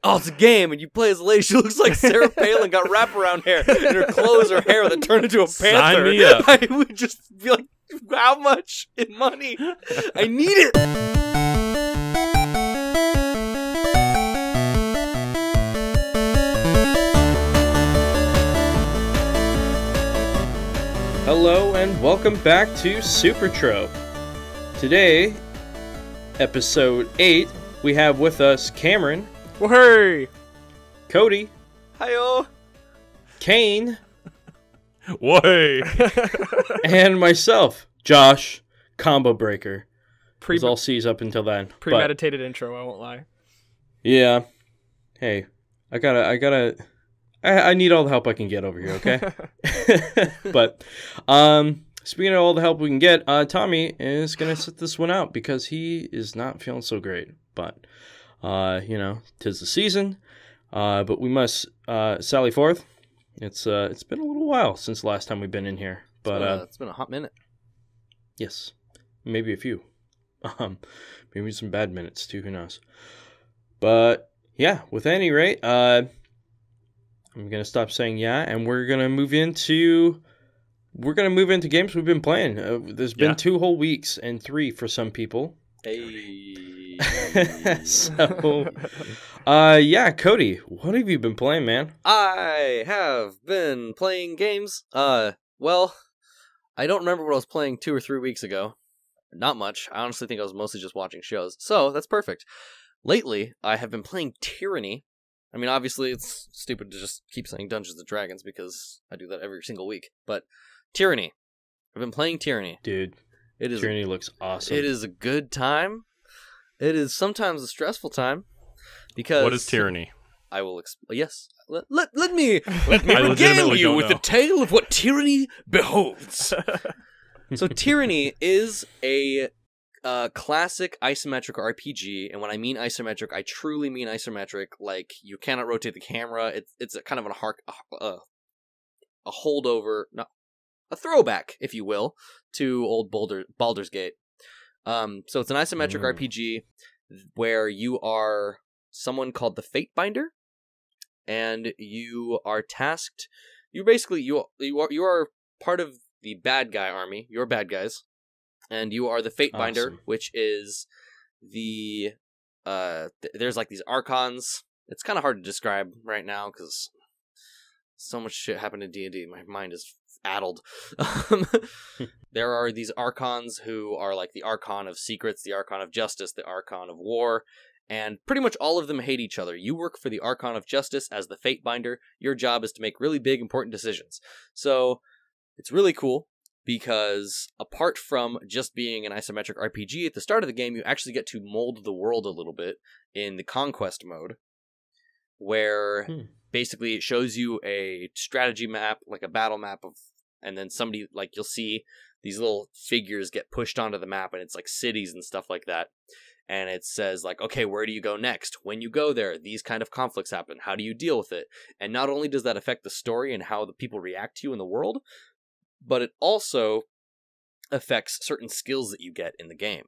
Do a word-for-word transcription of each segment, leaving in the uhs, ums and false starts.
oh, it's a game, and you play as a lady. She looks like Sarah Palin, got wraparound hair, and her clothes are hair that turned into a panther. Sign me up. I would just be like, how much in money? I need it. Hello and welcome back to Supertrope. Today, episode eight, we have with us Cameron. Well, hey! Cody. Hi-oh. Cain. Way! And myself, Josh, Combo Breaker. Pre- was all C's up until then. Premeditated but, intro, I won't lie. Yeah. Hey, I gotta, I gotta, I, I need all the help I can get over here, okay? But, um, speaking of all the help we can get, uh, Tommy is gonna sit this one out because he is not feeling so great. But, uh, you know, 'tis the season. Uh, but we must uh, sally forth. It's uh, it's been a little while since the last time we've been in here, but it's been a, uh, it's been a hot minute. Yes, maybe a few, um, maybe some bad minutes too. Who knows? But yeah, with any rate, uh, I'm gonna stop saying yeah, and we're gonna move into we're gonna move into games we've been playing. Uh, there's been yeah. two whole weeks and three for some people. Hey. So, uh, yeah, Cody, what have you been playing, man? I have been playing games. Uh, well, I don't remember what I was playing two or three weeks ago. Not much. I honestly think I was mostly just watching shows. So, that's perfect. Lately, I have been playing Tyranny. I mean, obviously, it's stupid to just keep saying Dungeons and Dragons because I do that every single week. But, Tyranny. I've been playing Tyranny. Dude. It is Tyranny looks awesome. It is a good time. It is sometimes a stressful time because what is Tyranny? I will explain. Yes, let, let let me let me regale you with know. the tale of what Tyranny beholds. So Tyranny is a uh, classic isometric R P G, and when I mean isometric, I truly mean isometric. Like you cannot rotate the camera. It's it's a kind of a hark uh, a holdover, no, a throwback, if you will, to old Boulder, Baldur's Gate. Um, so it's an isometric mm. R P G where you are someone called the Fatebinder, and you are tasked. You basically you you are you are part of the bad guy army. You're bad guys, and you are the Fatebinder, awesome. Which is the uh. Th- there's like these archons. It's kind of hard to describe right now because so much shit happened in D and D. My mind is addled. Um, there are these archons who are like the archon of secrets, the archon of justice, the archon of war, and pretty much all of them hate each other. You work for the archon of justice as the Fatebinder. Your job is to make really big, important decisions. So it's really cool because apart from just being an isometric R P G, at the start of the game, you actually get to mold the world a little bit in the conquest mode, where hmm. basically it shows you a strategy map, like a battle map of, and then somebody, like, you'll see these little figures get pushed onto the map, and it's like cities and stuff like that. And it says, like, okay, where do you go next? When you go there, these kind of conflicts happen. How do you deal with it? And not only does that affect the story and how the people react to you in the world, but it also affects certain skills that you get in the game.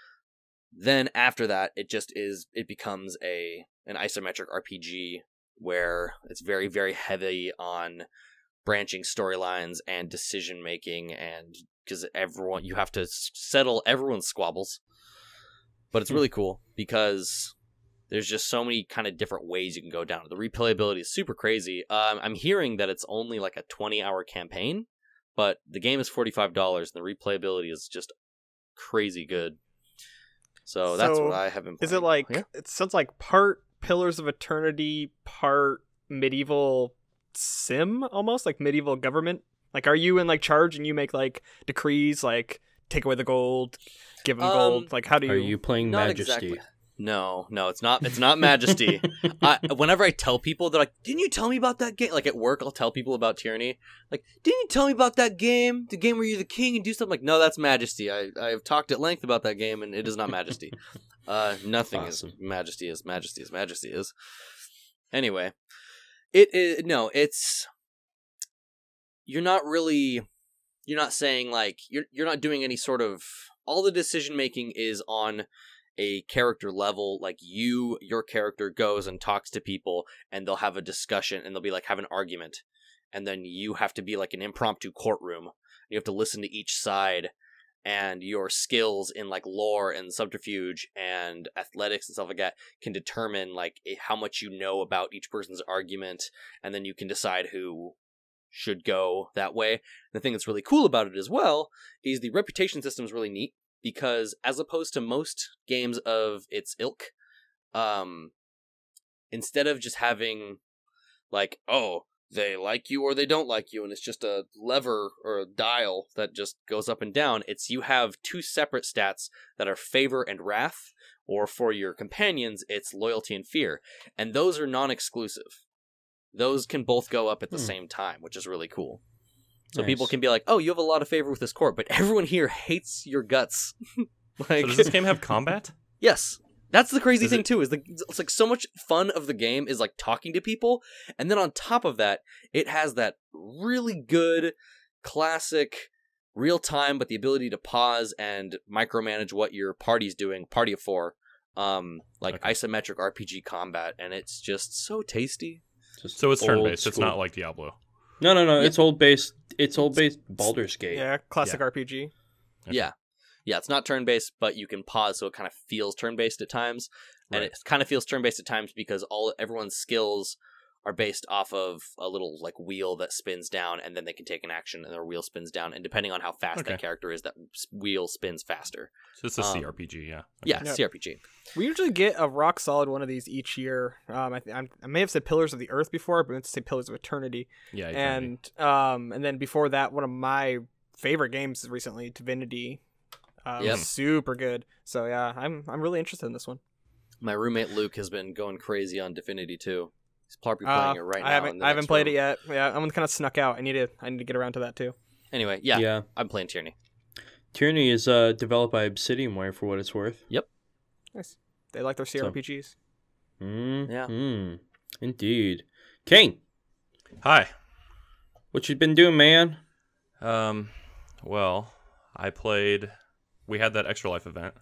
Then after that, it just is, it becomes a an isometric R P G where it's very, very heavy on branching storylines and decision making, and because everyone, you have to settle everyone's squabbles. But it's really cool because there's just so many kind of different ways you can go down. The replayability is super crazy. Um, I'm hearing that it's only like a twenty hour campaign, but the game is forty-five dollars and the replayability is just crazy good. So, so that's what I have been playing. Is it like, yeah? It sounds like part Pillars of Eternity, part medieval sim, almost like medieval government. Like, are you in like charge and you make like decrees, like take away the gold, give them um, gold? Like, how do you? Are you playing not Majesty? Exactly. No, no, it's not. It's not Majesty. I, whenever I tell people, they're like, "Didn't you tell me about that game?" Like at work, I'll tell people about Tyranny. Like, "Didn't you tell me about that game? The game where you're the king and do stuff?" Like, no, that's Majesty. I I've talked at length about that game, and it is not Majesty. uh, nothing awesome. is Majesty as Majesty as Majesty is. Anyway, it is no. It's you're not really. You're not saying like you're you're not doing any sort of. All the decision making is on a character level, like you, your character goes and talks to people, and they'll have a discussion, and they'll be like, have an argument, and then you have to be like an impromptu courtroom. You have to listen to each side, and your skills in like lore and subterfuge and athletics and stuff like that can determine like how much you know about each person's argument, and then you can decide who should go that way. The thing that's really cool about it as well is the reputation system is really neat, because as opposed to most games of its ilk, um, instead of just having like, oh, they like you or they don't like you, and it's just a lever or a dial that just goes up and down. It's you have two separate stats that are favor and wrath, or for your companions, it's loyalty and fear. And those are non-exclusive. Those can both go up at the hmm. same time, which is really cool. So nice. People can be like, oh, you have a lot of favor with this court, but everyone here hates your guts. Like, so does this game have combat? Yes. That's the crazy is thing, it... too, is the, it's like so much fun of the game is like talking to people, and then on top of that, it has that really good, classic, real-time, but the ability to pause and micromanage what your party's doing, party of four, um, like okay. isometric R P G combat, and it's just so tasty. Just so it's turn-based, it's not like Diablo. No, no, no, yeah. it's old-based, it's old-based Baldur's Gate. Yeah, classic yeah. R P G. Okay. Yeah. Yeah, it's not turn-based, but you can pause, so it kind of feels turn-based at times. And right. it kind of feels turn-based at times because all everyone's skills are based off of a little like wheel that spins down, and then they can take an action, and their wheel spins down. And depending on how fast okay. that character is, that wheel spins faster. So it's a um, C R P G, yeah. Okay. Yeah, yep. C R P G. We usually get a rock solid one of these each year. Um, I, th- I may have said Pillars of the Earth before, but I meant to say Pillars of Eternity. Yeah, Eternity. And um, and then before that, one of my favorite games recently, Divinity. Um, yep. Super good. So yeah, I'm I'm really interested in this one. My roommate Luke has been going crazy on Divinity too. He's probably playing uh, it right I now. Haven't, I haven't played room. it yet. Yeah, I'm kind of snuck out. I need to I need to get around to that too. Anyway, yeah, yeah. I'm playing Tyranny. Tyranny is uh, developed by Obsidianware, for what it's worth. Yep. Nice. They like their C R P Gs. So. Mm-hmm. Yeah. Indeed. Cain. Hi. What you been doing, man? Um. Well, I played. We had that Extra Life event.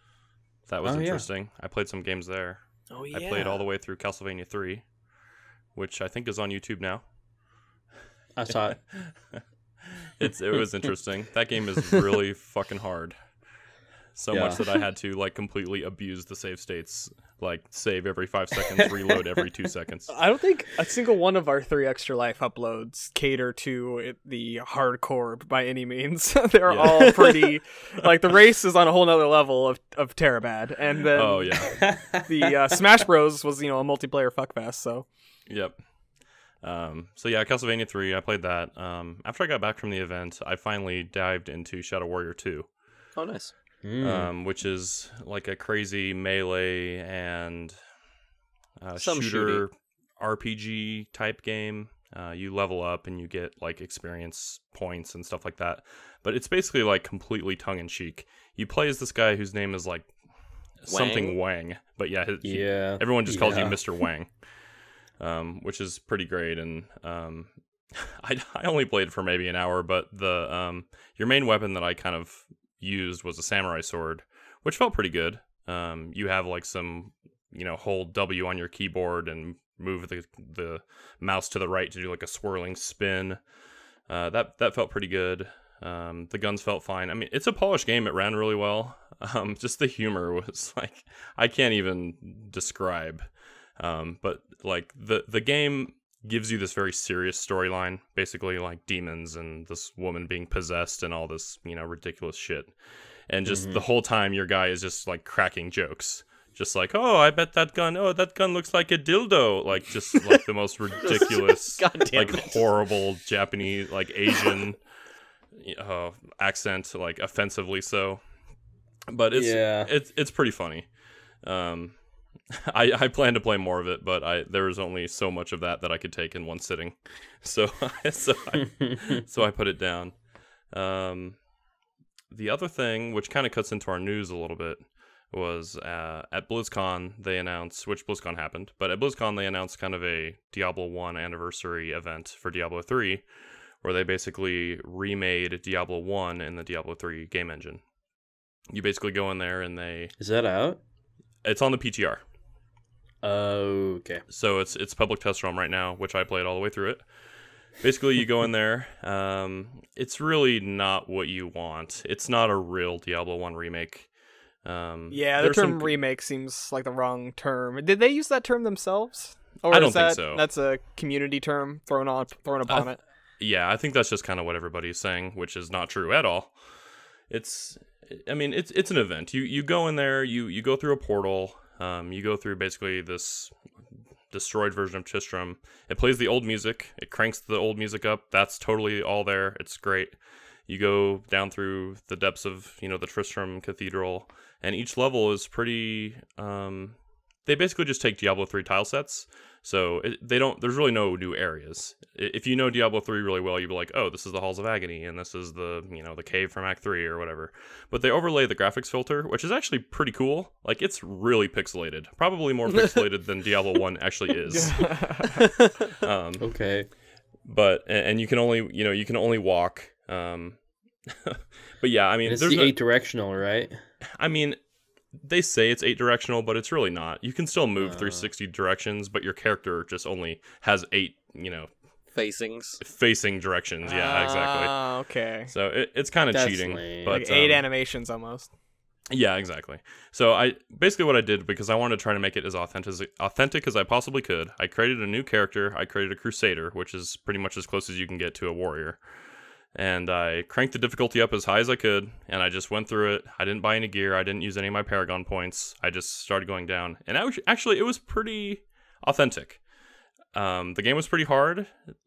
That was oh, interesting. Yeah. I played some games there. Oh, yeah. I played all the way through Castlevania three, which I think is on YouTube now. I saw it. it's It was interesting. That game is really fucking hard. So yeah. much that I had to like completely abuse the save states, like save every five seconds, reload every two seconds. I don't think a single one of our three Extra Life uploads cater to it, the hardcore by any means. They're yeah. all pretty, like the race is on a whole nother level of, of Terabad. And then oh, yeah. the uh, Smash Bros was, you know, a multiplayer fuckfest, so. Yep. Um, so yeah, Castlevania three, I played that. Um, after I got back from the event, I finally dived into Shadow Warrior two. Oh, nice. Mm. Um, which is like a crazy melee and uh, Some shooter shooty. R P G type game. Uh, you level up and you get like experience points and stuff like that. But it's basically like completely tongue in cheek. You play as this guy whose name is like Wang? something Wang, but yeah, his, yeah, he, everyone just calls yeah. you Mister Wang, um, which is pretty great. And um, I I only played for maybe an hour, but the um your main weapon that I kind of used was a samurai sword, which felt pretty good. Um, you have like some, you know, hold W on your keyboard and move the the mouse to the right to do like a swirling spin. Uh, that that felt pretty good. Um, the guns felt fine. I mean, it's a polished game. It ran really well. Um, just the humor was like I can't even describe. Um, but like the the game gives you this very serious storyline, basically like demons and this woman being possessed and all this, you know, ridiculous shit. And just mm-hmm. the whole time your guy is just like cracking jokes. Just like, oh, I bet that gun, oh, that gun looks like a dildo. Like just like the most ridiculous, like it. horrible Japanese, like Asian uh, accent, like offensively so. But it's, yeah. it's, it's pretty funny. Um, I, I plan to play more of it, but I there was only so much of that that I could take in one sitting, so so I, so I put it down. Um, the other thing, which kind of cuts into our news a little bit, was uh, at BlizzCon they announced, which BlizzCon happened, but at BlizzCon they announced kind of a Diablo one anniversary event for Diablo three, where they basically remade Diablo one in the Diablo three game engine. You basically go in there and they is that out? It's on the P T R. Okay. So it's it's public test realm right now, which I played all the way through it. Basically, you go in there. Um, it's really not what you want. It's not a real Diablo one remake. Um, Yeah, the there's term some- remake seems like the wrong term. Did they use that term themselves? Or I don't is think that, so. That's a community term thrown on thrown upon I- it. Yeah, I think that's just kind of what everybody's saying, which is not true at all. It's, I mean, it's it's an event. You you go in there, you you go through a portal. Um, you go through basically this destroyed version of Tristram. It plays the old music. It cranks the old music up. That's totally all there. It's great. You go down through the depths of, you know, the Tristram Cathedral, and each level is pretty. Um, they basically just take Diablo three tile sets. So it, they don't. There's really no new areas. I- If you know Diablo three really well, you'd be like, oh, this is the Halls of Agony, and this is the, you know, the cave from Act three or whatever. But they overlay the graphics filter, which is actually pretty cool. Like, it's really pixelated, probably more pixelated than Diablo one actually is. um, Okay. but and, and you can only, you know, you can only walk. Um, but yeah, I mean, And it's there's the no, eight directional, right? I mean, they say it's eight directional, but it's really not. You can still move Uh. three hundred sixty directions, but your character just only has eight, you know, Facings. facing directions. Yeah, exactly. Ah, okay. So it, it's kind of That's cheating, lame. but Like eight um, animations almost. yeah, exactly. So I basically what I did, because I wanted to try to make it as authentic as, authentic as I possibly could, I created a new character. I created a Crusader, which is pretty much as close as you can get to a warrior. And I cranked the difficulty up as high as I could, and I just went through it. I didn't buy any gear. I didn't use any of my Paragon points. I just started going down. And I was, actually, it was pretty authentic. Um, the game was pretty hard,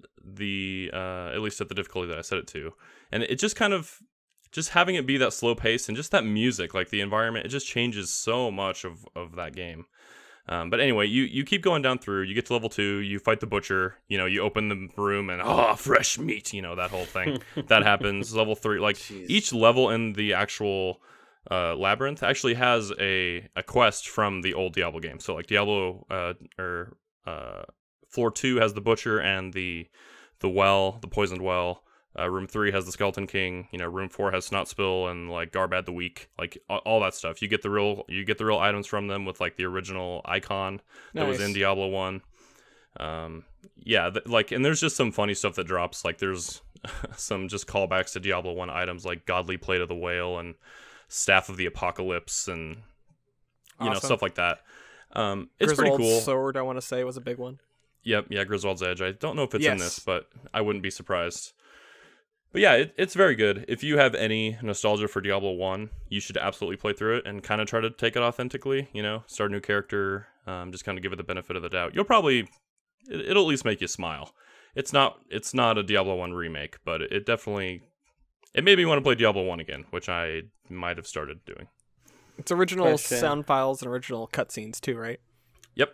the uh, at least at the difficulty that I set it to. And it just kind of, just having it be that slow pace and just that music, like the environment, it just changes so much of, of that game. Um, but anyway, you, you keep going down through, you get to level two, you fight the butcher, you know, you open the room and, oh, fresh meat, you know, that whole thing. That happens. Level three, like, Jeez. each level in the actual uh, labyrinth actually has a, a quest from the old Diablo game. So, like, Diablo, uh, or uh, floor two has the butcher and the the well, the poisoned well. Uh, room three has the Skeleton King. You know, room four has Snotspill and like Garbad the Weak. Like all, all that stuff. You get the real, you get the real items from them with like the original icon that was Nice. in Diablo one. Um, yeah, th- like, and there's just some funny stuff that drops. Like there's some just callbacks to Diablo one items like Godly Plate of the Whale and Staff of the Apocalypse and you know Awesome. stuff like that. Um, it's Griswold's pretty cool. Sword, I want to say, was a big one. Yep, yeah, Griswold's Edge. I don't know if it's in Yes. this, but I wouldn't be surprised. But yeah, it, it's very good. If you have any nostalgia for Diablo one, you should absolutely play through it and kind of try to take it authentically, you know, start a new character, um, just kind of give it the benefit of the doubt. You'll probably, it, it'll at least make you smile. It's not it's not a Diablo one remake, but it, it definitely, it made me want to play Diablo one again, which I might have started doing. It's original Question. sound files and original cutscenes too, right? Yep.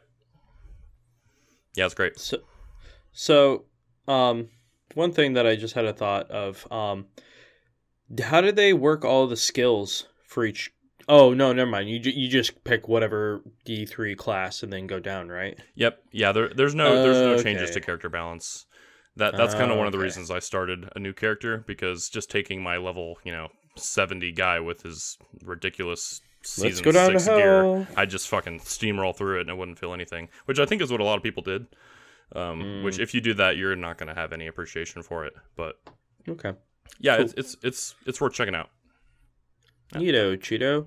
Yeah, it's great. So, so, um, one thing that I just had a thought of, um, how did they work all the skills for each? Oh no, never mind. You ju- you just pick whatever D three class and then go down, right? Yep. Yeah, there, there's no there's no changes Okay. to character balance. That that's kind of one of the Okay. reasons I started a new character, because just taking my level, you know, seventy guy with his ridiculous season Let's go down to six gear, hell. I just fucking steamroll through it and I wouldn't feel anything, which I think is what a lot of people did. Um, Mm. Which if you do that, you're not going to have any appreciation for it. But Okay. yeah, Cool. it's it's it's it's worth checking out. Yeah. Neato, Cheeto.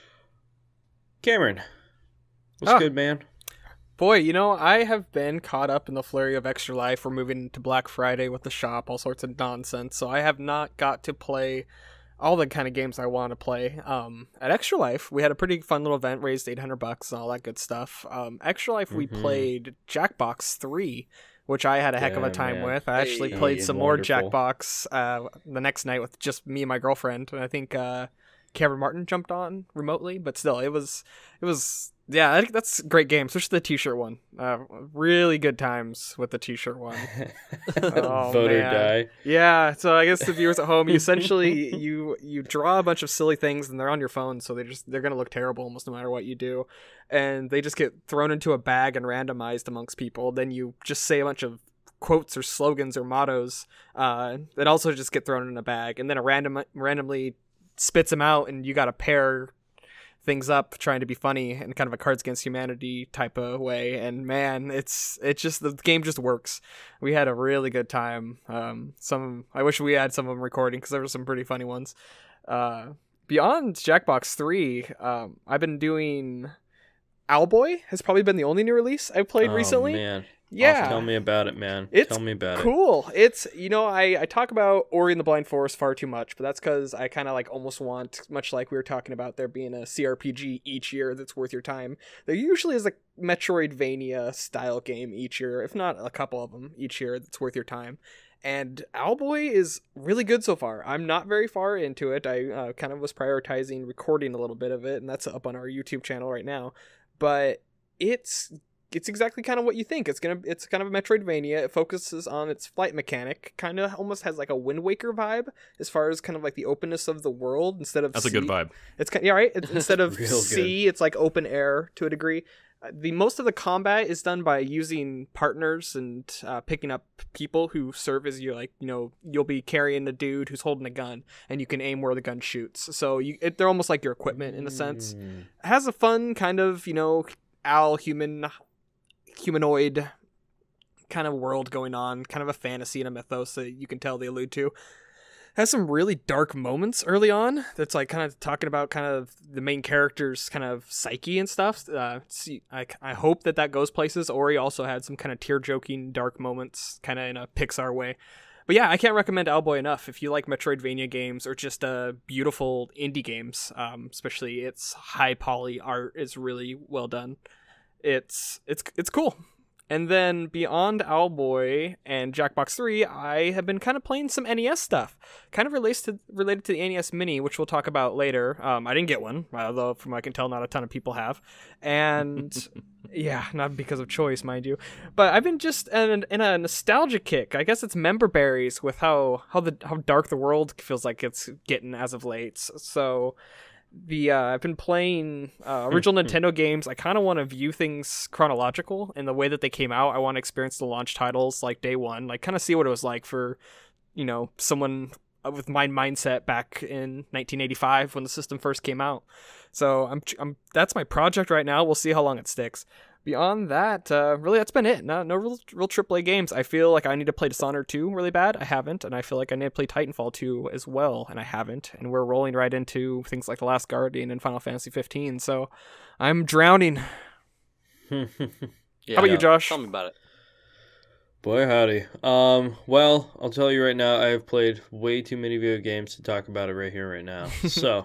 Cameron, what's Ah. good, man? Boy, you know, I have been caught up in the flurry of Extra Life. We're moving to Black Friday with the shop, all sorts of nonsense. So I have not got to play all the kind of games I want to play. Um, at Extra Life, we had a pretty fun little event, raised eight hundred bucks and all that good stuff. Um, Extra Life, we Mhm. played Jackbox three, which I had a heck of a Yeah, time man. with. I actually Hey. played some more Wonderful. Jackbox uh, the next night with just me and my girlfriend, and I think uh, Kevin Martin jumped on remotely, but still, it was it was. Yeah, I think that's a great game, especially the t-shirt one. Uh, really good times with the t-shirt one. Oh, Vote or man. die. Yeah, so I guess the viewers at home, you essentially you you draw a bunch of silly things and they're on your phone, so they just they're gonna look terrible almost no matter what you do, and they just get thrown into a bag and randomized amongst people. Then you just say a bunch of quotes or slogans or mottos uh, that also just get thrown in a bag, and then a random randomly spits them out, and you got to pair things up, trying to be funny in kind of a Cards Against Humanity type of way. And man, it's it's just the game just works. We had a really good time. Um, some I wish we had some of them recording because there were some pretty funny ones. Uh, beyond Jackbox three, um, I've been doing Owlboy. Has probably been the only new release I've played oh, recently. Man. Yeah, oh, tell me about it, man. It's tell me about cool. it. Cool. It's, you know, I, I talk about Ori and the Blind Forest far too much, but that's because I kind of like almost want, much like we were talking about there being a C R P G each year that's worth your time. There usually is a Metroidvania style game each year, if not a couple of them each year that's worth your time. And Owlboy is really good so far. I'm not very far into it. I uh, kind of was prioritizing recording a little bit of it, and that's up on our YouTube channel right now. But it's it's exactly kind of what you think. It's gonna it's kind of a Metroidvania. It focuses on its flight mechanic. Kind of almost has like a Wind Waker vibe as far as kind of like the openness of the world instead of That's sea. a good vibe. It's kind yeah right. It's, instead of Real sea, good. it's like open air to a degree. Uh, the most of the combat is done by using partners and uh, picking up people who serve as you, like, you know, you'll be carrying a dude who's holding a gun and you can aim where the gun shoots. So you it, they're almost like your equipment in a sense. Mm. It has a fun kind of, you know, owl human humanoid kind of world going on, kind of a fantasy and a mythos that you can tell they allude to. Has some really dark moments early on that's like kind of talking about kind of the main character's kind of psyche and stuff. Uh, see, I, I hope that that goes places. Ori also had some kind of tear-joking dark moments kind of in a Pixar way. But yeah, I can't recommend Owlboy enough if you like Metroidvania games or just uh, beautiful indie games, um, especially its high poly art is really well done. It's it's it's cool. And then beyond Owlboy and Jackbox three, I have been kind of playing some N E S stuff. Kind of relates to, related to the N E S Mini, which we'll talk about later. Um, I didn't get one, although from what I can tell, not a ton of people have. And yeah, not because of choice, mind you. But I've been just in, in a nostalgia kick. I guess it's member berries with how, how, the, how dark the world feels like it's getting as of late. So the uh, I've been playing uh, original Nintendo games. I kind of want to view things chronological in the way that they came out. I want to experience the launch titles like day one, like kind of see what it was like for, you know, someone with my mindset back in nineteen eighty-five when the system first came out. So I'm, I'm that's my project right now. We'll see how long it sticks. Beyond that, uh, really, that's been it. No, no real, real triple A games. I feel like I need to play Dishonored two really bad. I haven't. And I feel like I need to play Titanfall two as well. And I haven't. And we're rolling right into things like The Last Guardian and Final Fantasy fifteen. So I'm drowning. Yeah, How about you, Josh? Tell me about it. Boy, howdy. Um, well, I'll tell you right now, I have played way too many video games to talk about it right here, right now. So,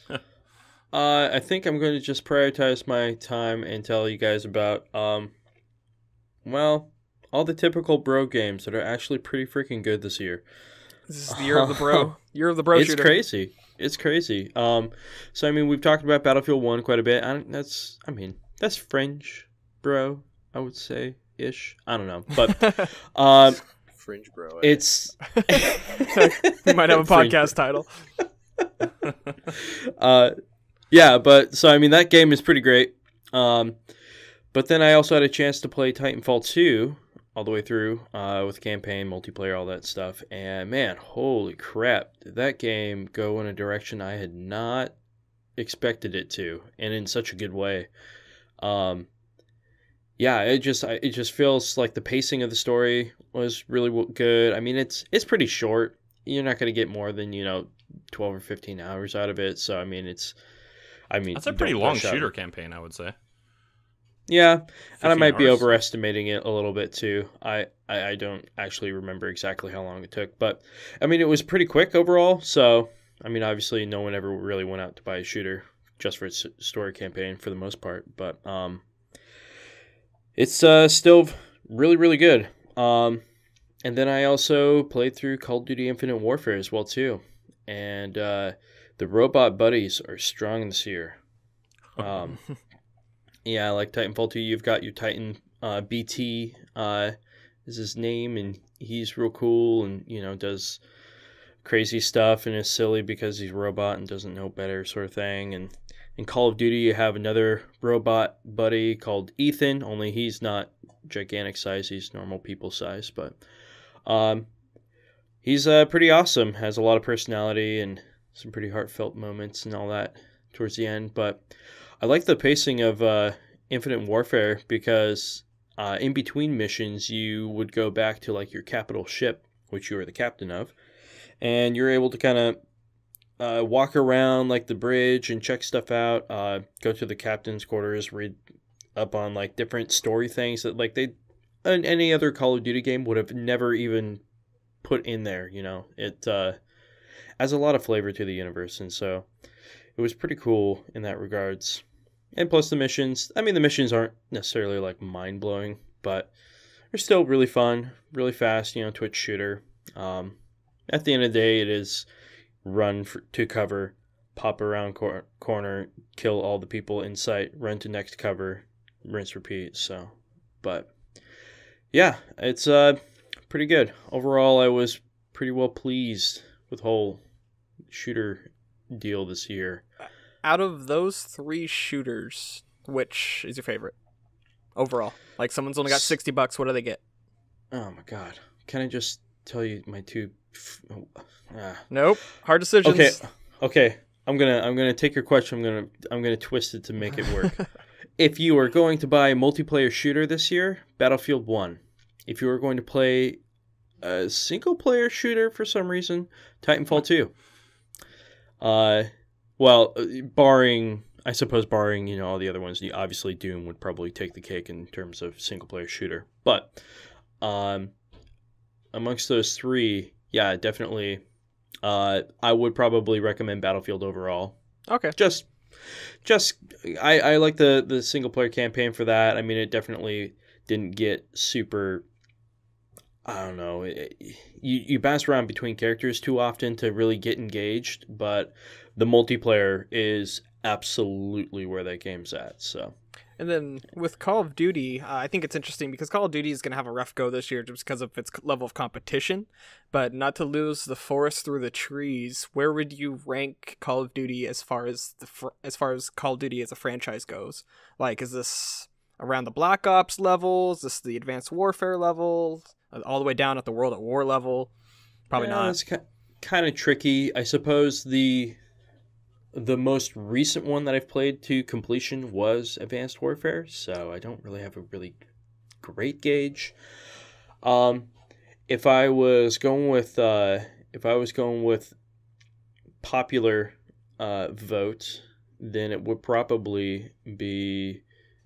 uh, I think I'm going to just prioritize my time and tell you guys about, um, well, all the typical bro games that are actually pretty freaking good this year. This is the year of the bro. Year of the bro it's shooter. It's crazy. It's crazy. Um, so, I mean, we've talked about Battlefield one quite a bit. I don't, that's, I mean, that's fringe, bro, I would say. Ish. I don't know. But um Fringe bro. Eh? It's we might have a podcast title. uh yeah, but so I mean that game is pretty great. Um but then I also had a chance to play Titanfall two all the way through, uh with campaign, multiplayer, all that stuff. And man, holy crap, did that game go in a direction I had not expected it to, and in such a good way. Um Yeah, it just it just feels like the pacing of the story was really good. I mean, it's it's pretty short. You're not going to get more than, you know, twelve or fifteen hours out of it. So, I mean, it's I mean, That's a pretty long shooter out. campaign, I would say. Yeah, and I might hours. be overestimating it a little bit too. I, I I don't actually remember exactly how long it took, but I mean, it was pretty quick overall. So, I mean, obviously no one ever really went out to buy a shooter just for its story campaign for the most part, but um It's uh, still really, really good. Um, and then I also played through Call of Duty Infinite Warfare as well, too. And uh, the robot buddies are strong this year. Um, yeah, like Titanfall two, you've got your Titan uh, B T uh, is his name, and he's real cool and, you know, does crazy stuff and is silly because he's a robot and doesn't know better sort of thing. And in Call of Duty, you have another robot buddy called Ethan, only he's not gigantic size, he's normal people size, but um, he's uh, pretty awesome, has a lot of personality and some pretty heartfelt moments and all that towards the end. But I like the pacing of uh, Infinite Warfare because uh, in between missions, you would go back to like your capital ship, which you were the captain of, and you're able to kind of uh, walk around like the bridge and check stuff out. Uh, go to the captain's quarters, read up on like different story things that like they any other Call of Duty game would have never even put in there. You know, it uh, adds a lot of flavor to the universe, and so it was pretty cool in that regards. And plus the missions, I mean, the missions aren't necessarily like mind blowing, but they're still really fun, really fast. You know, Twitch shooter. Um, at the end of the day, it is run for, to cover, pop around cor- corner, kill all the people in sight, run to next cover, rinse, repeat. So, but yeah, it's uh pretty good overall. I was pretty well pleased with the whole shooter deal this year. Out of those three shooters, which is your favorite overall? Like, someone's only got sixty bucks. What do they get? Oh my god! Can I just tell you my two? Ah. Nope. Hard decisions. Okay, okay. I'm gonna I'm gonna take your question. I'm gonna I'm gonna twist it to make it work. If you are going to buy a multiplayer shooter this year, Battlefield one. If you are going to play a single player shooter for some reason, Titanfall two. Uh, well, barring I suppose barring you know all the other ones, obviously Doom would probably take the cake in terms of single player shooter. But um, amongst those three, yeah, definitely. Uh, I would probably recommend Battlefield overall. Okay. Just, just I, I like the, the single player campaign for that. I mean, it definitely didn't get super. I don't know. It, you you bounce around between characters too often to really get engaged, but the multiplayer is absolutely where that game's at. So. And then with Call of Duty, uh, I think it's interesting because Call of Duty is going to have a rough go this year just because of its level of competition. But not to lose the forest through the trees, where would you rank Call of Duty as far as the fr- as far as Call of Duty as a franchise goes? Like, is this around the Black Ops level? Is this the Advanced Warfare level? All the way down at the World at War level? Probably yeah, not. It's kind of tricky. I suppose the the most recent one that I've played to completion was Advanced Warfare, so I don't really have a really great gauge. Um, if I was going with uh, if I was going with popular uh, vote, then it would probably be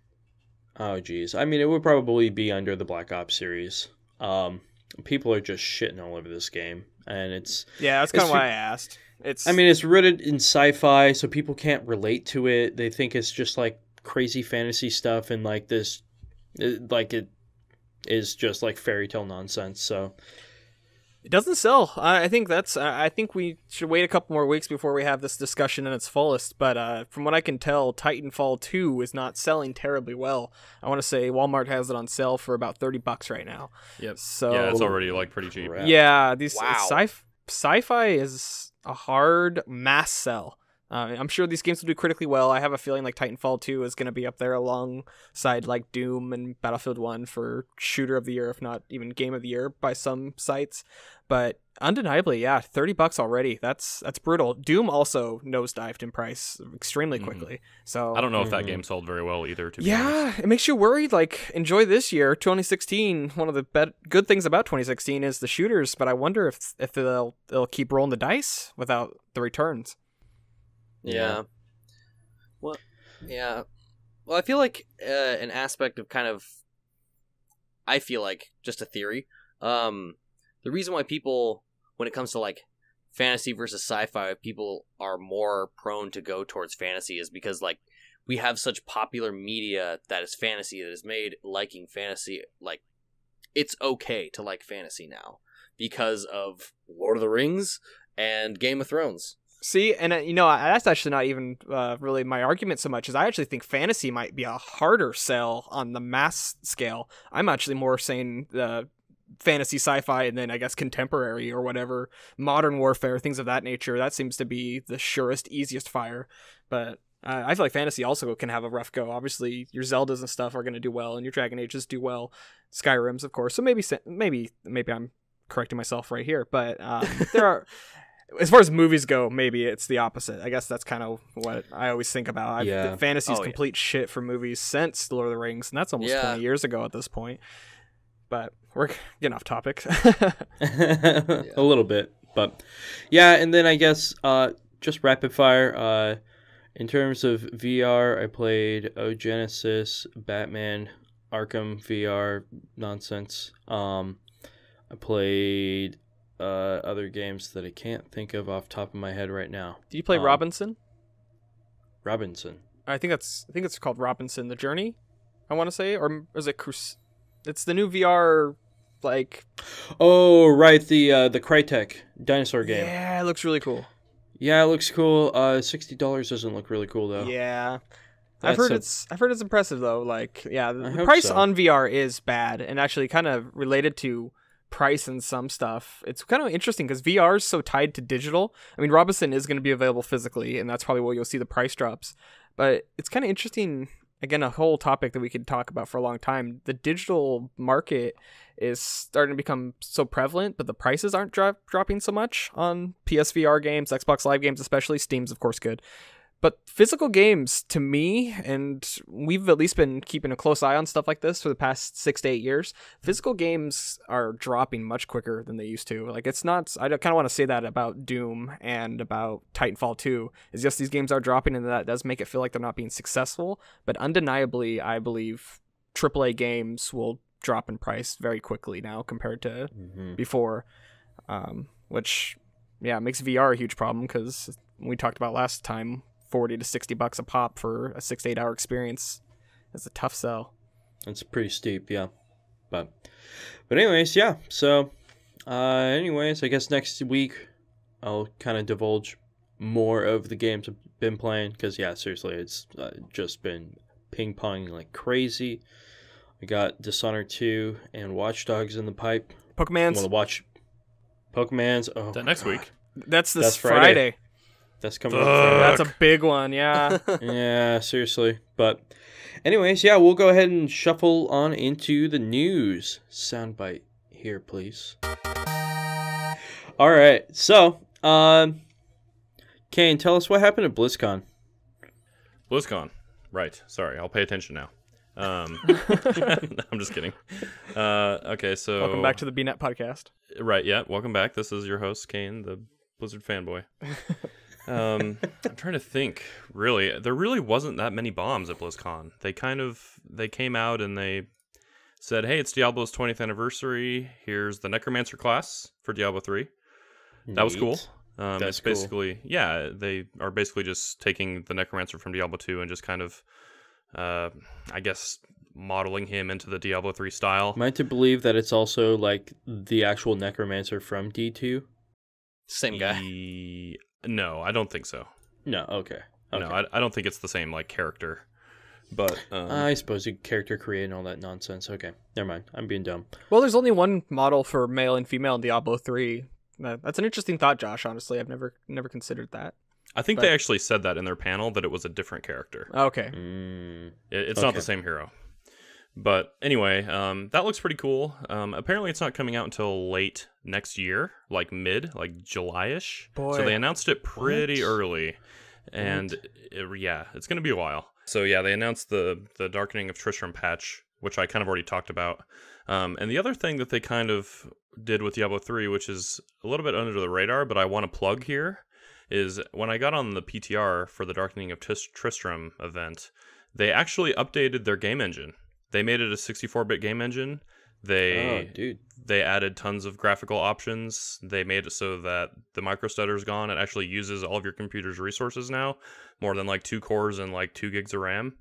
oh geez, I mean it would probably be under the Black Ops series. Um, people are just shitting all over this game, and it's yeah, that's kind of why I asked. It's. I mean, it's rooted in sci-fi, so people can't relate to it. They think it's just like crazy fantasy stuff, and like this, it, like it is just like fairy tale nonsense. So it doesn't sell. I I think that's. I think we should wait a couple more weeks before we have this discussion in its fullest. But uh, from what I can tell, Titanfall two is not selling terribly well. I want to say Walmart has it on sale for about thirty bucks right now. Yep. So yeah, it's already like pretty cheap. Crap. yeah, these Wow. sci sci-fi is a hard mass sell. Uh, I'm sure these games will do critically well. I have a feeling like Titanfall two is going to be up there alongside like Doom and Battlefield one for shooter of the year, if not even game of the year by some sites. But undeniably, yeah, thirty bucks already. That's that's brutal. Doom also nosedived in price extremely quickly. Mm-hmm. So I don't know if that mm-hmm. game sold very well either. To be yeah, honest. It makes you worried. Like, enjoy this year, twenty sixteen. One of the bet- good things about twenty sixteen is the shooters, but I wonder if if they'll they'll keep rolling the dice without the returns. Yeah. Yeah. Well, yeah. Well, I feel like uh, an aspect of kind of, I feel like just a theory. Um, the reason why people, when it comes to like fantasy versus sci-fi, people are more prone to go towards fantasy is because like we have such popular media that is fantasy that is made liking fantasy like it's okay to like fantasy now because of Lord of the Rings and Game of Thrones. See, and uh, you know, that's actually not even uh, really my argument so much, as I actually think fantasy might be a harder sell on the mass scale. I'm actually more saying uh, fantasy, sci-fi, and then I guess contemporary or whatever, modern warfare, things of that nature. That seems to be the surest, easiest fire. But uh, I feel like fantasy also can have a rough go. Obviously, your Zeldas and stuff are going to do well, and your Dragon Ages do well. Skyrims, of course. So maybe, maybe, maybe I'm correcting myself right here, but um, there are. as far as movies go, maybe it's the opposite. I guess that's kind of what I always think about. I've, Yeah. Fantasy's Oh, yeah. complete shit for movies since Lord of the Rings, and that's almost Yeah. twenty years ago at this point. But we're getting off topic. A little bit, but yeah. And then I guess uh, just rapid fire. Uh, in terms of V R, I played O Genesis, Batman, Arkham V R nonsense. Um, I played uh, other games that I can't think of off the top of my head right now. Do you play Um, Robinson? Robinson. I think that's I think it's called Robinson: The Journey. I want to say, or is it Crus? It's the new V R, like. Oh, right, the uh, the Crytek dinosaur game. Yeah, it looks really cool. Yeah, it looks cool. Uh, sixty dollars doesn't look really cool though. Yeah. That's I've heard a- it's I've heard it's impressive though. Like, yeah, the, I the hope price so. on V R is bad, and actually kind of related to price and some stuff. It's kind of interesting because V R is so tied to digital. I mean, Robinson is going to be available physically, and that's probably where you'll see the price drops. But it's kind of interesting. Again, a whole topic that we could talk about for a long time. The digital market is starting to become so prevalent, but the prices aren't dro- dropping so much on P S V R games, Xbox Live games, especially. Steam's, of course, good. But physical games, to me, and we've at least been keeping a close eye on stuff like this for the past six to eight years, physical games are dropping much quicker than they used to. Like, it's not, I kind of want to say that about Doom and about Titanfall two, is just these games are dropping, and that does make it feel like they're not being successful. But undeniably, I believe triple A games will drop in price very quickly now compared to Mhm. before, um, which, yeah, makes V R a huge problem because we talked about last time, forty to sixty bucks a pop for a six to eight hour experience is a tough sell. It's pretty steep, yeah. But, but anyways, yeah. So, uh, anyways, I guess next week I'll kind of divulge more of the games I've been playing because, yeah, seriously, it's uh, just been ping ponging like crazy. I got Dishonored two and Watch Dogs in the pipe. I Pokemon's, want to watch Pokemon's. Oh, That next God. week. that's this That's Friday. Friday. That's coming up Fuck. Friday. That's a big one, yeah. Yeah, seriously. But anyways, yeah, we'll go ahead and shuffle on into the news. Soundbite here, please. All right. So, um, Cain, tell us what happened at BlizzCon. BlizzCon. Right. Sorry, I'll pay attention now. Um, I'm just kidding. Uh, okay, so Welcome back to the B net podcast. Right, yeah. Welcome back. This is your host, Cain, the Blizzard fanboy. um, I'm trying to think. Really, there really wasn't that many bombs at BlizzCon. They kind of they came out and they said, "Hey, it's Diablo's twentieth anniversary. Here's the Necromancer class for Diablo three." That was cool. Neat. Um, That's it's basically yeah, they are basically just taking the Necromancer from Diablo two and just kind of, uh, I guess, modeling him into the Diablo three style. Am I to believe that it's also like the actual Necromancer from D two? Same guy. E- No, I don't think so. No, okay. okay. No, I, I don't think it's the same like character. But um, I suppose you character create and all that nonsense. Okay, never mind. I'm being dumb. Well, there's only one model for male and female in Diablo three. Uh, That's an interesting thought, Josh, honestly. I've never never considered that. I think but- they actually said that in their panel that it was a different character. Okay. Mm, It, it's not Okay. the same hero. But anyway, um, that looks pretty cool. Um, apparently, it's not coming out until late next year, like mid, like July-ish. Boy. So they announced it pretty What? early, and it- yeah, it's going to be a while. So yeah, they announced the the Darkening of Tristram patch, which I kind of already talked about. Um, and the other thing that they kind of did with Diablo three, which is a little bit under the radar, but I want to plug here, is when I got on the P T R for the Darkening of Tis- Tristram event, they actually updated their game engine. They made it a sixty-four bit game engine. They oh, dude. they added tons of graphical options. They made it so that the microstutter is gone. It actually uses all of your computer's resources now, more than like two cores and like two gigs of RAM.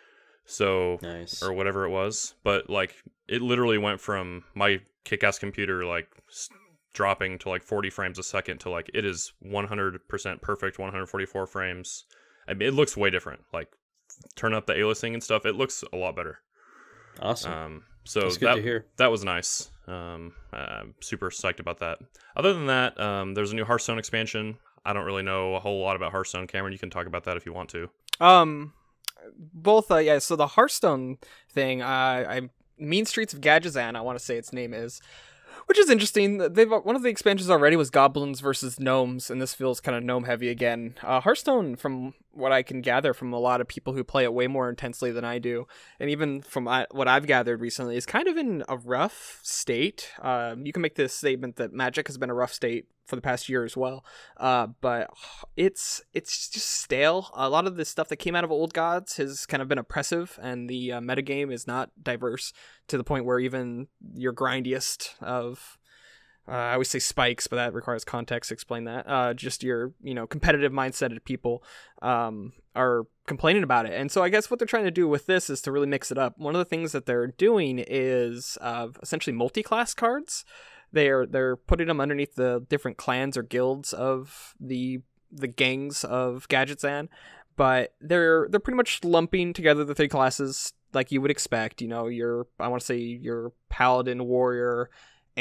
So, Nice. or whatever it was. But like, it literally went from my kick-ass computer like s- dropping to like forty frames a second to like it is one hundred percent perfect, one hundred forty-four frames. I mean, it looks way different. Like, turn up the aliasing and stuff. It looks a lot better. Awesome. Um, so That's good that, to hear. that was nice. Um, I'm super psyched about that. Other than that, um, there's a new Hearthstone expansion. I don't really know a whole lot about Hearthstone. Cameron, you can talk about that if you want to. Um, both, uh, yeah, so the Hearthstone thing, uh, I Mean Streets of Gadgetzan, I want to say its name is, Which is interesting. They've one of the expansions already was goblins versus gnomes, and this feels kind of gnome heavy again. Uh, Hearthstone, from what I can gather from a lot of people who play it way more intensely than I do, and even from what I've gathered recently, is kind of in a rough state. Um, you can make this statement that Magic has been a rough state for the past year as well, uh, but it's it's just stale. A lot of the stuff that came out of Old Gods has kind of been oppressive, and the uh, metagame is not diverse to the point where even your grindiest of uh, I always say spikes, but that requires context to explain that. Uh, just your you know competitive mindseted people um, are complaining about it, and so I guess what they're trying to do with this is to really mix it up. One of the things that they're doing is uh, essentially multi-class cards. They're they're putting them underneath the different clans or guilds of the the gangs of Gadgetzan, but they're they're pretty much lumping together the three classes like you would expect. You know, your I want to say your paladin, warrior,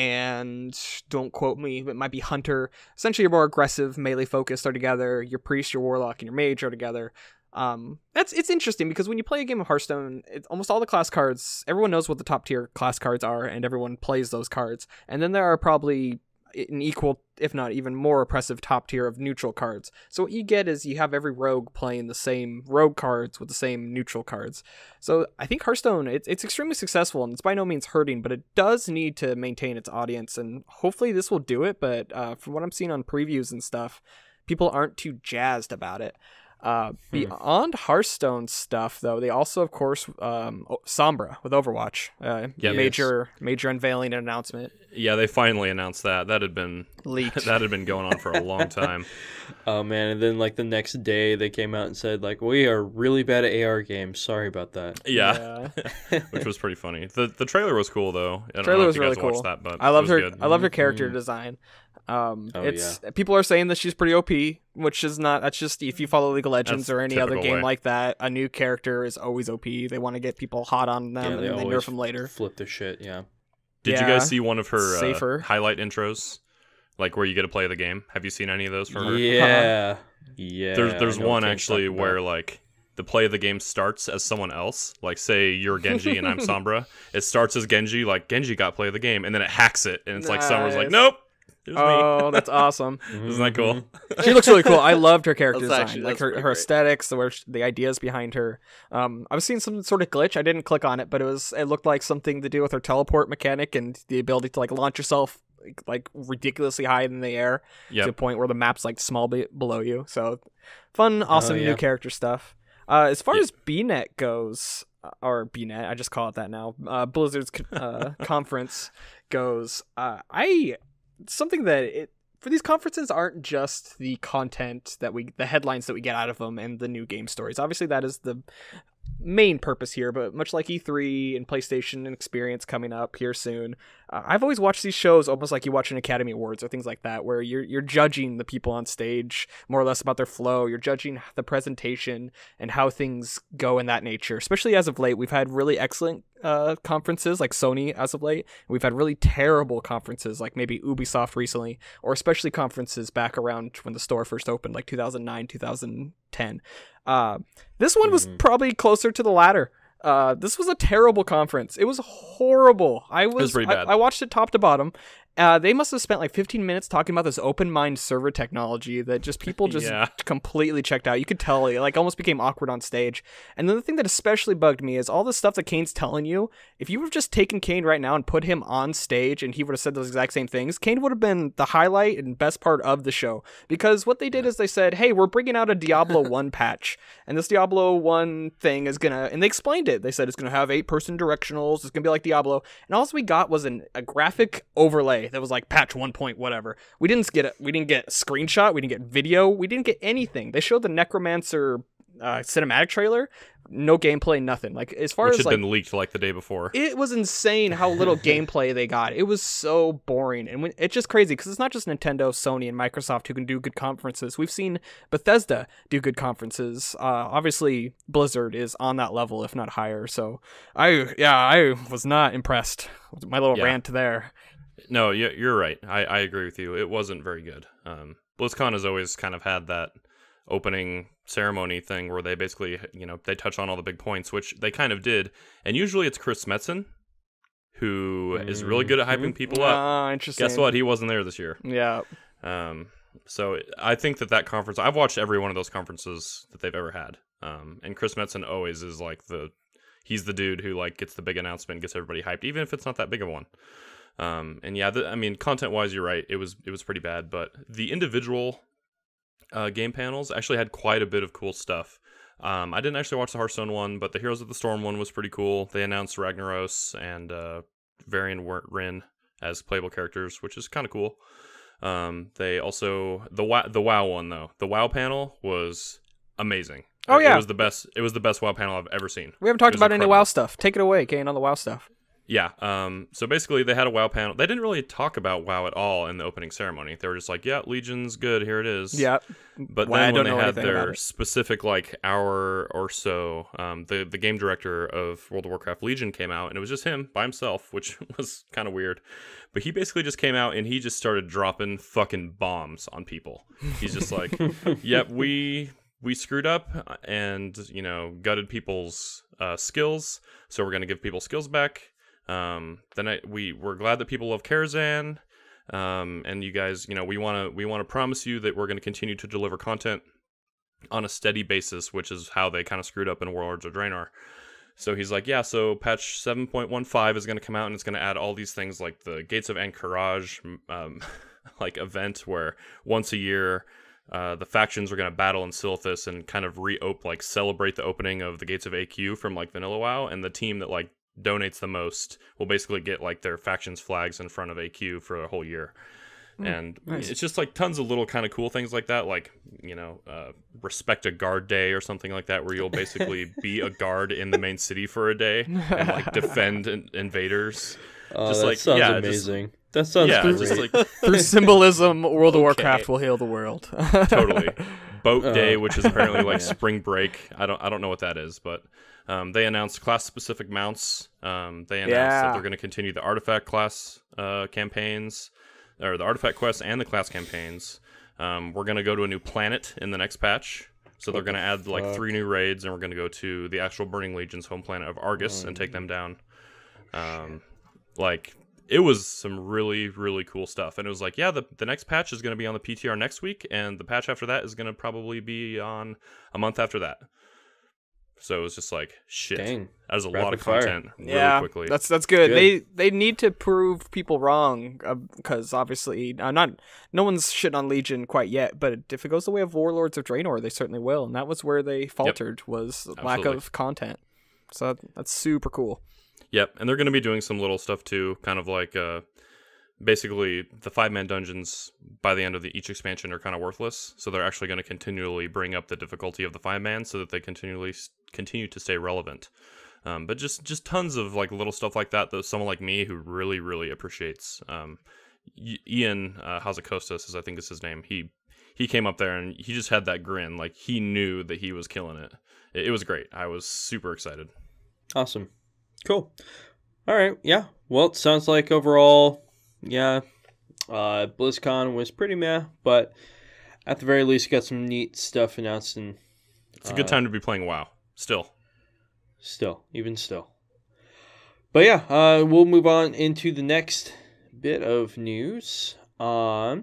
and don't quote me, it might be hunter. Essentially, your more aggressive melee focused are together. Your priest, your warlock, and your mage are together. Um, that's it's interesting because when you play a game of Hearthstone, it's almost all the class cards, everyone knows what the top tier class cards are, and everyone plays those cards. And then there are probably an equal, if not even more oppressive top tier of neutral cards. So what you get is you have every rogue playing the same rogue cards with the same neutral cards. So I think Hearthstone, it's, it's extremely successful, and it's by no means hurting, but it does need to maintain its audience, and hopefully this will do it. But uh, from what I'm seeing on previews and stuff, people aren't too jazzed about it. Uh, beyond hmm. Hearthstone stuff, though, they also, of course, um, Sombra with Overwatch, uh, yeah, major yes. major unveiling and announcement. Yeah, they finally announced that. That had been leaked. That had been going on for a long time. Oh man! And then like the next day, they came out and said like, "We are really bad at A R games. Sorry about that." Yeah, yeah. Which was pretty funny. the The trailer was cool though. I don't trailer know if was you really guys cool. Watched that, but I loved her. Good. I loved her character mm-hmm. design. Um, oh, it's yeah. People are saying that she's pretty O P, which is not. That's just if you follow League of Legends That's or any other game way. like that, a new character is always O P. They want to get people hot on them, yeah, and they then they always nerf them later. Flip their shit. Yeah. Did yeah. you guys see one of her Safer. Uh, highlight intros, like where you get to play the game? Have you seen any of those for her? Yeah, yeah. There's there's I know one what actually you're talking where about. like the play of the game starts as someone else. Like say you're Genji and I'm Sombra. It starts as Genji, like Genji got play of the game, and then it hacks it, and it's like Sombra's like, Nice. nope. It was Oh, that's awesome. me. Isn't that cool? She looks really cool. I loved her character That's design, actually- like that's her, pretty her great. aesthetics, the where sh- the ideas behind her. Um, I was seeing some sort of glitch. I didn't click on it, but it was it looked like something to do with her teleport mechanic and the ability to like launch yourself like, like ridiculously high in the air Yep. to a point where the map's like small be- below you. So fun, awesome yeah. new character stuff. Uh, as far Yeah. as B net goes, uh, or B net, I just call it that now. Uh, Blizzard's co- uh, conference goes. Uh, I something that it. For these conferences aren't just the content that we, the headlines that we get out of them and the new game stories. Obviously, that is the main purpose here, but much like E three and PlayStation and Experience coming up here soon, uh, I've always watched these shows almost like you watch an Academy Awards or things like that, where you're you're judging the people on stage more or less about their flow. You're judging the presentation and how things go in that nature. Especially as of late, we've had really excellent uh, conferences like Sony as of late. We've had really terrible conferences like maybe Ubisoft recently, or especially conferences back around when the store first opened, like two thousand nine, two thousand ten. Uh, this one was Mhm. probably closer to the latter. Uh, this was a terrible conference. It was horrible. I was, was pretty I, bad. I watched it top to bottom. Uh, they must have spent like fifteen minutes talking about this open mind server technology that just people just Yeah. completely checked out. You could tell it like almost became awkward on stage. And then the thing that especially bugged me is all the stuff that Cain's telling you. If you would have just taken Cain right now and put him on stage and he would have said those exact same things, Cain would have been the highlight and best part of the show. Because what they did is they said, hey, we're bringing out a Diablo one patch. And this Diablo one thing is going to, and they explained it. They said it's going to have eight person directionals. It's going to be like Diablo. And all we got was an, a graphic overlay that was like patch one point whatever. We didn't get a, we didn't get a screenshot. We didn't get video. We didn't get anything. They showed the Necromancer uh, cinematic trailer. No gameplay, nothing. Like as far Which as had like been leaked like the day before. it was insane how little gameplay they got. It was so boring, and when, it's just crazy because it's not just Nintendo, Sony, and Microsoft who can do good conferences. We've seen Bethesda do good conferences. Uh, obviously, Blizzard is on that level, if not higher. So, I yeah, I was not impressed with my little Yeah. rant there. No, you- you're right. I, I agree with you. It wasn't very good. Um, BlizzCon has always kind of had that opening ceremony thing where they basically, you know, they touch on all the big points, which they kind of did. And usually it's Chris Metzen who is really good at hyping people up. Ah, interesting. Guess what? He wasn't there this year. Yeah. Um, so I think that that conference, I've watched every one of those conferences that they've ever had. Um, and Chris Metzen always is like the, he's the dude who like gets the big announcement, gets everybody hyped, even if it's not that big of one. Um, and yeah, the, I mean, content wise, you're right. It was, it was pretty bad, but the individual, uh, game panels actually had quite a bit of cool stuff. Um, I didn't actually watch the Hearthstone one, but the Heroes of the Storm one was pretty cool. They announced Ragnaros and uh, Varian Rin as playable characters, which is kind of cool. Um, they also the WoW, the WoW one though. The WoW panel was amazing. Oh it, yeah, it was the best. It was the best WoW panel I've ever seen. We haven't talked about incredible. any WoW stuff. Take it away, Cain, on the WoW stuff. Yeah. Um. So basically, they had a WoW panel. They didn't really talk about WoW at all in the opening ceremony. They were just like, "Yeah, Legion's good. Here it is." Yeah. But Well, I then when don't they know had anything about their it. specific like hour or so, um, the the game director of World of Warcraft Legion came out, and it was just him by himself, which was kind of weird. But he basically just came out and he just started dropping fucking bombs on people. He's just like, "Yep, we we screwed up and you know gutted people's uh, skills, so we're gonna give people skills back." Um, then I, we we're glad that people love Karazhan, um, and you guys, you know, we want to we want to promise you that we're going to continue to deliver content on a steady basis, which is how they kind of screwed up in Warlords of Draenor. So he's like, yeah, so patch seven point one five is going to come out and it's going to add all these things like the Gates of Anchorage, um, like event where once a year. Uh, the factions are going to battle in Silithus and kind of re-op, like celebrate the opening of the Gates of A Q from like Vanilla WoW, and the team that like donates the most will basically get like their factions flags in front of A Q for a whole year. Mm, and nice. It's just like tons of little kind of cool things like that, like, you know, uh, respect a guard day or something like that, where you'll basically be a guard in the main city for a day and like defend in- invaders. Oh, just that like sounds yeah, amazing. Just, that sounds yeah, great. just like through symbolism, World of Okay. Warcraft will heal the world. Totally. Boat Oh. Day, which is apparently like Yeah. spring break. I don't I don't know what that is, but um, they announced class specific mounts. Um, they announced Yeah. that they're going to continue the artifact class uh, campaigns, or the artifact quests and the class campaigns. Um, we're going to go to a new planet in the next patch. So they're What going to the add like fuck? three new raids, and we're going to go to the actual Burning Legion's home planet of Argus and take them down. Um, like it was some really really cool stuff, and it was like, yeah, the the next patch is going to be on the P T R next week, and the patch after that is going to probably be on a month after that. So it was just like, shit, Dang. that was a Rapid lot of fire. content really yeah, quickly. that's that's good. Good. They they need to prove people wrong because obviously uh, not no one's shitting on Legion quite yet. But if it goes the way of Warlords of Draenor, they certainly will, and that was where they faltered was lack Absolutely. of content. So that's super cool. Yep, and they're going to be doing some little stuff too, kind of like uh, basically the five-man dungeons by the end of the, each expansion are kind of worthless, so they're actually going to continually bring up the difficulty of the five-man so that they continually s- continue to stay relevant. Um, but just, just tons of like little stuff like that that someone like me who really, really appreciates. Um, y- Ian uh, Hazakostas, is I think is his name. He he came up there and he just had that grin, like he knew that he was killing it. It, it was great. I was super excited. Awesome. Cool. All right. Yeah. Well, it sounds like overall, yeah, uh, BlizzCon was pretty meh, but at the very least, got some neat stuff announced. And It's a good uh, time to be playing WoW. Still. Still, even still. But yeah, uh, we'll move on into the next bit of news. Um,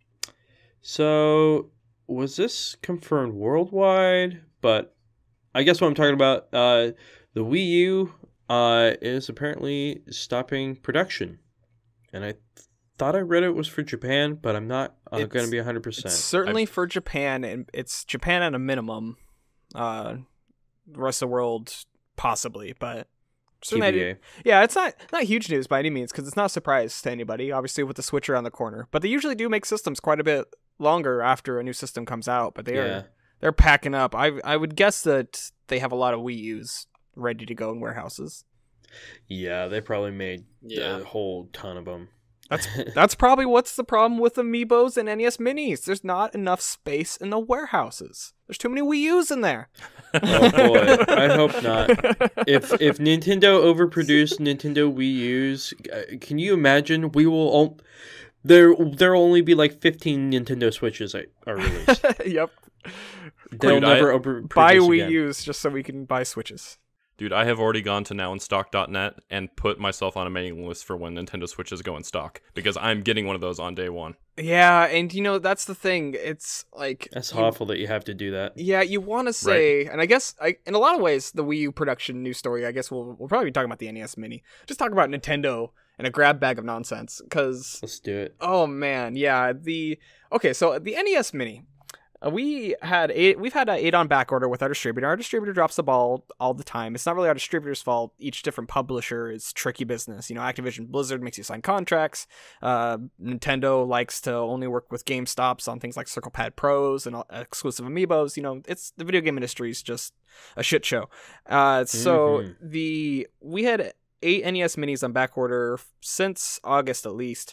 so was this confirmed worldwide? But I guess what I'm talking about, uh, the Wii U uh, is apparently stopping production, and I th- thought I read it was for Japan, but I'm not uh, It's- going to be one hundred percent. It's certainly for Japan, and it's Japan at a minimum. Uh, the rest of the world possibly, but certainly I T B A. did- yeah, it's not not huge news by any means because it's not a surprise to anybody. Obviously, with the Switch around the corner, but they usually do make systems quite a bit longer after a new system comes out. But they Yeah. are they're packing up. I I would guess that they have a lot of Wii U's ready to go in warehouses. Yeah, they probably made Yeah. a whole ton of them. That's that's probably what's the problem with Amiibos and N E S Minis. There's not enough space in the warehouses. There's too many Wii U's in there. Oh boy, I hope not. If if Nintendo overproduced Nintendo Wii U's, uh, can you imagine? We will all, there there'll only be like fifteen Nintendo Switches are are released. Yep. They'll Dude, I- never overproduce Buy Wii again. U's just so we can buy Switches. Dude, I have already gone to now in stock dot net and put myself on a mailing list for when Nintendo Switches go in stock because I'm getting one of those on day one. Yeah, and you know, that's the thing. It's like That's you, awful that you have to do that. Yeah, you want to say, right. And I guess I, in a lot of ways, the Wii U production news story. I guess we'll we'll probably be talking about the N E S Mini. Just talk about Nintendo and a grab bag of nonsense. Because let's do it. Oh man, yeah. The okay, so the N E S Mini. Uh, we had a we've had a eight on back order with our distributor. Our distributor drops the ball all the time. It's not really our distributor's fault. Each different publisher is tricky business. You know, Activision Blizzard makes you sign contracts. Uh, Nintendo likes to only work with GameStops on things like Circle Pad Pros and uh, exclusive amiibos. You know, it's the video game industry is just a shit show. Uh, so mm-hmm. the we had eight N E S Minis on back order since August at least,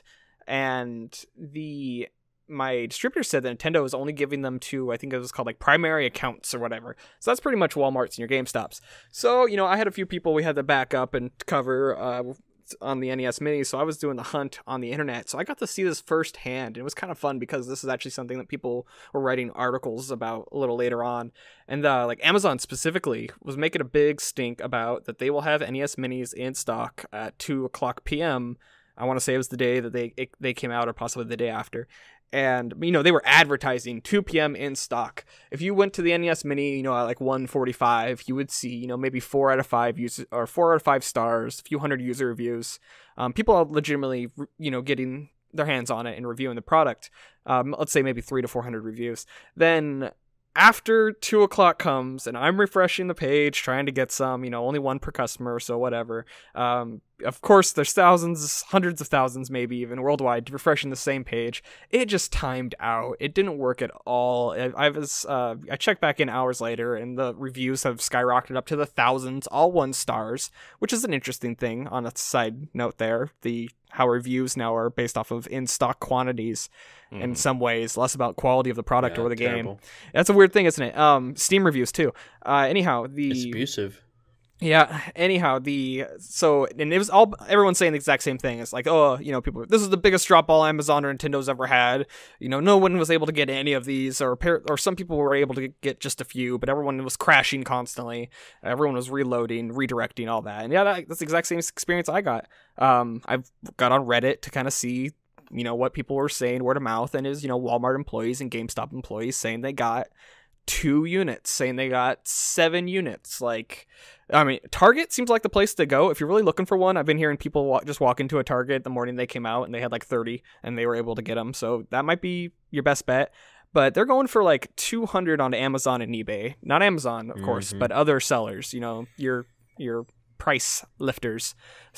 and the. My distributor said that Nintendo was only giving them to, I think it was called like primary accounts or whatever. So that's pretty much Walmart's and your GameStops. So, you know, I had a few people we had to back up and cover uh, on the N E S Mini. So I was doing the hunt on the internet. So I got to see this firsthand. It was kind of fun because this is actually something that people were writing articles about a little later on. And uh, like Amazon specifically was making a big stink about that they will have N E S Minis in stock at two o'clock p.m. I want to say it was the day that they it, they came out or possibly the day after. And, you know, they were advertising two p.m. in stock. If you went to the N E S Mini, you know, at like one forty-five, you would see, you know, maybe four out of five user or four out of five stars, a few hundred user reviews. Um, people are legitimately, you know, getting their hands on it and reviewing the product. Um, let's say maybe three to four hundred reviews. Then after two o'clock comes and I'm refreshing the page, trying to get some, you know, only one per customer, so whatever. Um, of course, there's thousands, hundreds of thousands, maybe even worldwide, refreshing the same page. It just timed out. It didn't work at all. I, I was, uh, I checked back in hours later, and the reviews have skyrocketed up to the thousands, all one stars, which is an interesting thing. On a side note, there, the how reviews now are based off of in-stock quantities. Mm. In some ways, less about quality of the product yeah, or the terrible. game. That's a weird thing, isn't it? Um, Steam reviews too. Uh, anyhow, the it's abusive. Yeah. Anyhow, the so and it was all everyone's saying the exact same thing. It's like, oh, you know, people. This is the biggest drop ball Amazon or Nintendo's ever had. You know, no one was able to get any of these, or or some people were able to get just a few, but everyone was crashing constantly. Everyone was reloading, redirecting, all that. And yeah, that, that's the exact same experience I got. Um, I've got on Reddit to kind of see, you know, what people were saying word of mouth, and is, you know, Walmart employees and GameStop employees saying they got two units, saying they got seven units. Like, I mean, Target seems like the place to go if you're really looking for one. I've been hearing people walk, just walk into a Target the morning they came out and they had like thirty and they were able to get them. So that might be your best bet. But they're going for like two hundred on Amazon and eBay. Not Amazon, of mm-hmm. course, but other sellers, you know, your your price lifters.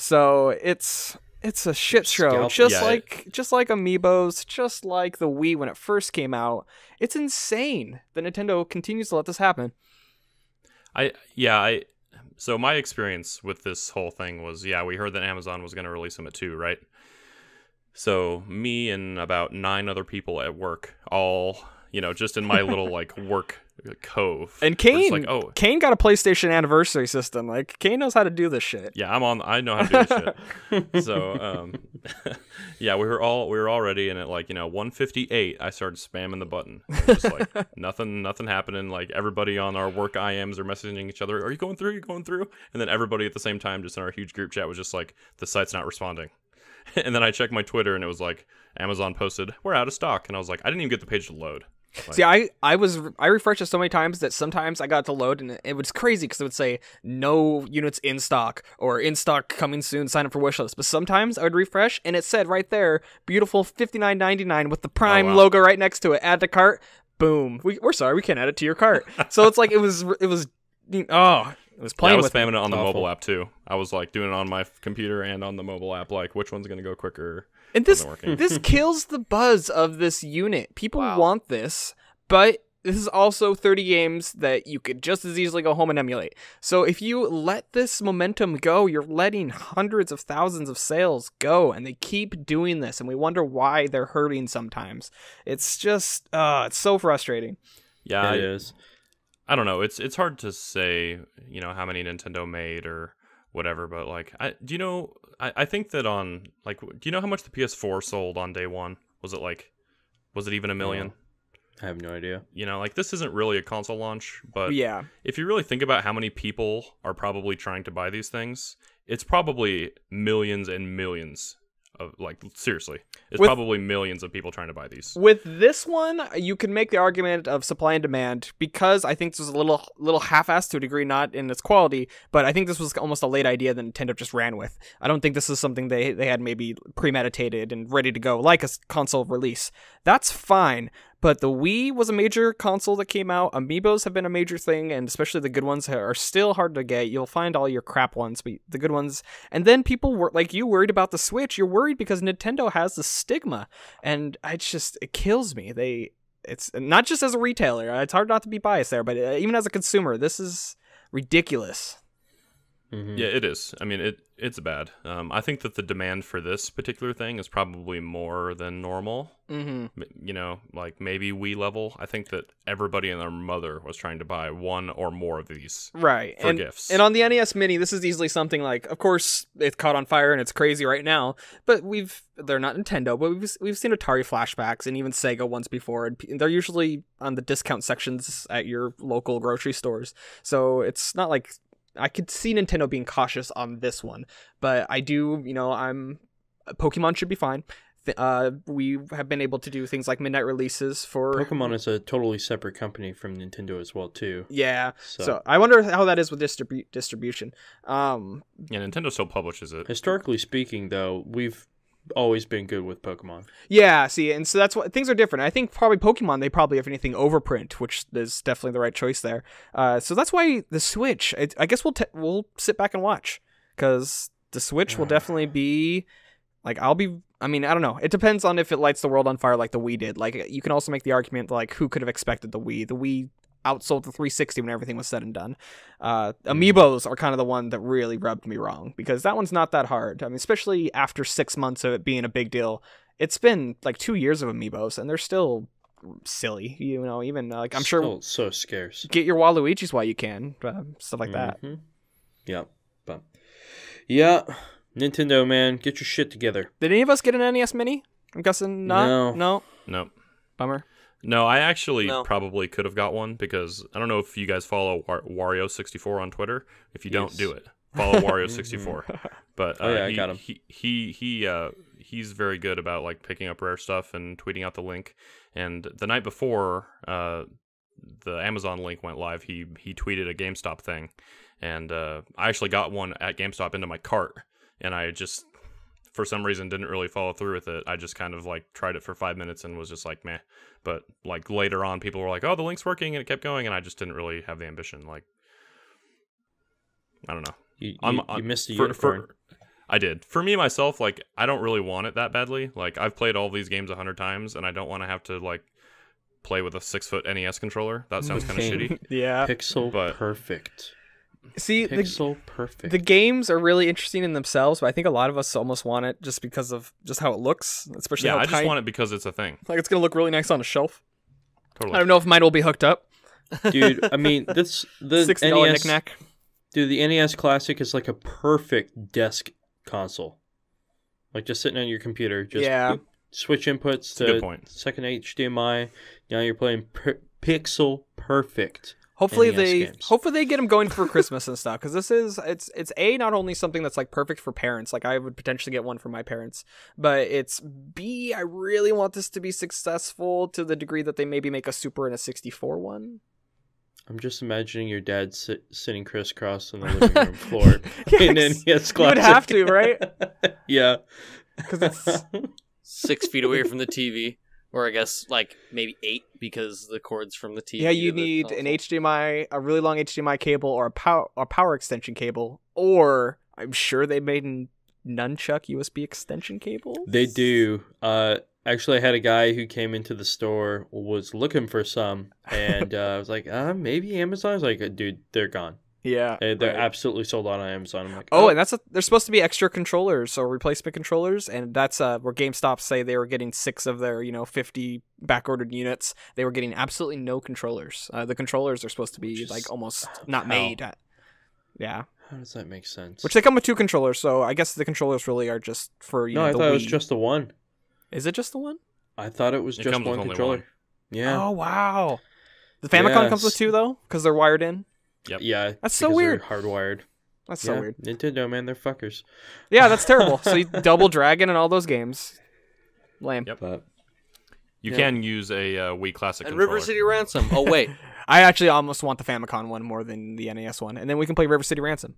So it's it's a shit show. Scalp. Just yeah, like it... just like Amiibos, just like the Wii when it first came out. It's insane that Nintendo continues to let this happen. I yeah, I so my experience with this whole thing was, yeah, we heard that Amazon was going to release them at two, right? So me and about nine other people at work, all, you know, just in my little like work cove. And Cain, like, oh, Cain got a PlayStation anniversary system. Like, Cain knows how to do this shit. Yeah, I'm on. I know how to do this shit. So, um, yeah, we were all we were all ready, and at like you know one fifty-eight, I started spamming the button. Just like nothing, nothing happening. Like everybody on our work I Ms are messaging each other. Are you going through? Are you going through? And then everybody at the same time, just in our huge group chat, was just like, the site's not responding. And then I checked my Twitter, and it was like, Amazon posted, we're out of stock. And I was like, I didn't even get the page to load. Like, See, I, I was I refreshed it so many times that sometimes I got to load, and it, it was crazy because it would say no units in stock or in stock coming soon, sign up for wish list. But sometimes I would refresh, and it said right there, beautiful fifty-nine ninety-nine with the Prime oh, wow. logo right next to it. Add to cart. Boom. We, we're sorry, we can't add it to your cart. So it's like it was it was oh. It was playing yeah, I was with spamming it on the awful. mobile app too. I was like doing it on my computer and on the mobile app. Like, which one's gonna go quicker? And this this kills the buzz of this unit. People wow. want this, but this is also thirty games that you could just as easily go home and emulate. So if you let this momentum go, you're letting hundreds of thousands of sales go, and they keep doing this, and we wonder why they're hurting sometimes. It's just, uh, it's so frustrating. Yeah, it I, is. I don't know. It's it's hard to say, you know, how many Nintendo made or whatever, but like, I do you know? I, I think that on like, do you know how much the P S four sold on day one? Was it like, was it even a million? Oh, I have no idea. You know, like this isn't really a console launch, but Yeah. if you really think about how many people are probably trying to buy these things, it's probably millions and millions of, like, seriously, it's With- probably millions of people trying to buy these. With this one, you can make the argument of supply and demand because I think this was a little little half-assed to a degree, not in its quality, but I think this was almost a late idea that Nintendo just ran with. I don't think this is something they, they had maybe premeditated and ready to go, like a s- console release. That's fine, but the Wii was a major console that came out. Amiibos have been a major thing, and especially the good ones are still hard to get. You'll find all your crap ones, but the good ones. And then people were like you worried about the Switch. You're worried because Nintendo has the stigma, and it's just it kills me. They it's not just as a retailer. It's hard not to be biased there, but even as a consumer, this is ridiculous. Mm-hmm. Yeah, it is. I mean, it it's bad. Um, I think that the demand for this particular thing is probably more than normal. Mm-hmm. M- You know, like maybe Wii level. I think that everybody and their mother was trying to buy one or more of these Right. for and, gifts. And on the N E S Mini, this is easily something like, of course, it's caught on fire and it's crazy right now, but we've, they're not Nintendo, but we've, we've seen Atari flashbacks and even Sega once before, and p- they're usually on the discount sections at your local grocery stores. So it's not like, I could see Nintendo being cautious on this one, but I do, you know, I'm, Pokemon should be fine. Th- Uh, we have been able to do things like midnight releases for Pokemon is a totally separate company from Nintendo as well, too. Yeah, So, so I wonder how that is with distribu- distribution. Um, yeah, Nintendo still publishes it. historically speaking, though, we've always been good with Pokemon. Yeah, see, and so that's what things are different. I think probably Pokemon, they probably, if anything, overprint, which is definitely the right choice there. Uh, so that's why the Switch. It, I guess we'll t- we'll sit back and watch because the Switch will definitely be like I'll be. I mean, I don't know. It depends on if it lights the world on fire like the Wii did. Like you can also make the argument like who could have expected the Wii? The Wii outsold the three sixty when everything was said and done. Uh, Amiibos are kind of the one that really rubbed me wrong because that one's not that hard. I mean, especially after six months of it being a big deal. It's been like two years of Amiibos and they're still silly. You know, even uh, like I'm sure Still so scarce. get your Waluigi's while you can, uh, stuff like that. Mhm. Yeah, but yeah, Nintendo, man, get your shit together. Did any of us get an N E S Mini? I'm guessing not. No. No. No. Bummer. No, I actually No. probably could have got one because I don't know if you guys follow War- Wario sixty-four on Twitter. If you don't, Yes. do it. Follow Wario sixty-four. But uh, Oh, yeah, I he, got him. He he he uh he's very good about like picking up rare stuff and tweeting out the link. And the night before uh the Amazon link went live, he he tweeted a GameStop thing, and uh, I actually got one at GameStop into my cart, and I just for some reason didn't really follow through with it. I just kind of like tried it for five minutes and was just like meh. But like later on, people were like, "Oh, the link's working," and it kept going, and I just didn't really have the ambition. Like, I don't know. You, you, I'm- you I'm- missed the for- unicorn. for- I did. For me myself, like I don't really want it that badly. Like I've played all these games a hundred times, and I don't want to have to like play with a six foot N E S controller. That sounds kind of Okay. shitty. Yeah. Pixel but- perfect. See, the, Pixel perfect. the games are really interesting in themselves, but I think a lot of us almost want it just because of just how it looks, especially Yeah, how I just tiny- want it because it's a thing. like it's gonna look really nice on a shelf. Totally. I don't know if mine will be hooked up. Dude, I mean, this the Sixty dollar N E S, knickknack. dude, the N E S Classic is like a perfect desk console. Like just sitting on your computer, just Yeah. boop, switch inputs That's a good to point. second H D M I. Now you're playing per- pixel perfect. Hopefully N E S they games. hopefully they get them going for Christmas and stuff because this is it's it's a not only something that's like perfect for parents, like I would potentially get one for my parents, but it's b I really want this to be successful to the degree that they maybe make a Super and a sixty-four one. I'm just imagining your dad sit, sitting crisscross on the living room floor Yes, in N E S you would Classic. have to, right? Yeah. Because it's Six feet away from the T V, or I guess like maybe eight because the cords from the T V. yeah, you to the need an console. H D M I, a really long H D M I cable, or a power or power extension cable, or I'm sure they made an nunchuck U S B extension cable. They do. Uh, actually, I had a guy who came into the store, was looking for some, and uh, I was like, uh, maybe Amazon? I was like, dude, they're gone. Yeah, They, they're right. absolutely sold out on Amazon. I'm like, Oh, and that's a, there's supposed to be extra controllers or replacement controllers, and that's uh, where GameStop say they were getting six of their you know fifty backordered units. They were getting absolutely no controllers. Uh, the controllers are supposed to be Just- like almost not how? made. Uh, Yeah, how does that make sense? which they come with two controllers, so I guess the controllers really are just for you no, know I the thought it was Wii. just the one. Is it just the one? I thought it was It just comes with one only controller. one. Yeah. Oh wow. The Famicom Yes. comes with two though, because they're wired in. Yep. Yeah. That's so because they're weird. Hardwired. That's yeah. so weird. Nintendo, man, they're fuckers. Yeah, that's terrible. So you double Dragon and all those games. Lame. Yep. But You Yeah. can use a uh, Wii Classic And controller. River City Ransom. Oh wait, I actually almost want the Famicom one more than the N E S one, and then we can play River City Ransom.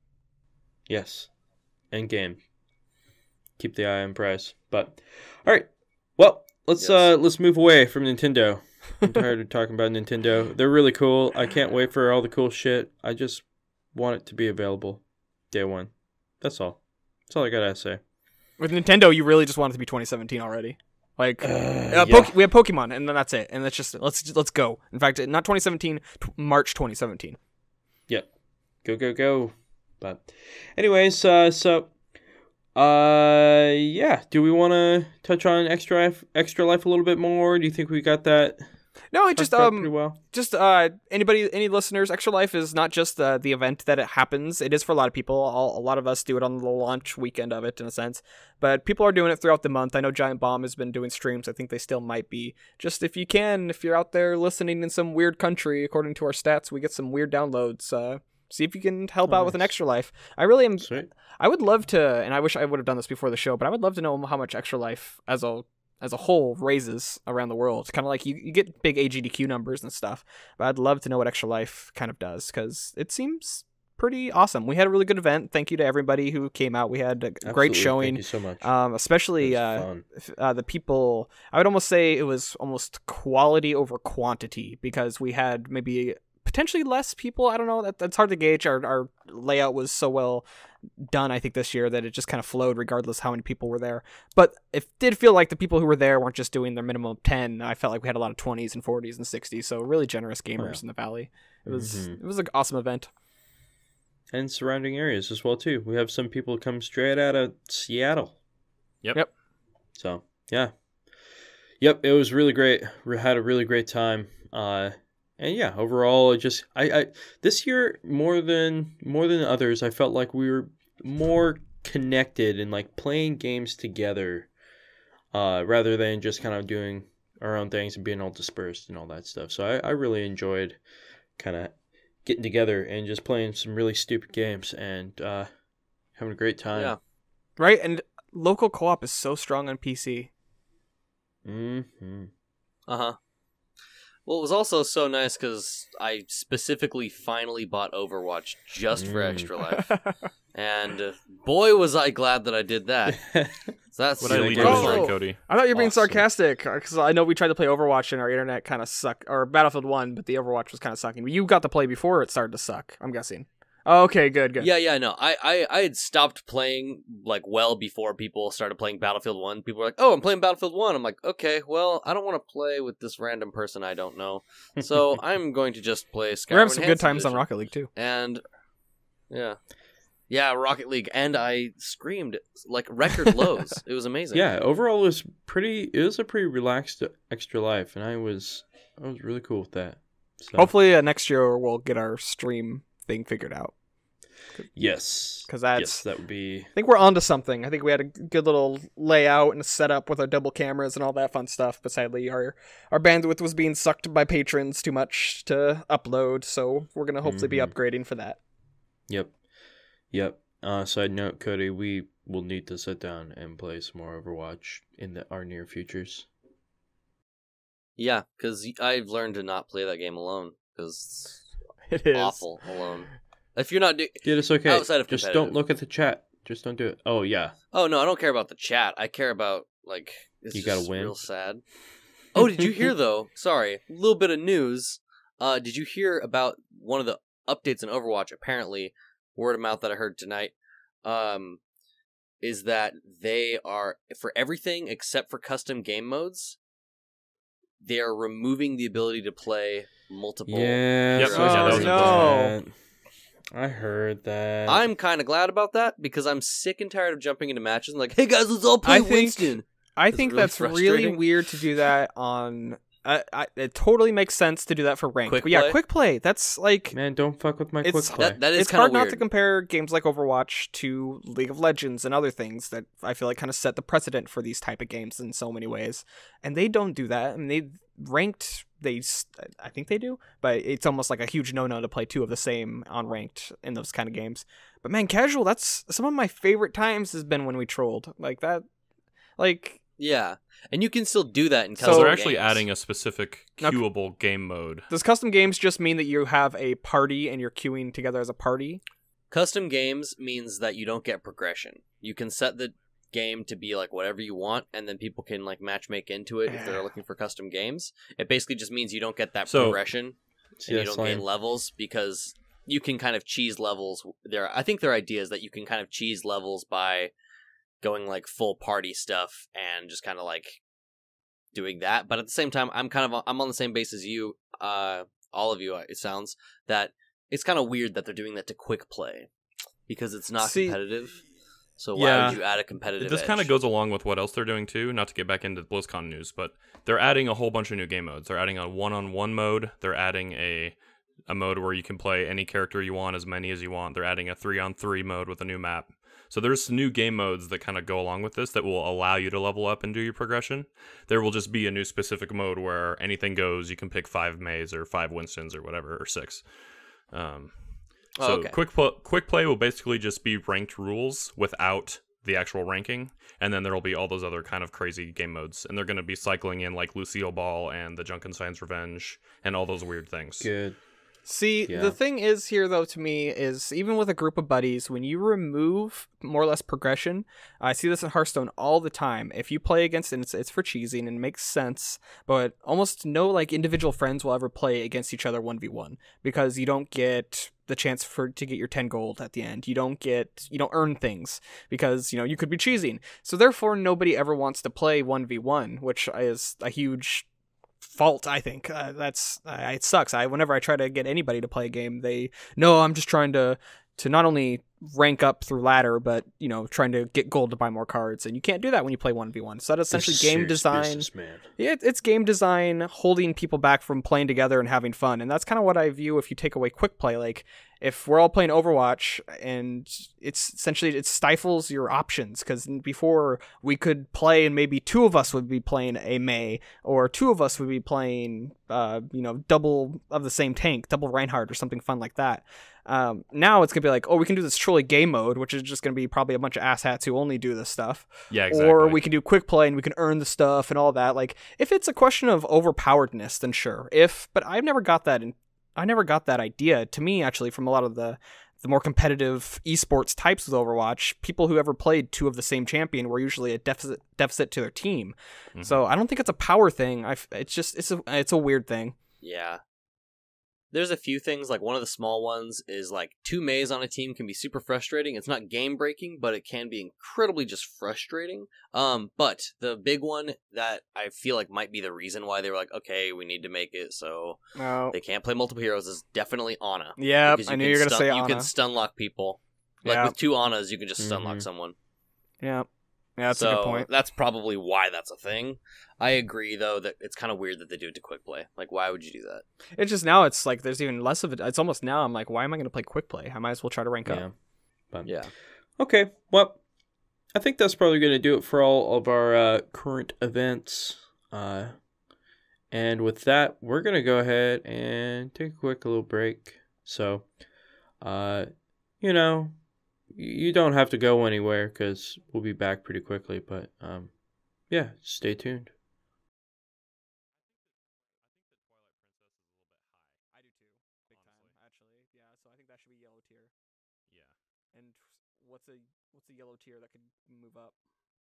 yes, end game. Keep the eye on price. But all right, well, let's Yes. uh let's move away from Nintendo. I'm tired of talking about Nintendo. They're really cool. I can't wait for all the cool shit. I just want it to be available day one. That's all. That's all I gotta say. With Nintendo, you really just want it to be twenty seventeen already. Like, Uh, uh, yeah. Poke- we have Pokemon, and then that's it. And that's just let's let's go. In fact, not twenty seventeen, t- March twenty seventeen. Yep. Go, go, go. But anyways, uh, so, uh, yeah. Do we want to touch on Extra Life, Extra Life a little bit more? Do you think we got that No, it just talked about um, pretty well? just uh, anybody, any listeners, Extra Life is not just uh, the event that it happens. It is for a lot of people. All, a lot of us do it on the launch weekend of it, in a sense. But people are doing it throughout the month. I know Giant Bomb has been doing streams. I think they still might be. Just if you can, if you're out there listening in some weird country, according to our stats, we get some weird downloads. Uh, see if you can help Oh, out with an nice. Extra Life. I really am. Sweet. I would love to, and I wish I would have done this before the show, but I would love to know how much Extra Life as a as a whole raises around the world. It's kind of like you, you get big A G D Q numbers and stuff, but I'd love to know what Extra Life kind of does, because it seems pretty awesome. We had a really good event. Thank you to everybody who came out. We had a great Absolutely. showing. Thank you so much. Um, especially It was uh, fun. f- uh, the people. I would almost say it was almost quality over quantity, because we had maybe potentially less people. I don't know. That, that's hard to gauge. Our our layout was so well done, I think, this year that it just kind of flowed regardless how many people were there. But it did feel like the people who were there weren't just doing their minimum of ten. I felt like we had a lot of twenties and forties and sixties. So really generous gamers yeah. in the valley. It was Mhm. it was an awesome event. And surrounding areas as well too. We have some people come straight out of Seattle. Yep. Yep. So yeah, yep. It was really great. We had a really great time. Uh, and yeah, overall, it just I, I this year more than more than others, I felt like we were more connected and like playing games together, uh, rather than just kind of doing our own things and being all dispersed and all that stuff. So I, I really enjoyed kind of getting together and just playing some really stupid games and uh, having a great time. Yeah. Right? And local co-op is so strong on P C. Mm-hmm. Uh huh. Well, it was also so nice because I specifically finally bought Overwatch just for Mm. Extra Life, and uh, boy was I glad that I did that. So that's What See I that lead game? you Oh. astray, Cody. I thought you were being Awesome. sarcastic, because I know we tried to play Overwatch and our internet kind of sucked, or Battlefield one, but the Overwatch was kind of sucking. You got to play before it started to suck, I'm guessing. Oh, okay, good, good. Yeah, yeah, no. I, I, I had stopped playing like well before people started playing Battlefield one. People were like, "Oh, I'm playing Battlefield one." I'm like, "Okay, well, I don't want to play with this random person I don't know, so I'm going to just play Skyrim." We're having some good Enhanced times on Edition." Rocket League too. And yeah, yeah, Rocket League, and I screamed like record lows. It was amazing. Yeah, overall it was pretty. It was a pretty relaxed Extra Life, and I was I was really cool with that. So, Hopefully uh, next year we'll get our stream thing figured out, yes, because that's. yes, that would be. I think we're onto something. I think we had a good little layout and a setup with our double cameras and all that fun stuff. But sadly, our our bandwidth was being sucked by patrons too much to upload, so we're gonna hopefully be Mhm. upgrading for that. Yep, yep. Uh, side note, Cody, we will need to sit down and play some more Overwatch in the, our near futures. yeah, because I've learned to not play that game alone because It it's is awful alone. If you're not, do- Dude, it's okay. Outside of Just competitive. don't look at the chat. Just don't do it. Oh yeah, oh no, I don't care about the chat. I care about like it's You just gotta win. real sad. Oh, did you hear though? Sorry, a little bit of news. Uh, did you hear about one of the updates in Overwatch? Apparently, word of mouth that I heard tonight, um, is that they are for everything except for custom game modes. They are removing the ability to play multiple. yeah. Yep, I yeah, that heard was that. I heard that. I'm kind of glad about that because I'm sick and tired of jumping into matches and like, hey guys, let's all play I think- Winston. I It's think really that's really frustrating. weird to do that on I, I, it totally makes sense to do that for ranked. Quick but yeah, play? quick play. That's like Man, don't fuck with my It's- quick play. That, that is it's kind hard of weird. not to compare games like Overwatch to League of Legends and other things that I feel like kind of set the precedent for these type of games in so many ways. And they don't do that. I mean, they ranked. They, s- I think they do, but it's almost like a huge no-no to play two of the same on ranked in those kind of games. But man, casual. That's some of my favorite times has been when we trolled like that. Like. Yeah, and you can still do that in So custom So they're actually games. adding a specific Okay. queuable game mode. Does custom games just mean that you have a party and you're queuing together as a party? Custom games means that you don't get progression. You can set the game to be like whatever you want, and then people can like matchmake into it if they're looking for custom games. It basically just means you don't get that So- progression See, and you that's don't gain lame. levels because you can kind of cheese levels. There, I think their idea is that you can kind of cheese levels by going like full party stuff and just kind of like doing that. But at the same time, I'm kind of I'm on the same base as you, uh, all of you. It sounds that it's kind of weird that they're doing that to quick play because it's not See- competitive. So why Yeah. would you add a competitive? This kind of edge? goes along with what else they're doing too. Not to get back into BlizzCon news, but they're adding a whole bunch of new game modes. They're adding a one-on-one mode. They're adding a a mode where you can play any character you want, as many as you want. They're adding a three-on-three mode with a new map. So there's new game modes that kind of go along with this that will allow you to level up and do your progression. There will just be a new specific mode where anything goes. You can pick five Mays or five Winstons or whatever, or six. Um, Oh, so okay. quick pl- quick play will basically just be ranked rules without the actual ranking, and then there'll be all those other kind of crazy game modes, and they're going to be cycling in like Lucille Ball and the Junkenstein's Revenge and all those weird things. Good. See, Yeah. the thing is here, though, to me, is even with a group of buddies, when you remove more or less progression, I see this in Hearthstone all the time. If you play against, and it's, it's for cheesing and it makes sense, but almost no like individual friends will ever play against each other one v one because you don't get the chance for to get your ten gold at the end. You don't get, you don't earn things because, you know, you could be cheesing. So therefore, nobody ever wants to play one v one, which is a huge fault. I think uh, that's uh, it sucks. I whenever I try to get anybody to play a game, they no, I'm just trying to to not only rank up through ladder, but you know, trying to get gold to buy more cards, and you can't do that when you play one v one. So that's essentially This is game serious design. business, man. Yeah, it's game design holding people back from playing together and having fun, and that's kind of what I view if you take away quick play. Like if we're all playing Overwatch, and it's essentially it stifles your options because before we could play, and maybe two of us would be playing a Mei, or two of us would be playing, uh, you know, double of the same tank, double Reinhardt or something fun like that. Um, now it's gonna be like, oh, we can do this truly game mode, which is just gonna be probably a bunch of asshats who only do this stuff. Yeah, exactly. Or we can do quick play and we can earn the stuff and all that. Like, if it's a question of overpoweredness, then sure. If, but I've never got that in, I never got that idea. To me, actually, from a lot of the the more competitive esports types with Overwatch, people who ever played two of the same champion were usually a deficit deficit to their team. Mhm. So I don't think it's a power thing. I, it's just it's a it's a weird thing. Yeah. There's a few things, like one of the small ones is like two Meis on a team can be super frustrating. It's not game breaking, but it can be incredibly just frustrating. Um, but the big one that I feel like might be the reason why they were like, okay, we need to make it so No. they can't play multiple heroes is definitely Ana. Yeah, Because I knew can you were gonna stun- say You Ana. can stun lock people. Like Yeah. with two Anas, you can just stun lock Mhm. someone. Yeah, yeah, that's so a good point. that's probably why that's a thing. I agree, though, that it's kind of weird that they do it to quick play. Like, why would you do that? It's just now it's like there's even less of it. It's almost now I'm like, why am I going to play quick play? I might as well try to rank Yeah. up. But, Yeah. Okay, well, I think that's probably going to do it for all of our uh, current events. Uh, and with that, we're going to go ahead and take a quick little break. So, uh, you know, you don't have to go anywhere because we'll be back pretty quickly. But, um, yeah, stay tuned. I do too, big time actually. Yeah, so I think that should be yellow tier. Yeah. And what's a what's a yellow tier that could move up?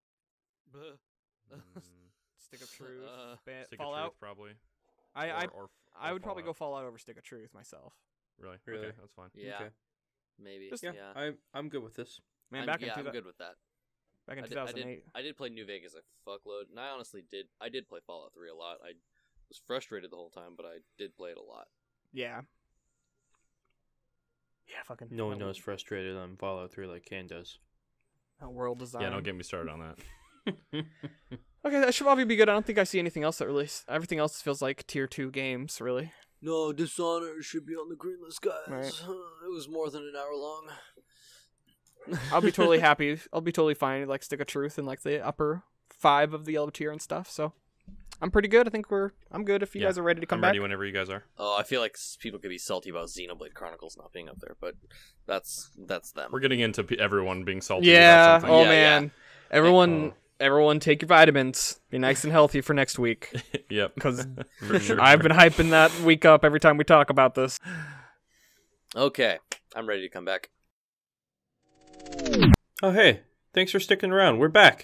Mm, Stick of Truth, Uh, Ban- Stick of Fallout. Truth, probably. I I, or, or, I or would probably go Fallout. Fallout over Stick of Truth myself. Really? Really? Okay, that's fine. Yeah. Okay. Maybe. Just- yeah. Yeah, I'm I'm good with this. Man, I'm, back yeah, in two, I'm good with that. back in I did, I did, 2008. I did play New Vegas a fuckload, and I honestly did. I did play Fallout three a lot. I was frustrated the whole time, but I did play it a lot. Yeah. Yeah, fucking. No one that knows frustrated on Fallout three like Cain does. wo- that world design. Yeah, don't get me started on that. Okay, that should probably be good. I don't think I see anything else that really. Everything else feels like tier two games, really. No, Dishonored should be on the green list, guys. Right. It was more than an hour long. I'll be totally happy. I'll be totally fine. Like Stick of Truth in like the upper five of the yellow tier and stuff. So I'm pretty good. I think we're. I'm good. If you Yeah, guys are ready to come I'm back. ready whenever you guys are. Oh, I feel like s- people could be salty about Xenoblade Chronicles not being up there, but that's that's them. We're getting into p- everyone being salty Yeah. about something. Oh Yeah, man. Everyone. Oh. Everyone, take your vitamins. Be nice and healthy for next week. Yep. Because For sure. I've been hyping that week up every time we talk about this. Okay, I'm ready to come back. Oh, hey. Thanks for sticking around. We're back.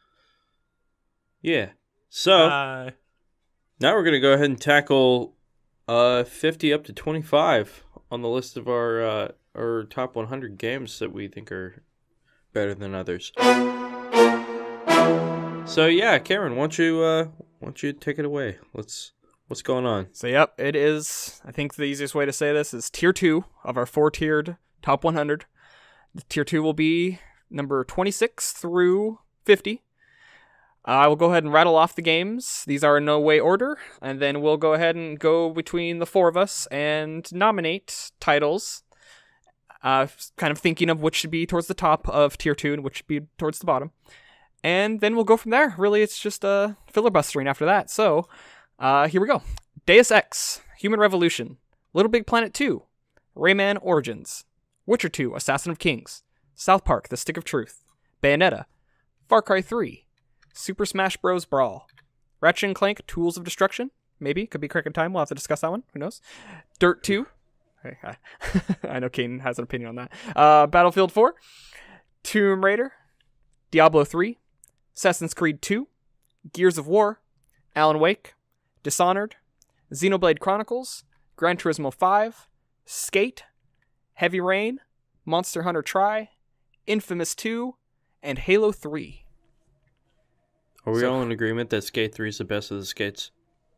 Yeah. So, Bye. now we're going to go ahead and tackle uh, fifty up to twenty-five on the list of our, uh, our top one hundred games that we think are better than others. So, yeah, Karen, why don't you, uh, why don't you take it away? Let's, what's going on? So, yep, it is. I think the easiest way to say this is tier two of our four tiered top one hundred. The tier two will be number twenty-six through fifty. I will go ahead and rattle off the games. These are in no way order, and then we'll go ahead and go between the four of us and nominate titles, uh, kind of thinking of which should be towards the top of tier two and which should be towards the bottom. And then we'll go from there. Really, it's just uh, filibustering after that. So, uh, here we go. Deus Ex, Human Revolution, Little Big Planet two, Rayman Origins, Witcher two, Assassin of Kings, South Park, The Stick of Truth, Bayonetta, Far Cry three, Super Smash Bros. Brawl, Ratchet and Clank, Tools of Destruction, maybe, could be Crack in Time, we'll have to discuss that one, who knows, Dirt two, hey, I, I know Cain has an opinion on that, uh, Battlefield four, Tomb Raider, Diablo three, Assassin's Creed two, Gears of War, Alan Wake, Dishonored, Xenoblade Chronicles, Gran Turismo five, Skate, Heavy Rain, Monster Hunter Tri, Infamous two, and Halo three. Are we So- all in agreement that Skate three is the best of the skates?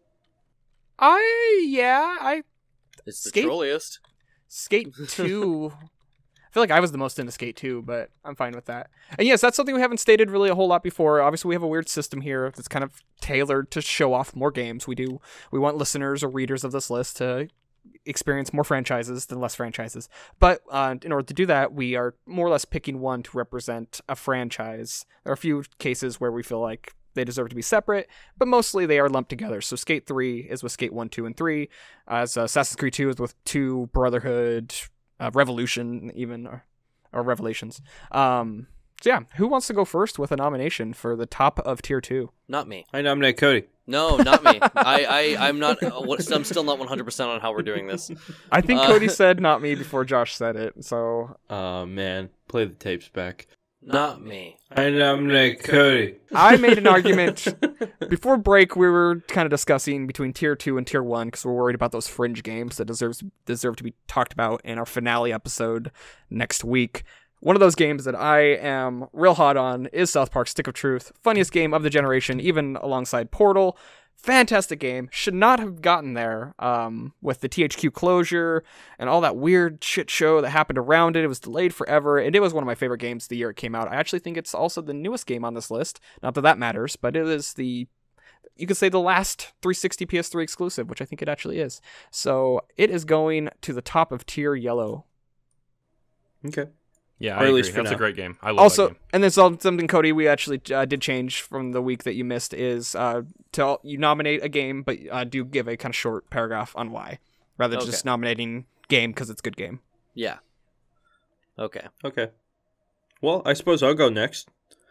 I, yeah, I, It's the Skate? trolliest. Skate two, I feel like I was the most into Skate two, but I'm fine with that. And yes, that's something we haven't stated really a whole lot before. Obviously, we have a weird system here that's kind of tailored to show off more games. We do, we want listeners or readers of this list to experience more franchises than less franchises. But uh, in order to do that, we are more or less picking one to represent a franchise. There are a few cases where we feel like they deserve to be separate, but mostly they are lumped together. So Skate three is with Skate one, two, and three, as uh, Assassin's Creed two is with two, Brotherhood, uh, Revolution, even, or, or Revelations. Um, so yeah, who wants to go first with a nomination for the top of tier two? Not me. I nominate Cody. No, not me. I, I, I'm not. Uh, what, I'm still not one hundred percent on how we're doing this. I think Uh, Cody said not me before Josh said it, so Oh, man. Play the tapes back. Not me. I nominate Cody. I made an argument before break. We were kind of discussing between tier two and tier one because we're worried about those fringe games that deserves deserve to be talked about in our finale episode next week. One of those games that I am real hot on is South Park: Stick of Truth, funniest game of the generation, even alongside Portal. Fantastic game. Should not have gotten there um, with the T H Q closure and all that weird shit show that happened around it. It was delayed forever, and it was one of my favorite games the year it came out. I actually think it's also the newest game on this list. Not that that matters, but it is the, you could say, the last three sixty P S three exclusive, which I think it actually is. So it is going to the top of tier yellow. Okay. Yeah, Or I at agree. least for That's now. a great game. I love Also, that game. and then some- something, Cody, we actually uh, did change from the week that you missed is uh, to you nominate a game, but uh, do give a kind of short paragraph on why, rather than Okay. just nominating game because it's a good game. Yeah. Okay. Okay. Well, I suppose I'll go next.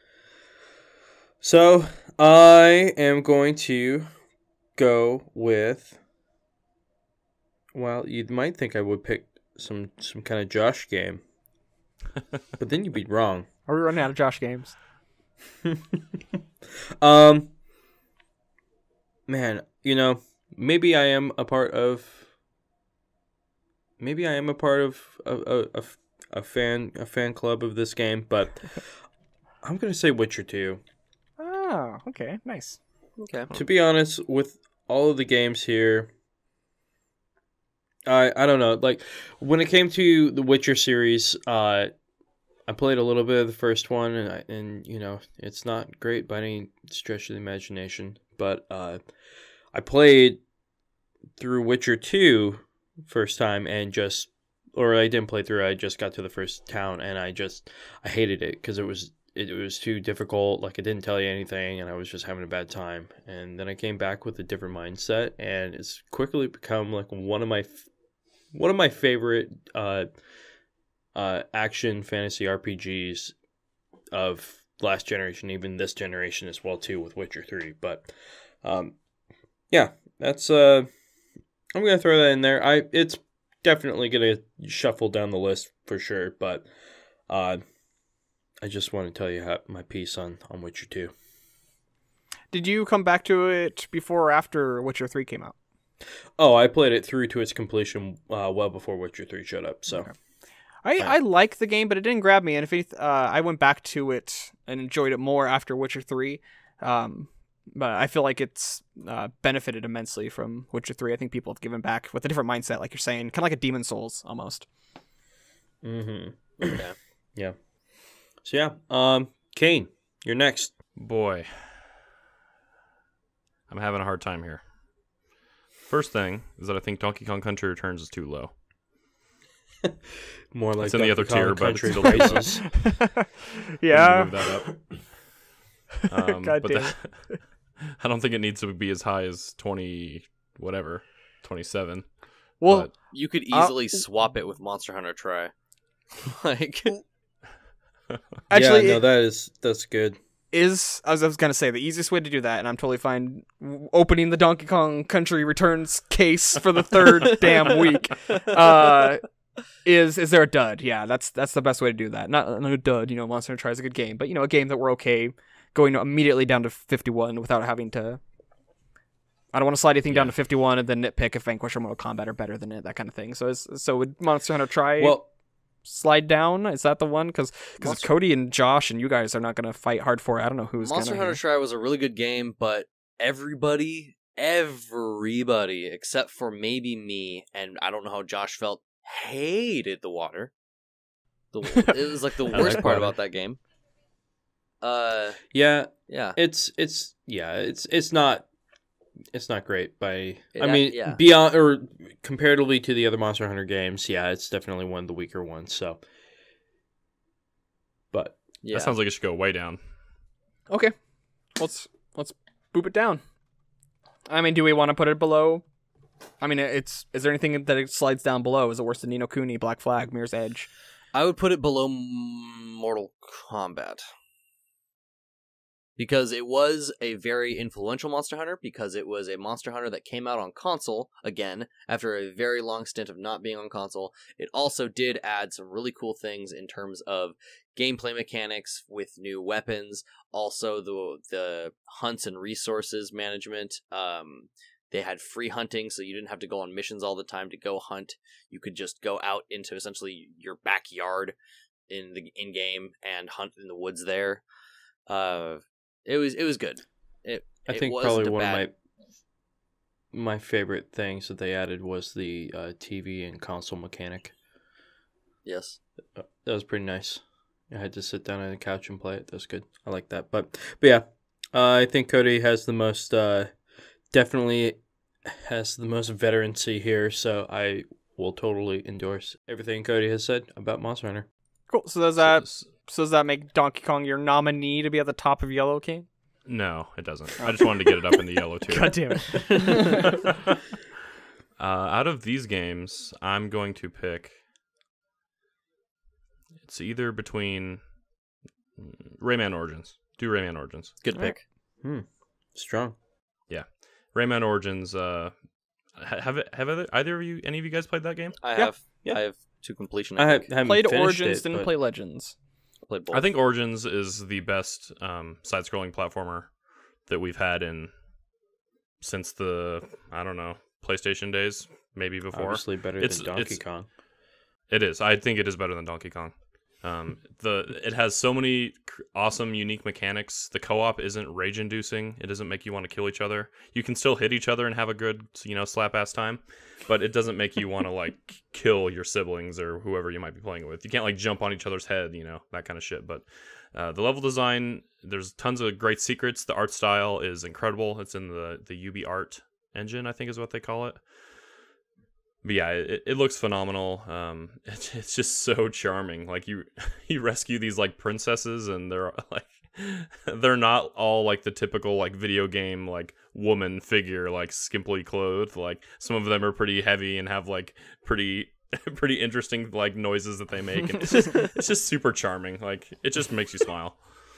So, I am going to go with... Well, you might think I would pick some, some kind of Josh game. But then you'd be wrong. Are we running out of Josh games? um, man, you know, maybe I am a part of. Maybe I am a part of a a, a, a fan a fan club of this game, but I'm gonna say Witcher two. Oh, okay, nice. Okay. To be honest, with all of the games here, I I don't know. Like when it came to the Witcher series, uh, I played a little bit of the first one, and I, and you know, it's not great by any stretch of the imagination. But uh, I played through Witcher two first time, and just, or I didn't play through. I just got to the first town, and I just I hated it because it was it, it was too difficult. Like, it didn't tell you anything, and I was just having a bad time. And then I came back with a different mindset, and it's quickly become like one of my one of my favorite. Uh, Uh, action fantasy R P Gs of last generation, even this generation as well too, with Witcher three. But um, yeah, that's uh, I'm gonna throw that in there. I it's definitely gonna shuffle down the list for sure. But uh, I just want to tell you how, my piece on on Witcher two. Did you come back to it before or after Witcher three came out? Oh, I played it through to its completion uh, well before Witcher three showed up. So. Okay. I, I like the game, but it didn't grab me. And if it, uh, I went back to it and enjoyed it more after Witcher three. Um, but I feel like it's uh, benefited immensely from Witcher three. I think people have given back with a different mindset, like you're saying, kind of like a Demon Souls almost. Mm-hmm. Yeah. Yeah. So yeah, um, Cain, you're next. Boy, I'm having a hard time here. First thing is that I think Donkey Kong Country Returns is too low. More like it's in the other tier, but it's still Races. Yeah. Move that up. Um, God but damn that, I don't think it needs to be as high as twenty, whatever, twenty-seven. Well, but, You could easily uh, swap it with Monster Hunter Tri. Like, actually, yeah, no, it that is that's good. Is I was, I was gonna say the easiest way to do that, and I'm totally fine opening the Donkey Kong Country Returns case for the third damn week. Uh, is is there a dud? Yeah, that's that's the best way to do that. Not, not a dud, you know. Monster Hunter Tri is a good game, but you know, a game that we're okay going immediately down to fifty-one without having to. I don't want to slide anything yeah. down to fifty-one and then nitpick if Vanquish or Mortal Kombat are better than it, that kind of thing. So is so would Monster Hunter Tri well, slide down? Is that the one? Because because Cody and Josh and you guys are not going to fight hard for it. I don't know who's Monster gonna Hunter Tri was a really good game, but everybody, everybody except for maybe me, and I don't know how Josh felt, hated the water. The, it was like the worst like part water. about that game. Uh, yeah, yeah. it's it's yeah, it's it's not it's not great by. It, I mean, yeah. beyond or comparatively to the other Monster Hunter games, yeah, it's definitely one of the weaker ones. So, but yeah. That sounds like it should go way down. Okay, let's let's boop it down. I mean, do we want to put it below? I mean, it's is there anything that it slides down below? Is it worse than Ni no Kuni, Black Flag, Mirror's Edge? I would put it below Mortal Kombat. Because it was a very influential Monster Hunter, because it was a Monster Hunter that came out on console, again, after a very long stint of not being on console. It also did add some really cool things in terms of gameplay mechanics with new weapons, also the the hunts and resources management. Um, they had free hunting, so you didn't have to go on missions all the time to go hunt. You could just go out into essentially your backyard in the in-game and hunt in the woods there. Uh... It was it was good. It, I it think wasn't probably a one bad... of my my favorite things that they added was the uh, T V and console mechanic. Yes, Uh, that was pretty nice. I had to sit down on the couch and play it. That was good. I like that. But but yeah, uh, I think Cody has the most uh, definitely has the most veterancy here. So I will totally endorse everything Cody has said about Monster Hunter. Cool. So does that so does that make Donkey Kong your nominee to be at the top of Yellow King? No, it doesn't. I just wanted to get it up in the yellow tier. God damn it. uh, out of these games, I'm going to pick. It's either between Rayman Origins. Do Rayman Origins. good All pick. Hmm. Strong. Yeah, Rayman Origins. Uh, ha- have it, have either, either of you, any of you guys played that game? I Yeah, have yeah. I have to completion. I I, ha- think. haven't Played finished Origins, it, didn't but- play Legends. I played both. I think Origins is the best um, side-scrolling platformer that we've had in since the I don't know PlayStation days, maybe before. Obviously better It's- than Donkey it's- Kong. It is. I think it is better than Donkey Kong. Um, the it has so many awesome, unique mechanics. The co-op isn't rage-inducing. It doesn't make you want to kill each other. You can still hit each other and have a good, you know, slap-ass time, but it doesn't make you want to like kill your siblings or whoever you might be playing with. You can't like jump on each other's head, you know, that kind of shit. But uh, the level design, there's tons of great secrets. The art style is incredible. It's in the the U B art engine, I think is what they call it. But yeah, it, it looks phenomenal. Um, it, it's just so charming. Like you, you rescue these like princesses, and they're like, they're not all like the typical like video game like woman figure, like skimpily clothed. Like some of them are pretty heavy and have like pretty, pretty interesting like noises that they make. And it's just, it's just super charming. Like it just makes you smile.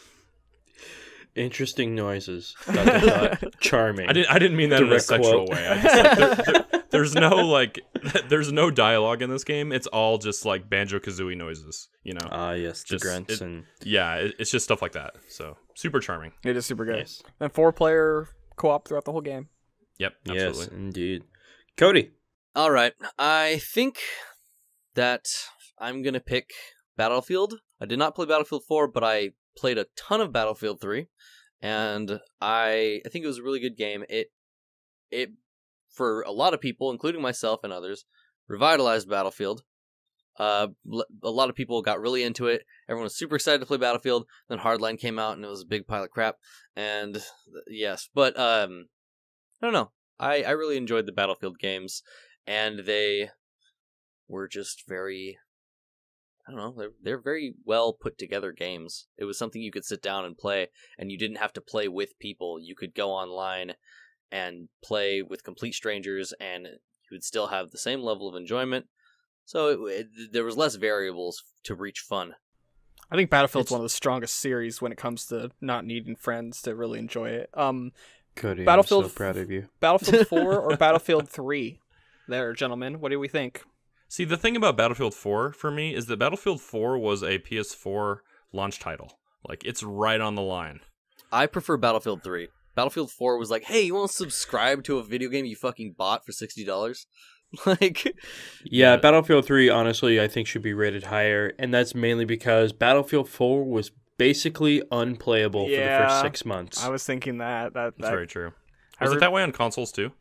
Interesting noises. Dot, dot, dot. Charming. I didn't. I didn't mean that Direct in a sexual quote. way. I just, like, there, there, there's no like. There's no dialogue in this game. It's all just like Banjo Kazooie noises. You know. Ah, yes, the Just- grunts it- and Yeah, it, it's just stuff like that. So super charming. It is super good. Nice. And four player co-op throughout the whole game. Yep. yes, Absolutely. indeed. Cody. All right, I think that I'm gonna pick Battlefield. I did not play Battlefield four, but I played a ton of Battlefield three, and I I think it was a really good game. It it for a lot of people, including myself and others, revitalized Battlefield. Uh, l- a lot of people got really into it. Everyone was super excited to play Battlefield. Then Hardline came out, and it was a big pile of crap. And uh, yes, but um, I don't know. I I really enjoyed the Battlefield games, and they were just very. I don't know. They're they're very well put together games. It was something you could sit down and play, and you didn't have to play with people. You could go online and play with complete strangers, and you would still have the same level of enjoyment. So it, it, there was less variables to reach fun. I think Battlefield's It's- one of the strongest series when it comes to not needing friends to really enjoy it. Um, Cody, Battlefield I'm so proud of you. Battlefield four or Battlefield three? There, gentlemen. What do we think? See, the thing about Battlefield four for me is that Battlefield four was a P S four launch title. Like it's right on the line. I prefer Battlefield three. Battlefield four was like, hey, you want to subscribe to a video game you fucking bought for sixty dollars? Like, Yeah, Yeah. Battlefield three, honestly, I think should be rated higher, and that's mainly because Battlefield four was basically unplayable for the Yeah, first six months. I was thinking that. That, That's that very true. I Was re- it that way on consoles too?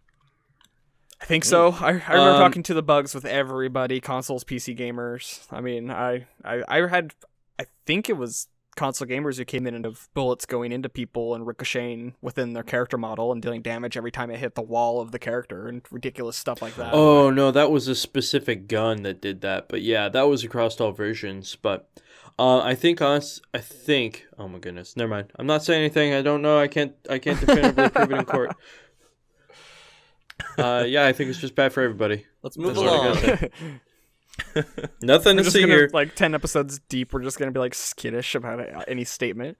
I think so. I, I remember Um, talking to the bugs with everybody, consoles, P C gamers. I mean, I, I, I had, I think it was console gamers who came in and of bullets going into people and ricocheting within their character model and dealing damage every time it hit the wall of the character and ridiculous stuff like that. Oh, no, that was a specific gun that did that. But yeah, that was across all versions. But uh, I think, honest, I think, oh my goodness, never mind. I'm not saying anything. I don't know. I can't, I can't definitively prove it in court. Uh, yeah, I think it's just bad for everybody. let's move That's what I along. gotta Nothing We're to just see gonna, here. like ten episodes deep, we're just gonna be like skittish about it, any statement.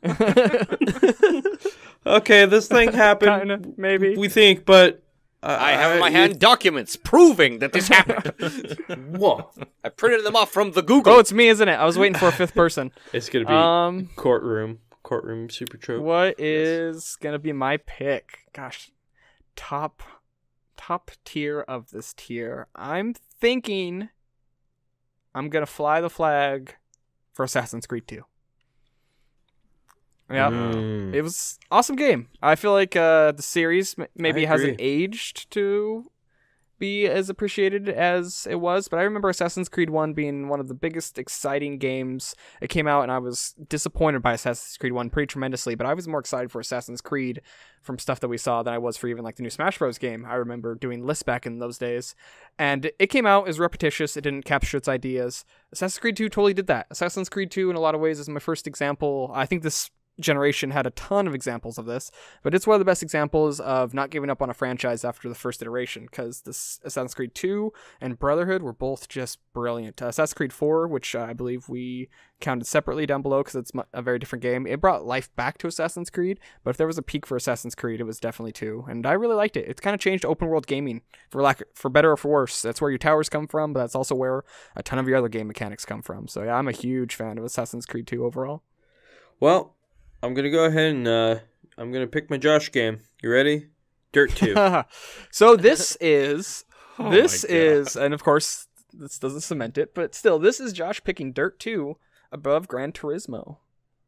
Okay, this thing happened. Kinda, maybe. We think, but uh, I have in my hand documents proving that this happened. Whoa, I printed them off from the Google. Oh, it's me, isn't it? I was waiting for a fifth person. it's gonna be Um, courtroom, courtroom Supertrope. what is gonna be my pick? Gosh, top, top tier of this tier. I'm thinking I'm gonna fly the flag for Assassin's Creed two. Yeah, Mm. it was awesome game. I feel like uh, the series m- maybe I hasn't agree. aged to be as appreciated as it was, but I remember Assassin's Creed one being one of the biggest exciting games. It came out and I was disappointed by Assassin's Creed one pretty tremendously, but I was more excited for Assassin's Creed from stuff that we saw than I was for even like the new Smash Bros game. I remember doing lists back in those days, and it came out as repetitious. It didn't capture its ideas. Assassin's Creed two totally did that. Assassin's Creed two in a lot of ways is my first example. I think this generation had a ton of examples of this, but it's one of the best examples of not giving up on a franchise after the first iteration, because this Assassin's Creed two and Brotherhood were both just brilliant. Uh, Assassin's Creed four, which uh, I believe we counted separately down below because it's mu- a very different game, it brought life back to Assassin's Creed, but if there was a peak for Assassin's Creed, it was definitely two, and I really liked it. It's kind of changed open world gaming, for lack for better or for worse. That's where your towers come from, but that's also where a ton of your other game mechanics come from. So yeah, I'm a huge fan of Assassin's Creed two overall. Well, I'm gonna go ahead and uh, I'm gonna pick my Josh game. You ready? Dirt two. So this is Oh my this God. is, and of course this doesn't cement it, but still, this is Josh picking Dirt two above Gran Turismo.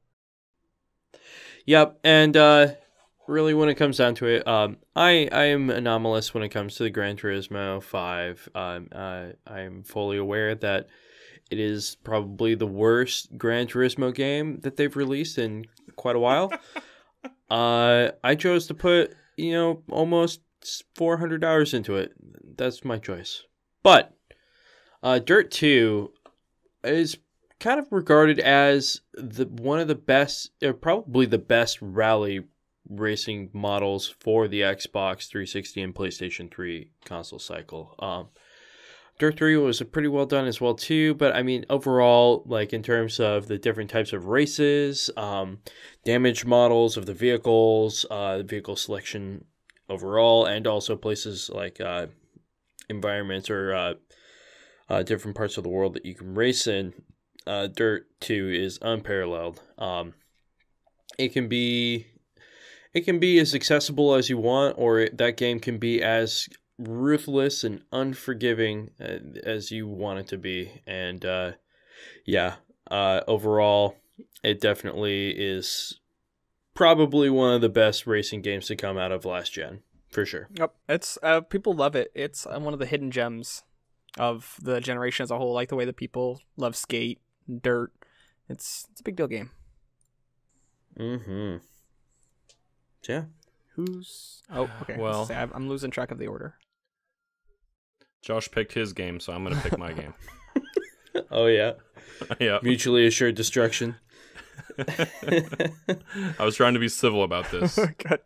Yep, and uh, really, when it comes down to it, um, I I am anomalous when it comes to the Gran Turismo five. Um, uh, I am fully aware that it is probably the worst Gran Turismo game that they've released in quite a while. uh, I chose to put, you know, almost four hundred hours into it. That's my choice. But uh, Dirt two is kind of regarded as the one of the best, or probably the best rally racing models for the Xbox three sixty and PlayStation three console cycle. Um, Dirt three was pretty well done as well too, but I mean overall, like in terms of the different types of races, um, damage models of the vehicles, uh, vehicle selection overall, and also places like uh, environments or uh, uh, different parts of the world that you can race in, uh, Dirt two is unparalleled. Um, it can be it can be as accessible as you want, or it, that game can be as ruthless and unforgiving as you want it to be. And uh yeah uh overall it definitely is probably one of the best racing games to come out of last gen, for sure. Yep, it's uh people love it. It's uh, one of the hidden gems of the generation as a whole, like the way that people love Skate, Dirt. It's it's a big deal game. Mm-hmm. Yeah. Who's oh okay Well, say, I'm losing track of the order. Josh picked his game, so I'm going to pick my game. Oh yeah. Yeah. Mutually assured destruction. I was trying to be civil about this. I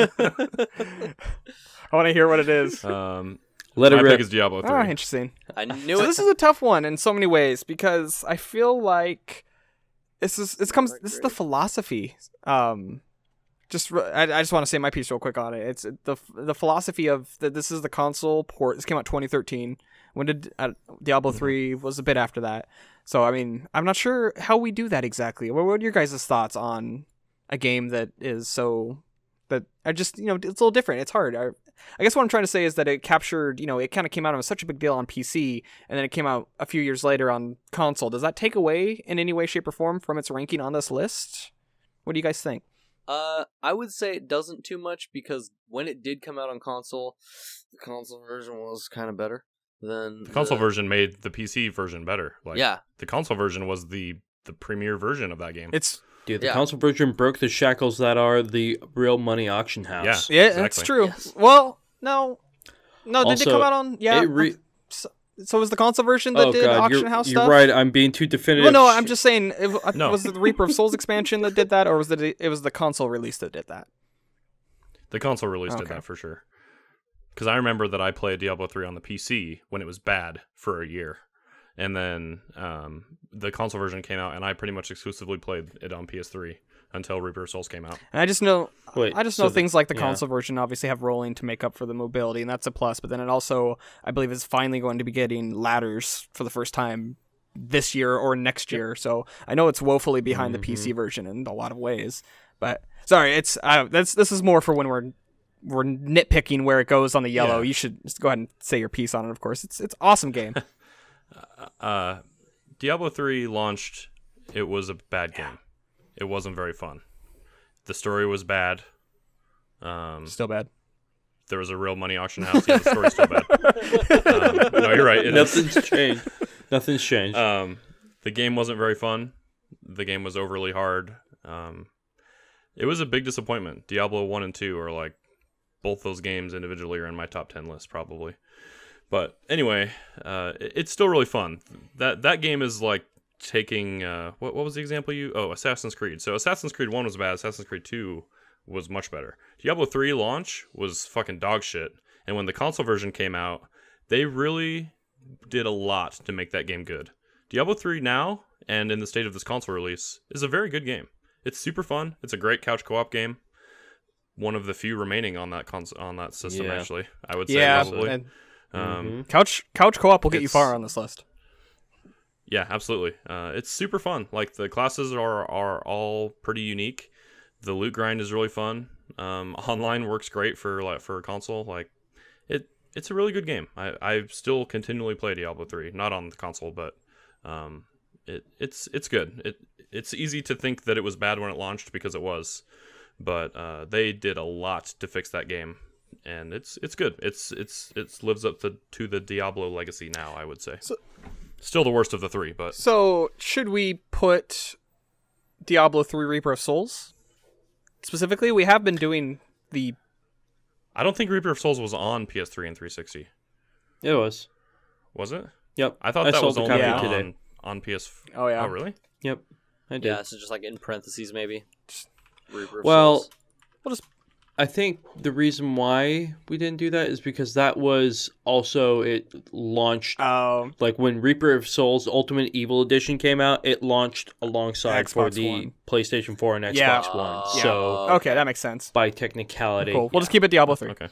want to hear what it is. Um, Let my it pick rip. is Diablo three. Ah, interesting. I knew So it. this is a tough one in so many ways because I feel like this is it comes this is the philosophy. Um, just re- I, I just want to say my piece real quick on it. It's the the philosophy of that this is the console port. This came out twenty thirteen. When did uh, Diablo three was a bit after that. So I mean I'm not sure how we do that exactly. What, what are your guys' thoughts on a game that is so that I just you know it's a little different. It's hard. I, I guess what I'm trying to say is that it captured, you know, it kind of came out and was such a big deal on P C, and then it came out a few years later on console. Does that take away in any way, shape, or form from its ranking on this list? What do you guys think? Uh, I would say it doesn't too much because when it did come out on console, the console version was kind of better than The console version made the P C version better. Like, Yeah, the console version was the the premier version of that game. It's Dude, the Yeah. console version broke the shackles that are the real money auction house. Yeah. yeah, that's exactly. true. Yes. Well, no, no, did Also, it come out on? Yeah. it re- so, so was the console version that Oh did god, auction you're, house you're stuff? right. I'm being too definitive. Well, no, I'm just saying. It, uh, No. Was it the Reaper of Souls expansion that did that, or was it it was the console release that did that? The console release did Okay. that for sure. Because I remember that I played Diablo three on the P C when it was bad for a year. And then um, the console version came out, and I pretty much exclusively played it on P S three until Reaper of Souls came out. And I just know, Wait, I just so know the- things like the yeah. console version obviously have rolling to make up for the mobility, and that's a plus. But then it also, I believe, is finally going to be getting ladders for the first time this year or next year. So I know it's woefully behind the P C version in a lot of ways. But sorry, it's uh, that's this is more for when we're we're nitpicking where it goes on the yellow. Yeah. You should just go ahead and say your piece on it. Of course, it's it's awesome game. Uh, Diablo three launched, it was a bad game. It wasn't very fun. The story was bad. Um, Still bad. there was a real money auction house. Yeah, the story's still bad. Um, no, you're right. It is. Nothing's changed. Nothing's changed. Um, the game wasn't very fun. The game was overly hard. Um, it was a big disappointment. Diablo one and two are like, both those games individually are in my top ten list probably. But anyway, uh, it, it's still really fun. That that game is like taking, uh, what, what was the example you, oh, Assassin's Creed. So Assassin's Creed one was bad, Assassin's Creed two was much better. Diablo three launch was fucking dog shit. And when the console version came out, they really did a lot to make that game good. Diablo three now, and in the state of this console release, is a very good game. It's super fun. It's a great couch co-op game. One of the few remaining on that cons- on that system, Yeah. actually. I would say Yeah, probably. and Um, Mhm. couch couch co-op will get you It's- far on this list. Yeah, absolutely. Uh, it's super fun. Like, the classes are are all pretty unique. The loot grind is really fun. Um, online works great for like for a console. Like, it it's a really good game. I I still continually play Diablo three, not on the console, but um, it it's it's good. It it's easy to think that it was bad when it launched because it was, but uh, they did a lot to fix that game, and it's it's good. It's it's it's lives up to to the Diablo legacy now, I would say. So, Still the worst of the three, but so should we put Diablo three Reaper of Souls specifically? We have been doing the. I don't think Reaper of Souls was on P S three and three sixty. It was. Was it? Yep. I thought I that sold was the only copy on, today. on P S. Oh yeah. Oh really? Yep. I did. Yeah, so just like in parentheses, maybe. Reaper of Well, Souls. We'll just. I think the reason why we didn't do that is because that was also it launched Um. like when Reaper of Souls Ultimate Evil Edition came out. It launched alongside for Xbox the One. PlayStation four and Xbox Yeah. One. Yeah. So Okay, that makes sense. by technicality, Cool. We'll just keep it Diablo three. Okay.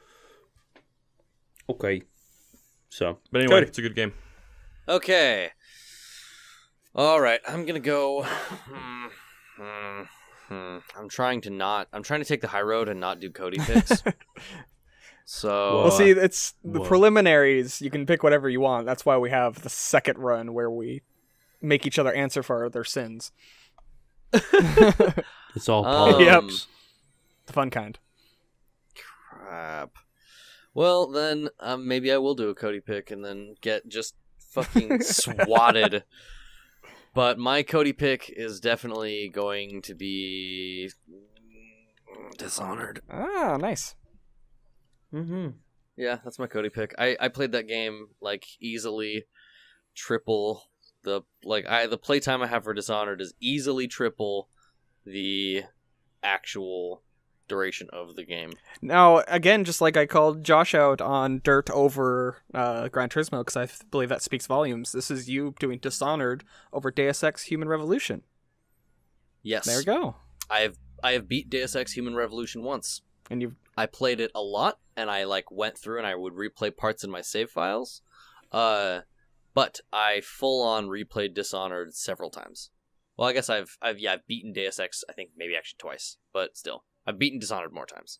okay. So, But anyway, Good. it's a good game. Okay. All right, I'm gonna go. Hmm, hmm, hmm. I'm trying to not. I'm trying to take the high road and not do Cody picks. So Well, Well, see, it's the Whoa. preliminaries. You can pick whatever you want. That's why we have the second run where we make each other answer for their sins. it's all Um, politics. The fun kind. crap. Well, then um, maybe I will do a Cody pick and then get just fucking swatted. But my Cody pick is definitely going to be Dishonored. Ah, nice. Mm-hmm. Yeah, that's my Cody pick. I, I played that game like easily triple the like I the playtime I have for Dishonored is easily triple the actual duration of the game. Now, again, just like I called Josh out on Dirt over uh, Gran Turismo, because I th- believe that speaks volumes. This is you doing Dishonored over Deus Ex Human Revolution. Yes. There we go. I have I have beat Deus Ex Human Revolution once. And you've I played it a lot, and I like went through and I would replay parts in my save files. Uh, but I full on replayed Dishonored several times. Well, I guess I've I've yeah I've beaten Deus Ex I think maybe actually twice, but still I've beaten Dishonored more times.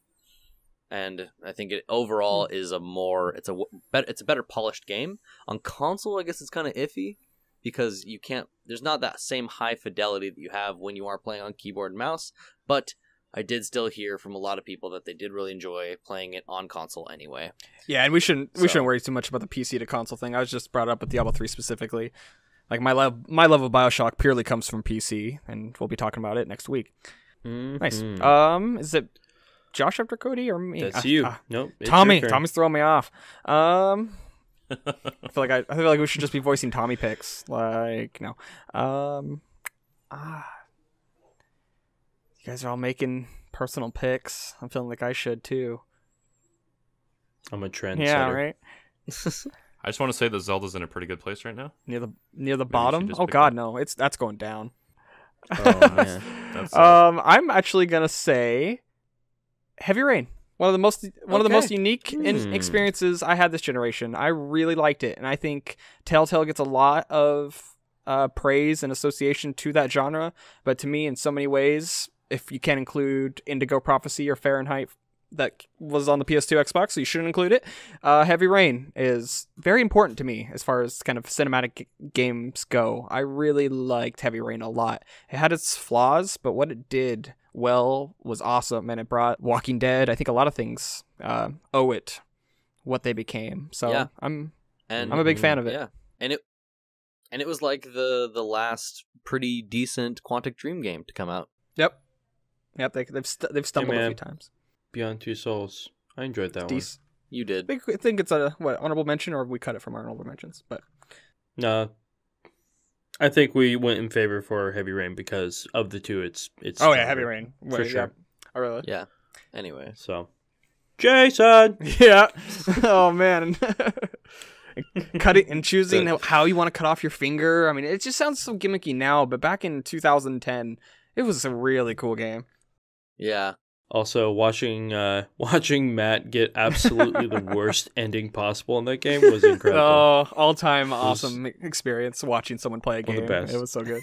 And I think it overall is a more it's a w- better it's a better polished game. On console, I guess it's kind of iffy because you can't there's not that same high fidelity that you have when you are playing on keyboard and mouse, but I did still hear from a lot of people that they did really enjoy playing it on console anyway. yeah, and we shouldn't we So- shouldn't worry too much about the P C to console thing. I was just brought up with Diablo three specifically. Like my love my love of BioShock purely comes from P C, and we'll be talking about it next week. Mm-hmm. Nice. Um, is it Josh after Cody or me? That's Ah, you. ah. Nope. it's Tommy. your turn. Tommy's throwing me off. Um, I feel like I, I feel like we should just be voicing Tommy picks. Like no. Um, ah, you guys are all making personal picks. I'm feeling like I should too. I'm a trendsetter. Yeah, right. I just want to say that Zelda's in a pretty good place right now. Near the near the should bottom. just Oh pick God, that. no! It's that's going down. Oh man. That's uh, Um, I'm actually gonna say Heavy Rain. One of the most one of the Okay. most unique in- Hmm. experiences I had this generation. I really liked it, and I think Telltale gets a lot of uh, praise and association to that genre. But to me, in so many ways, if you can't include Indigo Prophecy or Fahrenheit, that was on the P S two Xbox, so you shouldn't include it. Uh, Heavy Rain is very important to me as far as kind of cinematic g- games go. I really liked Heavy Rain a lot. It had its flaws, but what it did well was awesome, and it brought Walking Dead. I think a lot of things uh, owe it what they became. So Yeah. I'm And I'm a big fan of it. yeah, and it and it was like the the last pretty decent Quantic Dream game to come out. Yep, yep. They, they've st- they've stumbled a man. few times. Beyond Two Souls. I enjoyed that one. Dec- You did. I think- I think it's a what honorable mention, or we cut it from our honorable mentions. But No. I think we went in favor for Heavy Rain because of the two. It's it's. oh yeah, stronger, Heavy Rain for Wait, sure. Yeah. Oh really? Yeah. Anyway, So, Jason. Yeah. Oh man. Cutting and choosing how you want to cut off your finger. I mean, it just sounds so gimmicky now, but back in two thousand ten, it was a really cool game. yeah. Also, watching uh, watching Matt get absolutely the worst ending possible in that game was incredible. Oh, all time was- awesome experience watching someone play a One of game. the best. It was so good.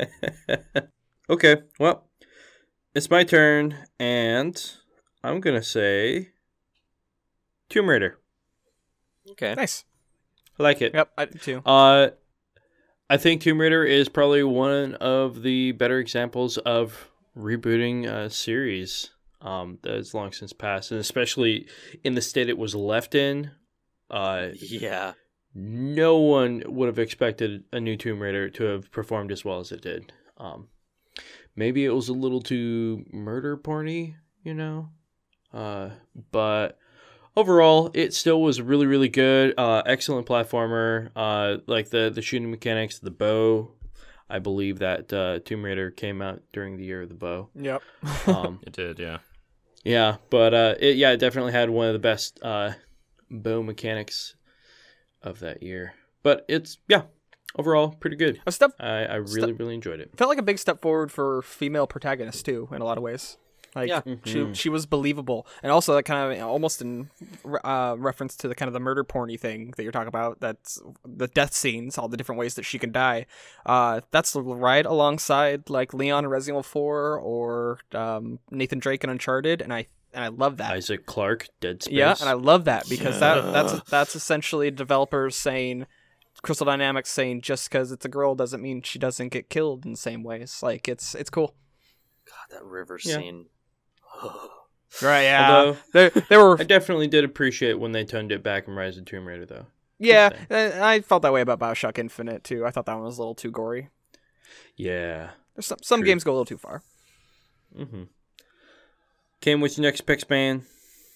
Okay, well, it's my turn, and I'm gonna say Tomb Raider. Okay. Nice. I like it. Yep, I did too. Uh, I think Tomb Raider is probably one of the better examples of rebooting a series um, that has long since passed, and especially in the state it was left in. Uh, Yeah. No one would have expected a new Tomb Raider to have performed as well as it did. Um, maybe it was a little too murder porny, you know? Uh, but overall, it still was really, really good. Uh, excellent platformer. Uh, like the, the shooting mechanics, the bow. I believe that uh, Tomb Raider came out during the year of the bow. Yep. Um, It did, yeah. yeah, but uh, it, yeah, it definitely had one of the best uh, bow mechanics of that year. But it's, yeah, overall pretty good. A step I, I really, step- really enjoyed it. felt like a big step forward for female protagonists too, in a lot of ways. Like Yeah. she Mhm. she was believable, and also that kind of almost in uh, reference to the kind of the murder porny thing that you're talking about. That's the death scenes, all the different ways that she can die. Uh, that's right alongside like Leon in Resident Evil four or um, Nathan Drake in Uncharted, and I and I love that. Isaac Clarke, Dead Space. Yeah, and I love that because Yeah. that that's that's essentially developers saying, Crystal Dynamics saying, just because it's a girl doesn't mean she doesn't get killed in the same ways. Like it's it's cool. God, that river Yeah. scene. Right? Yeah. Although, they they were I definitely did appreciate when they toned it back in Rise of Tomb Raider, though. yeah. Just and I felt that way about BioShock Infinite too. I thought that one was a little too gory. Yeah. There's some some True. games go a little too far. Mm-hmm. Came with your next picks, man.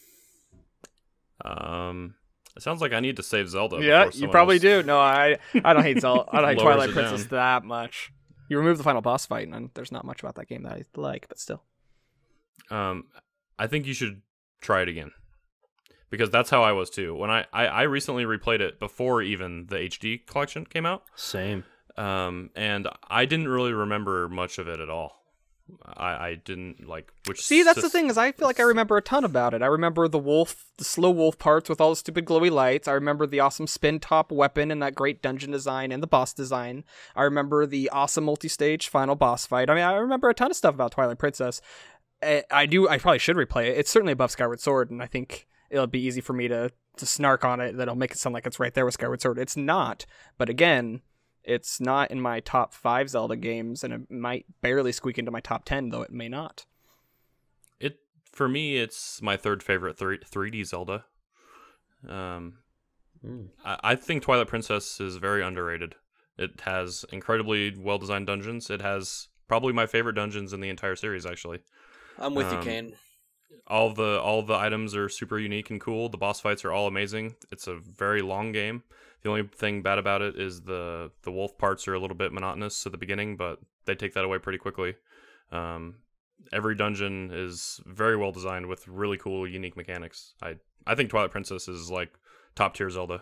Um, it sounds like I need to save Zelda. Yeah, before you someone probably else- do. No, I I don't hate Zelda. I don't hate Lowers Twilight it Princess down. that much. You remove the final boss fight, and there's not much about that game that I like, but still. Um, I think you should try it again because that's how I was too. When I, I, I recently replayed it before even the H D collection came out. Same. Um, and I didn't really remember much of it at all. I, I didn't like which. See, that's the sys- thing is, I feel like I remember a ton about it. I remember the wolf, the slow wolf parts with all the stupid glowy lights. I remember the awesome spin top weapon and that great dungeon design and the boss design. I remember the awesome multi-stage final boss fight. I mean, I remember a ton of stuff about Twilight Princess. I, I do. I probably should replay it. It's certainly above Skyward Sword, and I think it'll be easy for me to to snark on it. That'll make it sound like it's right there with Skyward Sword. It's not. But again, it's not in my top five Zelda games, and it might barely squeak into my top ten, though it may not. It for me, it's my third favorite three, 3D Zelda. Um, Mm. I, I think Twilight Princess is very underrated. It has incredibly well designed dungeons. It has probably my favorite dungeons in the entire series, actually. I'm with you, Um, Cain. All the all the items are super unique and cool. The boss fights are all amazing. It's a very long game. The only thing bad about it is the the wolf parts are a little bit monotonous at the beginning, but they take that away pretty quickly. Um, every dungeon is very well designed with really cool, unique mechanics. I I think Twilight Princess is like top tier Zelda.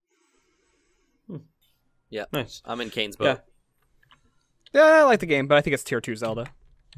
Nice. I'm in Cain's Yeah. boat. Yeah, I like the game, but I think it's tier two Zelda.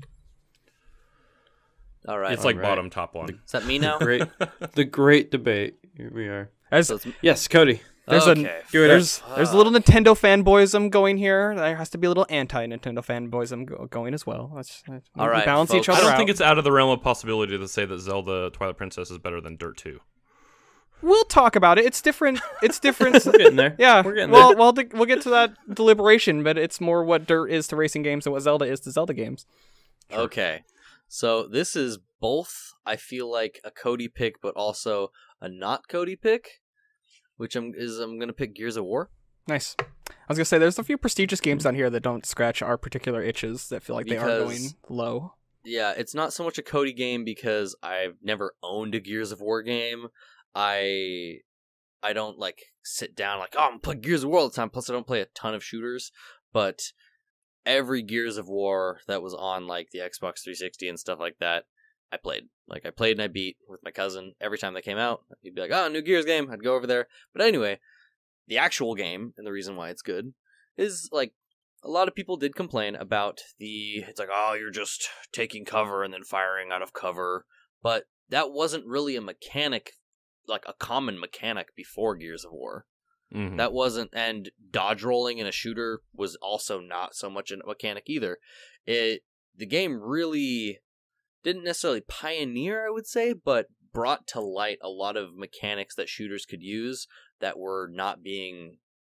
All right. It's like Alright. bottom top one. Is that me now? Great. The great debate. Here we are. As, So it's, Yes, Cody. There's okay. a there's there's a little Nintendo fanboyism going here. There has to be a little anti-Nintendo fanboyism go- going as well. Let's, let's All we right, balance each folks. other I don't out. think it's out of the realm of possibility to say that Zelda Twilight Princess is better than Dirt two. We'll talk about it. It's different. It's different. We're getting there. Yeah, We're getting well, there. well, we'll get to that deliberation, but it's more what Dirt is to racing games and what Zelda is to Zelda games. Okay. So this is both, I feel like, a Cody pick, but also a not Cody pick, which I'm is I'm gonna pick Gears of War. Nice. I was gonna say there's a few prestigious games on here that don't scratch our particular itches that feel like they are Because- going low. Yeah, it's not so much a Cody game because I've never owned a Gears of War game. I I don't like sit down like, oh, I'm gonna play Gears of War all the time. Plus, I don't play a ton of shooters, but every Gears of War that was on like the Xbox three sixty and stuff like that, I played. Like I played and I beat with my cousin every time they came out. He'd be like, "Oh, new Gears game." I'd go over there. But anyway, the actual game and the reason why it's good is like a lot of people did complain about the. It's like, oh, you're just taking cover and then firing out of cover, but that wasn't really a mechanic, like a common mechanic before Gears of War. Mhm. That wasn't, and dodge rolling in a shooter was also not so much a mechanic either. It the game really didn't necessarily pioneer, I would say, but brought to light a lot of mechanics that shooters could use that were not being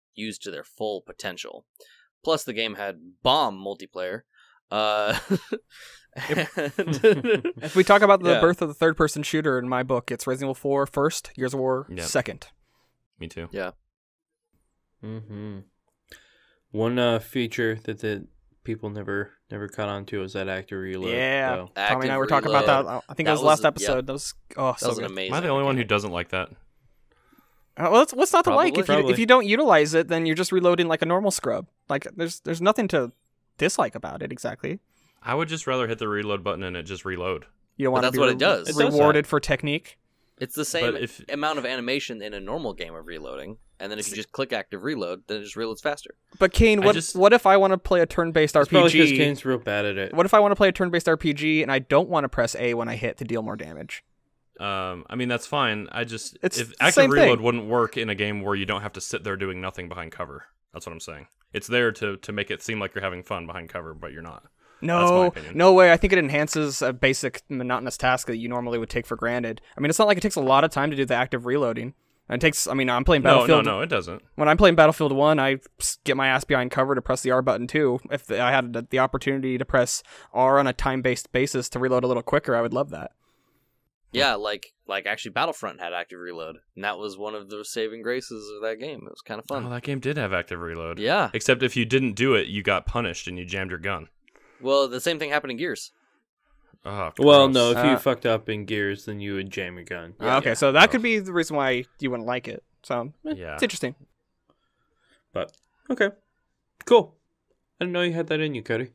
used to their full potential. Plus, the game had bomb multiplayer. Uh, and... If we talk about the Yeah. birth of the third-person shooter in my book, it's Resident Evil four first, Gears of War Yep. second. Me too. yeah. Mm-hmm. One uh, feature that the people never never caught on to was that active reload. Yeah. though. Tommy and I were Active talking about reload. that. I think That it was, was last a- episode. yeah. That was oh That so was an good. amazing. Am I the only one who mechanic. doesn't like that? Uh, well, what's, what's not to like? If you Probably. if you don't utilize it, then you're just reloading like a normal scrub. Like there's there's nothing to dislike about it exactly. I would just rather hit the reload button and it just reload. You don't But want to that's be what re- it does. It does rewarded for technique. It's the same But if- amount of animation in a normal game of reloading, and then if you just click active reload, then it just reloads faster. But Cain, I what just- what if I want to play a turn-based It's probably because R P G? Kane's real bad at it. What if I want to play a turn-based R P G and I don't want to press A when I hit to deal more damage? Um, I mean that's fine. I just It's if the active same reload thing. wouldn't work in a game where you don't have to sit there doing nothing behind cover. That's what I'm saying. It's there to to make it seem like you're having fun behind cover, but you're not. That's my No, opinion. no way. I think it enhances a basic monotonous task that you normally would take for granted. I mean, it's not like it takes a lot of time to do the active reloading. And it takes. I mean, I'm playing No, Battlefield. no, no, it doesn't. When I'm playing Battlefield one, I s- get my ass behind cover to press the R button too. If the, I had the, the opportunity to press R on a time-based basis to reload a little quicker, I would love that. Yeah, like like actually Battlefront had active reload, and that was one of the saving graces of that game. It was kind of fun. Oh, that game did have active reload. Yeah. Except if you didn't do it, you got punished and you jammed your gun. Well, the same thing happened in Gears. Oh, Well, gross. no, if you Uh, fucked up in Gears, then you would jam your gun. Yeah, okay, yeah. so that Oh. could be the reason why you wouldn't like it. So eh, Yeah. it's interesting. But okay, cool. I didn't know you had that in you, Cody.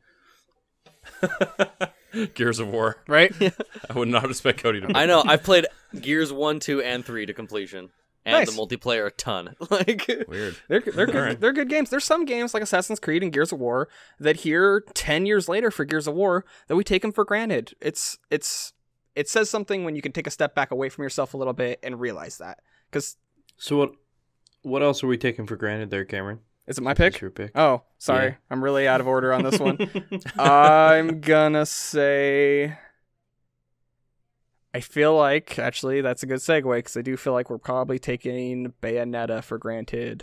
Gears of War. Right? I would not expect Cody to. I know. I've played Gears one, two, and three to completion, and Nice. the multiplayer a ton. Like, Weird. They're they're good. Alright. They're good games. There's some games like Assassin's Creed and Gears of War that here ten years later for Gears of War that we take them for granted. It's it's it says something when you can take a step back away from yourself a little bit and realize that. Because So what? What else are we taking for granted there, Cameron? is it my It's pick? your pick. Oh, sorry, Yeah. I'm really out of order on this one. I'm gonna say. I feel like actually that's a good segue because I do feel like we're probably taking Bayonetta for granted.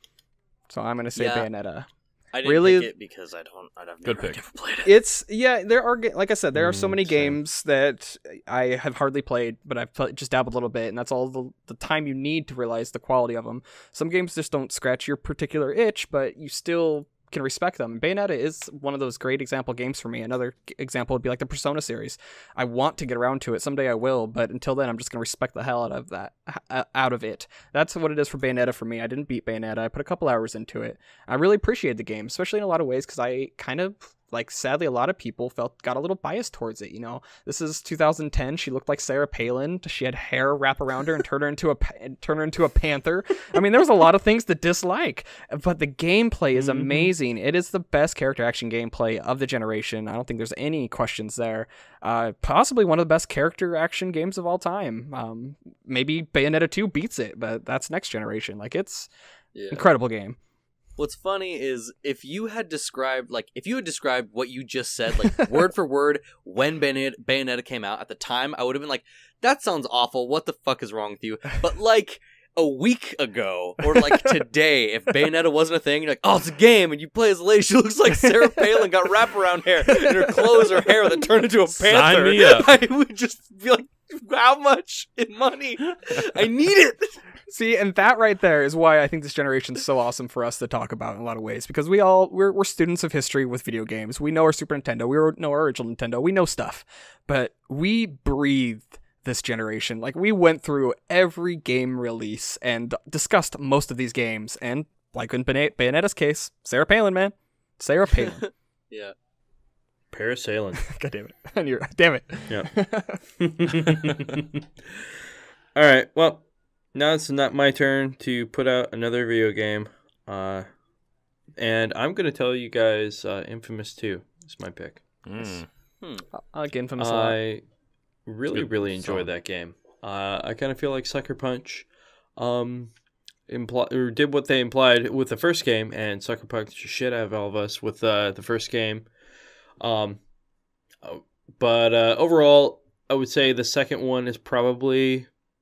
So I'm gonna say Yeah. Bayonetta. I didn't Really- pick it because I don't. I've Good never, pick. never played it. It's yeah, there are ga- like I said, there are so Mm, many same. games that I have hardly played, but I've pl- just dabbled a little bit, and that's all the, the time you need to realize the quality of them. Some games just don't scratch your particular itch, but you still can respect them. Bayonetta is one of those great example games for me. Another g- example would be like the Persona series. I want to get around to it someday. I will, but until then, I'm just gonna respect the hell out of that, h- out of it. That's what it is for Bayonetta for me. I didn't beat Bayonetta. I put a couple hours into it. I really appreciate the game, especially in a lot of ways, because I kind of like sadly a lot of people felt got a little biased towards it. You know, this is two thousand ten. She looked like Sarah Palin. She had hair wrap around her and turn her into a pa- and turn her into a panther. I mean, there was a lot of things to dislike, but the gameplay is Mhm. amazing. It is the best character action gameplay of the generation. I don't think there's any questions there. Uh, possibly one of the best character action games of all time. Um, maybe Bayonetta two beats it, but that's next generation. Like it's Yeah. incredible game. What's funny is if you had described, like, if you had described what you just said, like, word for word, when Bayonetta, Bayonetta came out at the time, I would have been like, that sounds awful. What the fuck is wrong with you? But, like, a week ago, or, like, today, if Bayonetta wasn't a thing, you're like, oh, it's a game, and you play as a lady, she looks like Sarah Palin, got wraparound hair, and her clothes, her hair, that turned into a Sign panther. me up. I would just be like, how much in money? I need it. See, and that right there is why I think this generation is so awesome for us to talk about in a lot of ways, because we all we're we're students of history with video games. We know our Super Nintendo, we know our original Nintendo, we know stuff, but we breathed this generation. Like we went through every game release and discussed most of these games, and like in Bay- Bayonetta's case, Sarah Palin, man, Sarah Palin. Yeah. Parasailing. God damn it! And you're damn it. Yeah. All right. Well, now it's not my turn to put out another video game. Uh, and I'm going to tell you guys uh, Infamous two is my pick. Mm. I like Infamous a lot. I really, good. really enjoyed Solid. that game. Uh, I kind of feel like Sucker Punch um, impl- or did what they implied with the first game and Sucker Punch the shit out of all of us with uh, the first game. Um, but uh, overall, I would say the second one is probably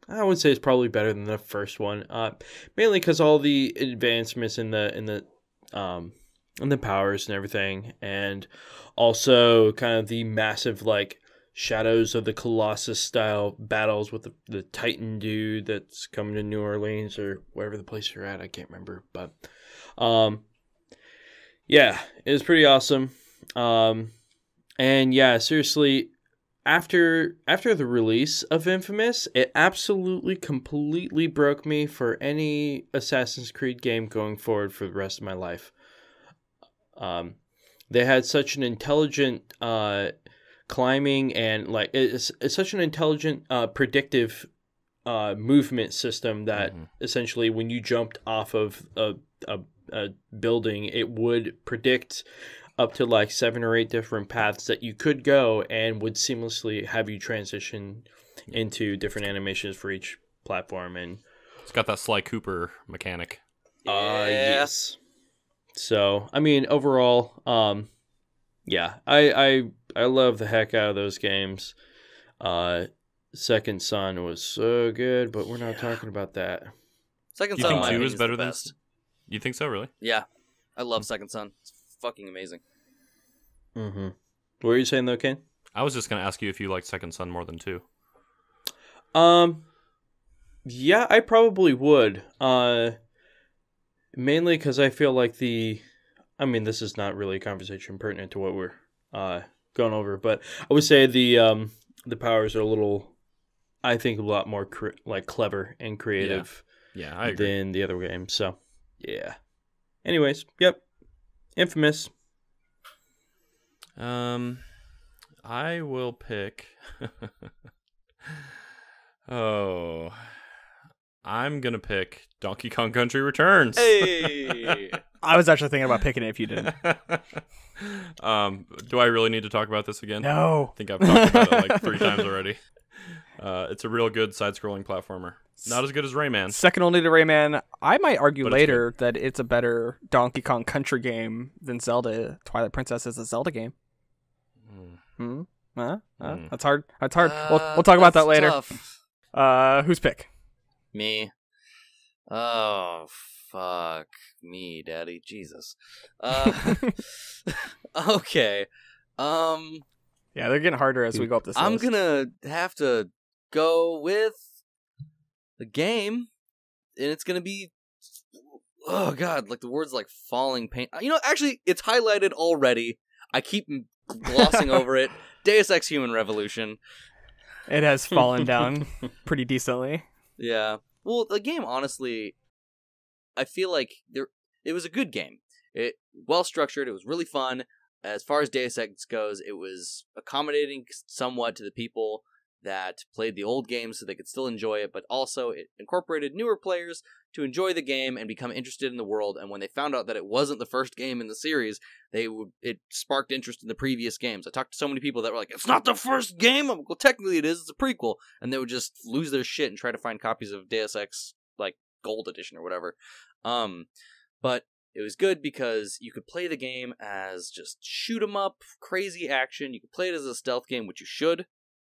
I would say it's probably better than the first one. Uh, mainly because all the advancements in the in the um in the powers and everything, and also kind of the massive like Shadows of the Colossus style battles with the, the Titan dude that's coming to New Orleans or wherever the place you're at. I can't remember, but um, yeah, it was pretty awesome. Um, and yeah, seriously, after after the release of Infamous, it absolutely completely broke me for any Assassin's Creed game going forward for the rest of my life. Um, they had such an intelligent uh. climbing and like it's, it's such an intelligent uh predictive uh movement system that mm-hmm. essentially when you jumped off of a, a a building, it would predict up to like seven or eight different paths that you could go and would seamlessly have you transition into different animations for each platform. And it's got that Sly Cooper mechanic. Uh yes. So I mean overall, um yeah, I I I love the heck out of those games. Uh, Second Son was so good, but we're not yeah. talking about that. Second you Son, think I two think is better the than? best. You think so, really? Yeah, I love Second Son. It's fucking amazing. Mm-hmm. What were you saying though, Cain? I was just gonna ask you if you liked Second Son more than two. Um, yeah, I probably would. Uh, mainly because I feel like the. I mean, this is not really a conversation pertinent to what we're uh. going over, but I would say the um the powers are a little, I think, a lot more cre- like clever and creative yeah, yeah I agree. than the other games. So yeah, anyways, yep, Infamous. um I will pick oh I'm gonna pick Donkey Kong Country Returns. Hey. I was actually thinking about picking it if you didn't. um, do I really need to talk about this again? No. I think I've talked about it like three times already. Uh, it's a real good side-scrolling platformer. Not as good as Rayman. Second only to Rayman. I might argue But later it's that it's a better Donkey Kong Country game than Zelda. Twilight Princess is a Zelda game. Mm. Hmm? Huh? Huh? Mm. That's hard. That's hard. Uh, we'll we'll talk about that that's later. tough. Uh, whose pick? Me. Oh, fuck me, Daddy. Jesus. Uh, okay. Um, Yeah, they're getting harder as we go up this I'm list. gonna have to go with the game, and it's gonna be. Oh God! Like the words like falling pain. You know, actually, it's highlighted already. I keep glossing over it. Deus Ex: Human Revolution. It has fallen down pretty decently. Yeah. Well, the game, honestly, I feel like there it was a good game. It well structured. It was really fun. As far as Deus Ex goes, it was accommodating somewhat to the people that played the old game so they could still enjoy it, but also it incorporated newer players to enjoy the game and become interested in the world. And when they found out that it wasn't the first game in the series, they would it sparked interest in the previous games. I talked to so many people that were like, "It's not the first game." I'm like, well, technically it is. It's a prequel, and they would just lose their shit and try to find copies of Deus Ex like Gold Edition or whatever. Um, but it was good because you could play the game as just shoot 'em up, crazy action. You could play it as a stealth game, which you should.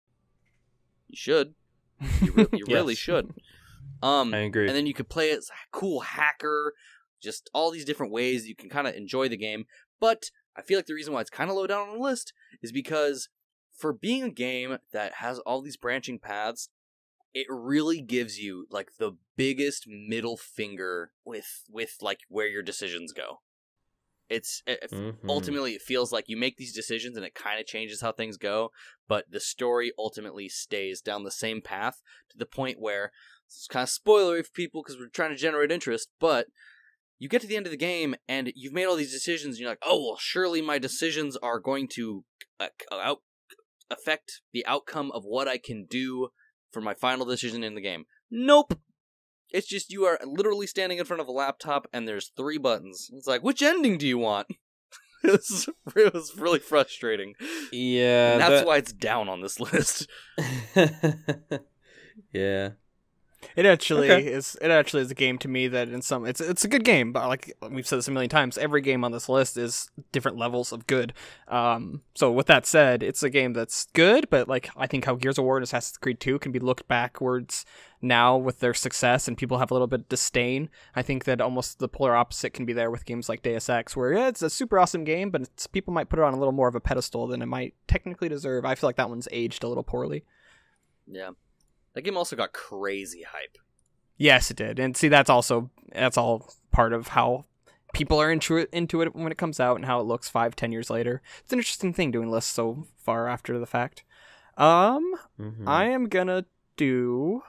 You should. You, re- you Yes. really should. Um, I agree. And then you could play it as a cool hacker. Just all these different ways you can kind of enjoy the game. But I feel like the reason why it's kind of low down on the list is because for being a game that has all these branching paths, it really gives you like the biggest middle finger with with like where your decisions go. It's it, Mm-hmm. ultimately it feels like you make these decisions and it kind of changes how things go, but the story ultimately stays down the same path to the point where it's kind of spoilery for people because we're trying to generate interest, but you get to the end of the game and you've made all these decisions and you're like, oh, well, surely my decisions are going to uh, out- affect the outcome of what I can do for my final decision in the game. Nope. It's just you are literally standing in front of a laptop and there's three buttons. It's like, which ending do you want? it, was, it was really frustrating. Yeah. And that's that... why it's down on this list. yeah. It actually Okay. is. It actually is a game to me that in some it's it's a good game, but like we've said this a million times, every game on this list is different levels of good. Um, so with that said, it's a game that's good, but like I think how Gears of War and Assassin's Creed two can be looked backwards now with their success, and people have a little bit of disdain. I think that almost the polar opposite can be there with games like Deus Ex, where yeah, it's a super awesome game, but it's, people might put it on a little more of a pedestal than it might technically deserve. I feel like that one's aged a little poorly. Yeah. That game also got crazy hype. Yes, it did. And see, that's also that's all part of how people are into it, into it when it comes out and how it looks five, ten years later. It's an interesting thing doing lists so far after the fact. Um, Mhm. I am gonna do.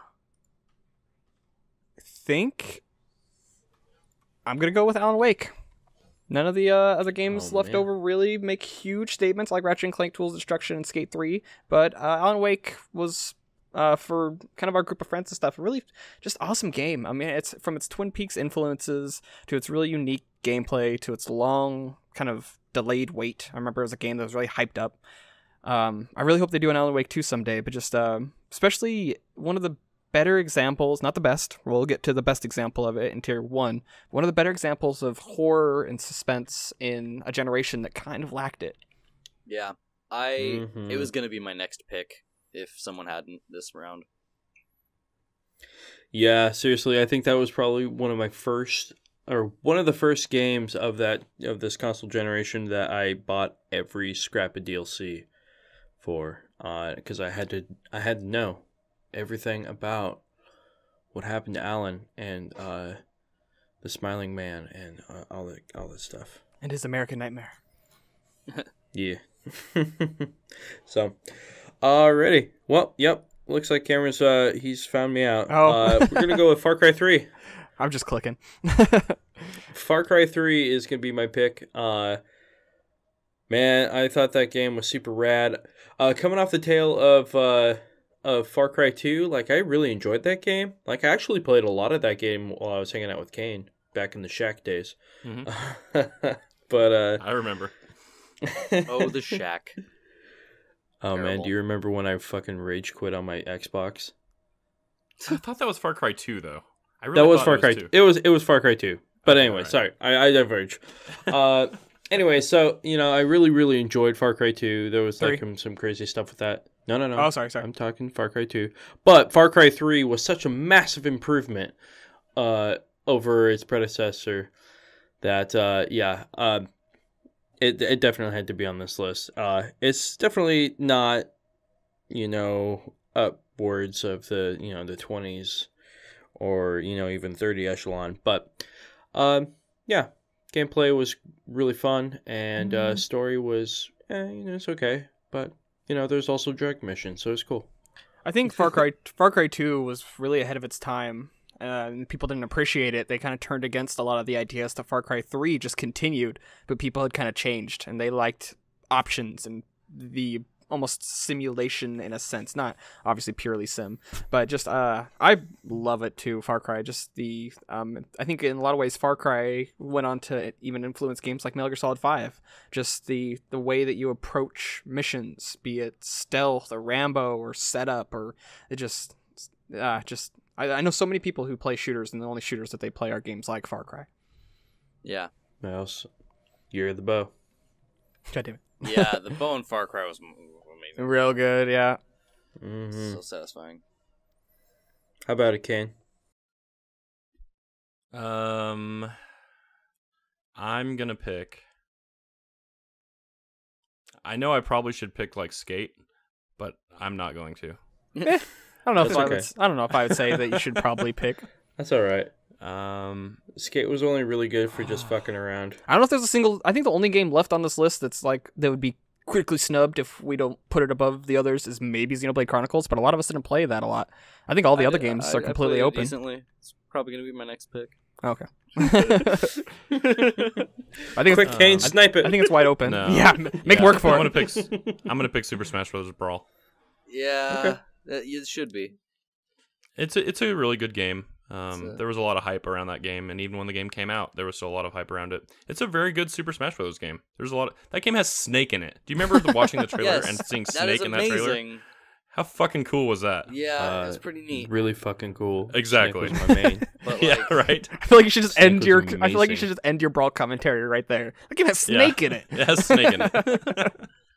I think I'm gonna go with Alan Wake. None of the uh, other games Oh, left man. over really make huge statements like Ratchet and Clank Tools of Destruction and Skate three, but uh, Alan Wake was. Uh, for kind of our group of friends and stuff, a really just awesome game. I mean, it's from its Twin Peaks influences to its really unique gameplay to its long kind of delayed wait. I remember it was a game that was really hyped up. Um, I really hope they do an Alan Wake two someday, but just um, especially one of the better examples, not the best, we'll get to the best example of it in tier one, one of the better examples of horror and suspense in a generation that kind of lacked it. Yeah. I Mhm. It was going to be my next pick if someone hadn't this round. Yeah, seriously, I think that was probably one of my first, or one of the first games of that of this console generation that I bought every scrap of D L C for, because I had to I had to know everything about what happened to Alan and uh, the Smiling Man and uh, all that all that stuff. And his American Nightmare. Yeah. So, alrighty. Well, yep. Looks like Cameron's uh he's found me out. Oh. Uh, we're gonna go with Far Cry three. I'm just clicking. Far Cry three is gonna be my pick. Uh, man, I thought that game was super rad. Uh, coming off the tail of uh of Far Cry two, like I really enjoyed that game. Like I actually played a lot of that game while I was hanging out with Cain back in the Shack days. Mhm. But uh, I remember. Oh, the Shack. oh man, Terrible. do you remember when I fucking rage quit on my Xbox? I thought that was Far Cry two, though. I really That was thought Far it Cry. two. It was it was Far Cry two. But Okay, anyway, alright. sorry, I, I diverge. uh, anyway, so you know, I really really enjoyed Far Cry two. There was like Three. some, some crazy stuff with that. No, no, no. Oh, sorry, sorry. I'm talking Far Cry two. But Far Cry three was such a massive improvement uh, over its predecessor that uh, yeah, uh, it it definitely had to be on this list. Uh, it's definitely not, you know, upwards of the you know the twenties or you know even thirty echelon, but um, yeah, gameplay was really fun and uh, story was eh, you know it's okay, but you know there's also drug missions, so it's cool. I think Far Cry Far Cry two was really ahead of its time, uh, and people didn't appreciate it. They kind of turned against a lot of the ideas that Far Cry three just continued, but people had kind of changed, and they liked options and the almost simulation in a sense, not obviously purely sim, but just uh, I love it too. Far Cry, just the um, I think in a lot of ways Far Cry went on to even influence games like Metal Gear Solid five. Just the the way that you approach missions, be it stealth or Rambo or setup, or it just uh, just I, I know so many people who play shooters, and the only shooters that they play are games like Far Cry. Yeah. Mouse, Year of the Bow. God damn it. Yeah, the bow in Far Cry was amazing. Real good, yeah. Mm-hmm. So satisfying. How about it, Cain? Um, I'm gonna pick. I know I probably should pick like Skate, but I'm not going to. I don't know if That's I okay. would. I don't know if I would say that you should probably pick. That's all right. Um, Skate was only really good for just fucking around. I don't know if there's a single. I think the only game left on this list that's like that would be critically snubbed if we don't put it above the others is maybe Xenoblade Chronicles, but a lot of us didn't play that a lot. I think all the I other did- games I- are I completely played it open. Decently. It's probably gonna be my next pick. Okay. I think Quick, it's, Cain, Um, snipe it. I think it's wide open. No. Yeah, m- make yeah, work for I'm it. gonna pick. s- I'm gonna pick Super Smash Bros. Brawl. Yeah, Okay. uh, it should be. It's a, it's a really good game. Um, It's a- there was a lot of hype around that game, and even when the game came out, there was still a lot of hype around it. It's a very good Super Smash Bros. Game. There's a lot of, that game has Snake in it. Do you remember the, watching the trailer Yes, and seeing that Snake is in that trailer? amazing. How fucking cool was that? Yeah, Uh, it's pretty neat. Really fucking cool. Exactly. Snake was my main. But Yeah, like, right. I feel like you should just Snake end was your. I feel like you amazing. should just end your brawl commentary right there. Look at that snake in it. It has snake in it.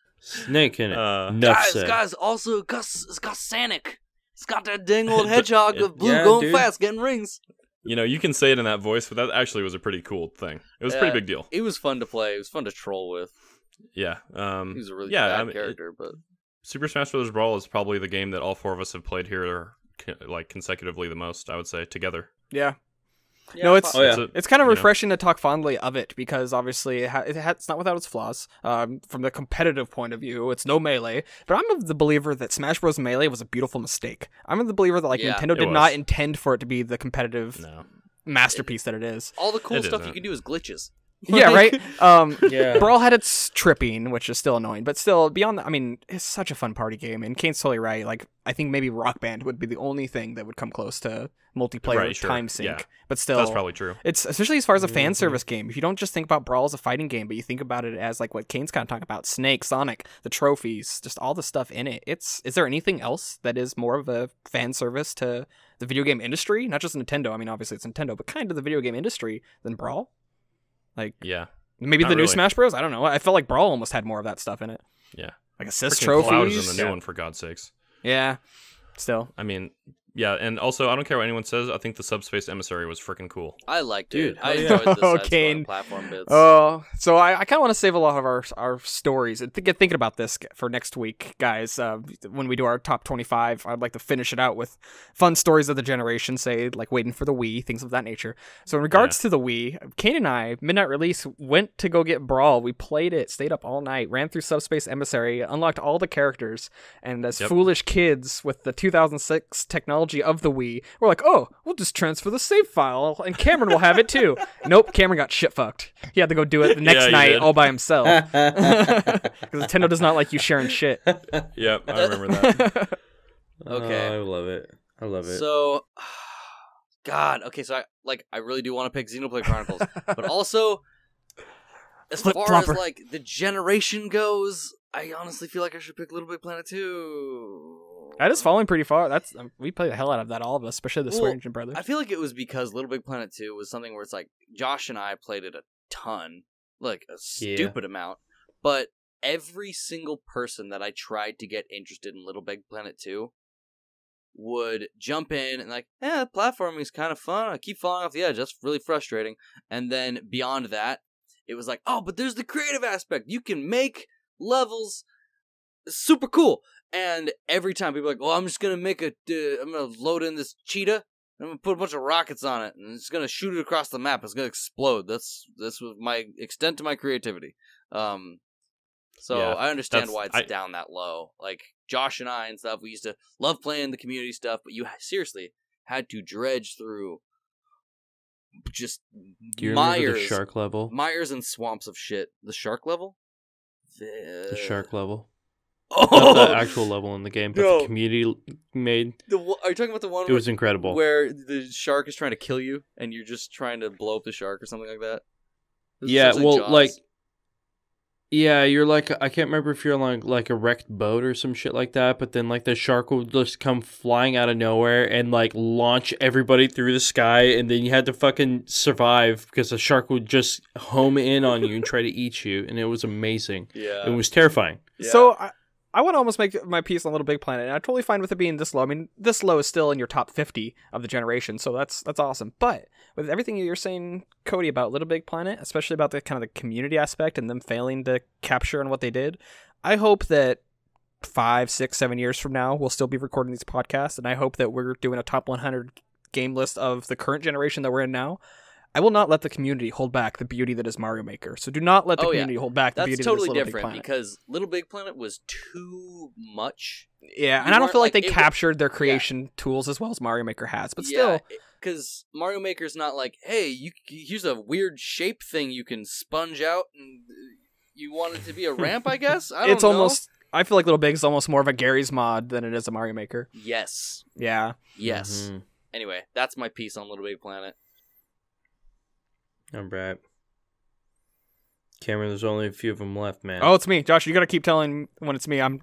Snake in it. Uh, Enough guys, said. guys, also Gus, it's got Sonic. It's got that dang old hedgehog Yeah. of blue Yeah, going dude. fast, getting rings. You know, you can say it in that voice, but that actually was a pretty cool thing. It was a Yeah. pretty big deal. It was fun to play. It was fun to troll with. Yeah. Um, He was a really yeah, bad I mean, character, but Super Smash Bros. Brawl is probably the game that all four of us have played here, like consecutively the most. I would say together. Yeah. yeah, No, it's- Oh, yeah. It's a- It's kind of you know. refreshing to talk fondly of it because obviously it ha- it ha- it's not without its flaws. Um, from the competitive point of view, it's no melee. But I'm of the believer that Smash Bros. Melee was a beautiful mistake. I'm of the believer that like Yeah, Nintendo it did was. not intend for it to be the competitive No. masterpiece that it is. all the cool It stuff isn't. you can do is glitches. Yeah, right. Um, Yeah. Brawl had its tripping, which is still annoying, but still beyond that, I mean, it's such a fun party game. And Kane's totally right. Like, I think maybe Rock Band would be the only thing that would come close to multiplayer Right, sure. time sync. Yeah. But still, That's probably true. it's especially as far as a fan Mhm. service game. If you don't just think about Brawl as a fighting game, but you think about it as like what Kane's kind of talking about, Snake, Sonic, the trophies, just all the stuff in it. It's is there anything else that is more of a fan service to the video game industry? Not just Nintendo. I mean, obviously it's Nintendo, but kind of the video game industry than Brawl. Like Yeah. maybe Not the new really. Smash Bros. I don't know. I felt like Brawl almost had more of that stuff in it. Yeah. Like assist Freaking Cloud is trophies. in the new Yeah. one, for God's sakes. Yeah. Still. I mean, yeah, and also I don't care what anyone says. I think the Subspace Emissary was freaking cool. I liked Dude, it. I hell yeah. enjoyed the Oh, side-scrolling Cain. platform bits. Oh, so I, I kind of want to save a lot of our our stories and th- get thinking about this for next week, guys. Uh, when we do our top twenty-five, I'd like to finish it out with fun stories of the generation, say like waiting for the Wii, things of that nature. So in regards to the Wii, Kane and I, midnight release, went to go get Brawl. We played it, stayed up all night, ran through Subspace Emissary, unlocked all the characters, and as Yep. foolish kids with the two thousand six technology of the Wii, we're like, oh, we'll just transfer the save file, and Cameron will have it too. Nope, Cameron got shit fucked. He had to go do it the next Yeah, he night did. all by himself. Because Nintendo does not like you sharing shit. Yep, I remember that. Okay. Oh, I love it. I love it. So, God, okay, so I like I really do want to pick Xenoblade Chronicles, but also, as Flip far flopper. as like the generation goes, I honestly feel like I should pick Little Big Planet two. That is falling pretty far. That's um, we played the hell out of that, all of us, especially the Well, Swearingen brothers. I feel like it was because Little Big Planet two was something where it's like Josh and I played it a ton, like a Yeah. stupid amount, but every single person that I tried to get interested in Little Big Planet two would jump in and like, yeah, platforming is kind of fun. I keep falling off the edge. That's really frustrating. And then beyond that, it was like, oh, but there's the creative aspect. You can make levels super cool. And every time people are like, well, I'm just going to make a, uh, I'm going to load in this cheetah. I'm going to put a bunch of rockets on it. And it's going to shoot it across the map. It's going to explode. That's, that's my extent to my creativity. Um, so Yeah, I understand that's- why it's I- down that low. Like Josh and I and stuff, we used to love playing the community stuff, but you ha- seriously had to dredge through just Do you remember mires, the shark level? mires and swamps of shit. The shark level? The, The shark level. Oh, Not the actual level in the game, but No. the community made. the, one- are you talking about the one It was incredible. where the shark is trying to kill you and you're just trying to blow up the shark or something like that? It was Yeah, essentially well, Jaws. like, yeah, you're like, I can't remember if you're on like, like a wrecked boat or some shit like that, but then like the shark will just come flying out of nowhere and like launch everybody through the sky, and then you had to fucking survive because the shark would just home in on you and try to eat you, and it was amazing. yeah, It was terrifying. yeah. So I, I want to almost make my piece on Little Big Planet, and I'm totally fine with it being this low. I mean, this low is still in your top fifty of the generation, so that's that's awesome. But with everything you're saying, Cody, about Little Big Planet, especially about the kind of the community aspect and them failing to capture on what they did, I hope that five, six, seven years from now, we'll still be recording these podcasts, and I hope that we're doing a top one hundred game list of the current generation that we're in now. I will not let the community hold back the beauty that is Mario Maker. So do not let the Oh, yeah. community hold back the That's beauty totally that is Little Big different Planet. because Little Big Planet was too much. Yeah, You and I don't weren't, feel like, like, they it wa- captured their creation tools as well as Mario Maker has, but Yeah, still, because Mario Maker's not like, hey, you here's a weird shape thing you can sponge out, and you want it to be a ramp, I guess. I don't it's know. almost. I feel like Little Big is almost more of a Gary's mod than it is a Mario Maker. yes, Yeah, yes. Mhm. Anyway, that's my piece on Little Big Planet. I'm right. Cameron, there's only a few of them left, man. Oh, it's me, Josh. You gotta keep telling when it's me. I'm,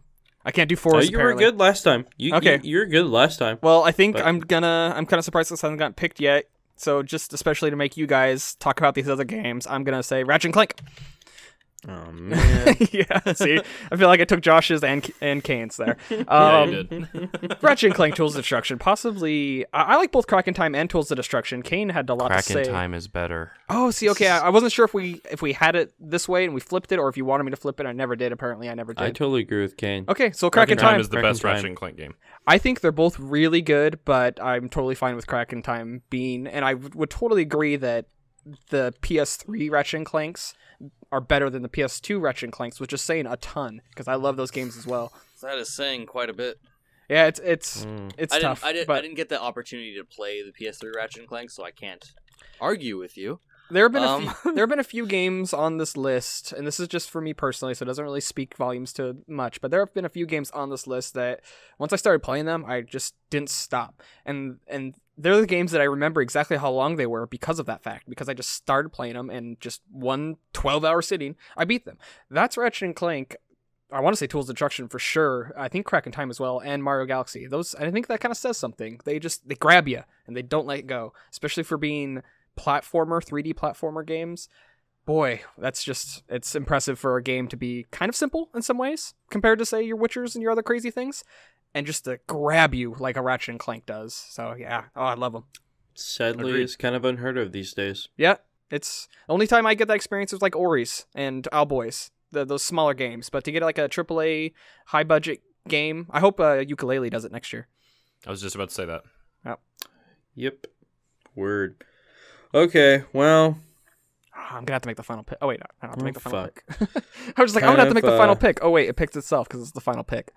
I can't do Uh, fours. you apparently. were good last time. You, Okay. you, you were good last time. Well, I think But- I'm gonna. I'm kind of surprised this hasn't gotten picked yet. So just especially to make you guys talk about these other games, I'm gonna say Ratchet and Clank. Oh man. Yeah, see, I feel like I took Josh's and and Cain's there. Yeah, Um, you did. Ratchet and Clank Tools of Destruction, possibly. I, I like both Crack in Time and Tools of Destruction. Cain had a lot Crack to say. in Time is better. Oh, see, okay, I, I wasn't sure if we if we had it this way and we flipped it, or if you wanted me to flip it. I never did. Apparently, I never did. I totally agree with Kane. Okay, so Crack in Crack in Time Time. is the Crack in best Time. Ratchet and Clank game. I think they're both really good, but I'm totally fine with Crack in Time being, and I w- would totally agree that the P S three Ratchet and Clanks are better than the P S two Ratchet and Clanks, which is saying a ton because I love those games as well. That is saying quite a bit. Yeah, it's it's Mm. it's I tough. didn't. I didn't. but I didn't get the opportunity to play the P S three Ratchet and Clank, so I can't argue with you. there have been Um. a few, there have been a few games on this list, and this is just for me personally, so it doesn't really speak volumes to much. But there have been a few games on this list that once I started playing them, I just didn't stop, and and they're the games that I remember exactly how long they were because of that fact, because I just started playing them and just one twelve-hour sitting, I beat them. That's Ratchet and Clank. I want to say Tools of Destruction for sure. I think Crack in Time as well, and Mario Galaxy. Those, I think that kind of says something. They just they grab you and they don't let go, especially for being platformer, three D platformer games. Boy, that's just it's impressive for a game to be kind of simple in some ways compared to say your Witchers and your other crazy things, and just to grab you like a Ratchet and Clank does. So yeah, oh, I love them. Sadly, Agreed. it's kind of unheard of these days. Yeah, it's the only time I get that experience is like Ori's and Owlboys, the those smaller games. But to get like a triple A high budget game, I hope uh, Ukulele does it next year. I was just about to say that. Yep. Word. Okay, well, Oh, I'm gonna have to make the final pick. Oh wait, I don't have to Oh, make the final fuck. pick. I was just like, I'm gonna have to Kind make of, the final uh, pick. Oh wait, it picked itself because it's the final pick.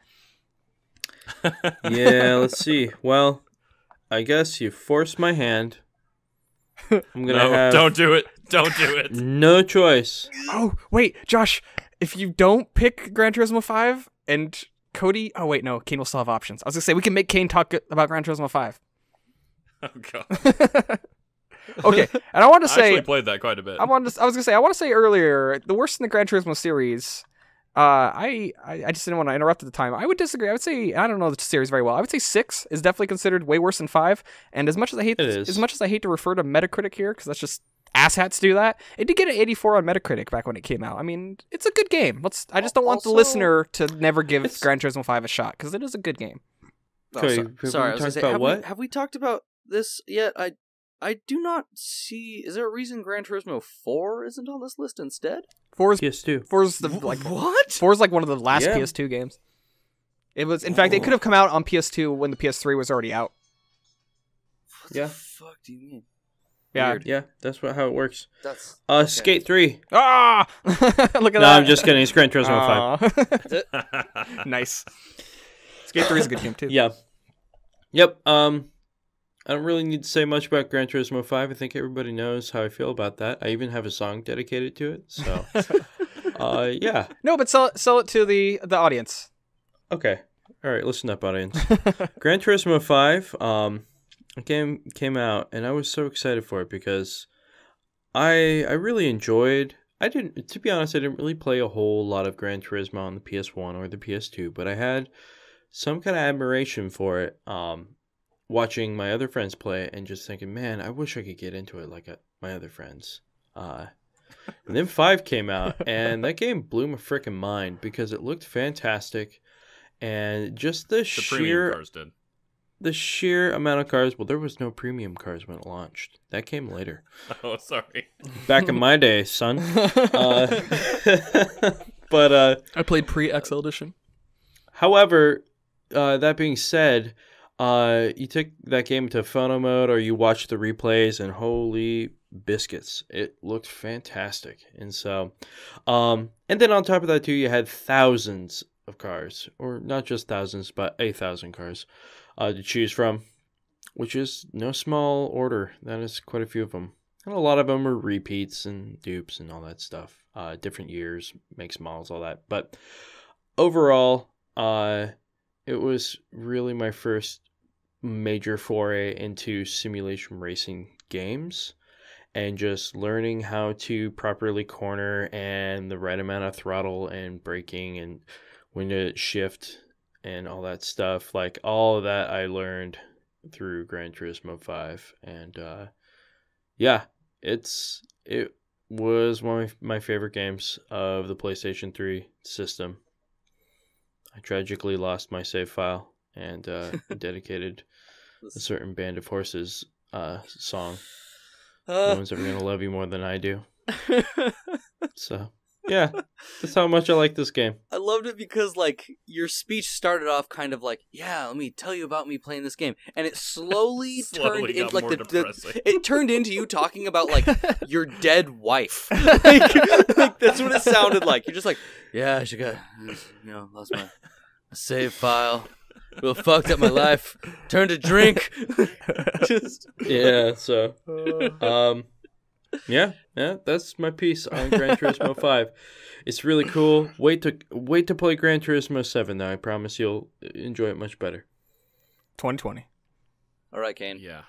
yeah, let's see. Well, I guess you forced my hand. I'm gonna No, have don't do it. Don't do it. no choice. Oh wait, Josh, if you don't pick Gran Turismo five and Cody, oh wait, no, Cain will still have options. I was gonna say we can make Cain talk about Gran Turismo five. Oh god. Okay, and I want to I say actually played that quite a bit. I wanted to, I was gonna say I want to say earlier the worst in the Gran Turismo series. Uh, I, I I just didn't want to interrupt at the time. I would disagree. I would say I don't know the series very well. I would say six is definitely considered way worse than five. And as much as I hate It is. as much as I hate to refer to Metacritic here because that's just asshats do that. It did get an eighty-four on Metacritic back when it came out. I mean, it's a good game. Let's. I just don't want the Also- listener to never give It's- Gran Turismo five a shot because it is a good game. Oh, Okay, so- have we sorry, I was gonna talked say, about have what? We, have we talked about this yet? I I do not see. Is there a reason Gran Turismo four isn't on this list instead? Four's P S two. four's the like what? four's like one of the last Yeah. P S two games. It was, in fact, it could have come out on P S two when the P S three was already out. What Yeah. the fuck do you mean? Yeah. Weird. Yeah, that's what how it works. That's Uh, Skate three. Ah! Look at No, that. I'm just kidding. It's Gran Turismo five. five. Nice. Skate three is a good game too. Yeah. Yep. Um, I don't really need to say much about Gran Turismo five. I think everybody knows how I feel about that. I even have a song dedicated to it. So, uh, yeah. No, but sell it, sell it to the the audience. Okay. All right. Listen up, audience. Gran Turismo five. Um, came came out, and I was so excited for it because I I really enjoyed. I didn't, to be honest, I didn't really play a whole lot of Gran Turismo on the P S one or the P S two, but I had some kind of admiration for it. Um, watching my other friends play it and just thinking, man, I wish I could get into it like uh my other friends. Uh, and then five came out, and that game blew my freaking mind because it looked fantastic, and just the, the sheer premium cars did. the sheer amount of cars. Well, there was no premium cars when it launched. That came later. Oh, sorry. Back in my day, son. Uh, but uh, I played pre-X L edition. however, uh, that being said, uh, you take that game to phono mode or you watch the replays, and holy biscuits, it looked fantastic. And so, um, and then on top of that too, you had thousands of cars, or not just thousands, but a thousand cars uh, to choose from, which is no small order. That is quite a few of them. And a lot of them are repeats and dupes and all that stuff. Uh, different years, makes, models, all that. But overall, uh, it was really my first major foray into simulation racing games, and just learning how to properly corner and the right amount of throttle and braking and when to shift and all that stuff. Like all of that I learned through Gran Turismo five, and uh, yeah, it's it was one of my favorite games of the PlayStation three system. I tragically lost my save file and uh, dedicated a certain Band of Horses uh, song. Uh, no one's ever gonna love you more than I do. So yeah, that's how much I like this game. I loved it because like your speech started off kind of like, yeah, let me tell you about me playing this game, and it slowly, Slowly turned into got like more the, depressing. the it turned into you talking about like your dead wife. like, like that's what it sounded like. You're just like, yeah, I should got you know lost my, my save file. Real fucked up my life. Turned to drink. Just Yeah, so um yeah, yeah, that's my piece on Gran Turismo five. It's really cool. Wait to wait to play Gran Turismo seven though. I promise you'll enjoy it much better. twenty twenty. all right, Cain. Yeah.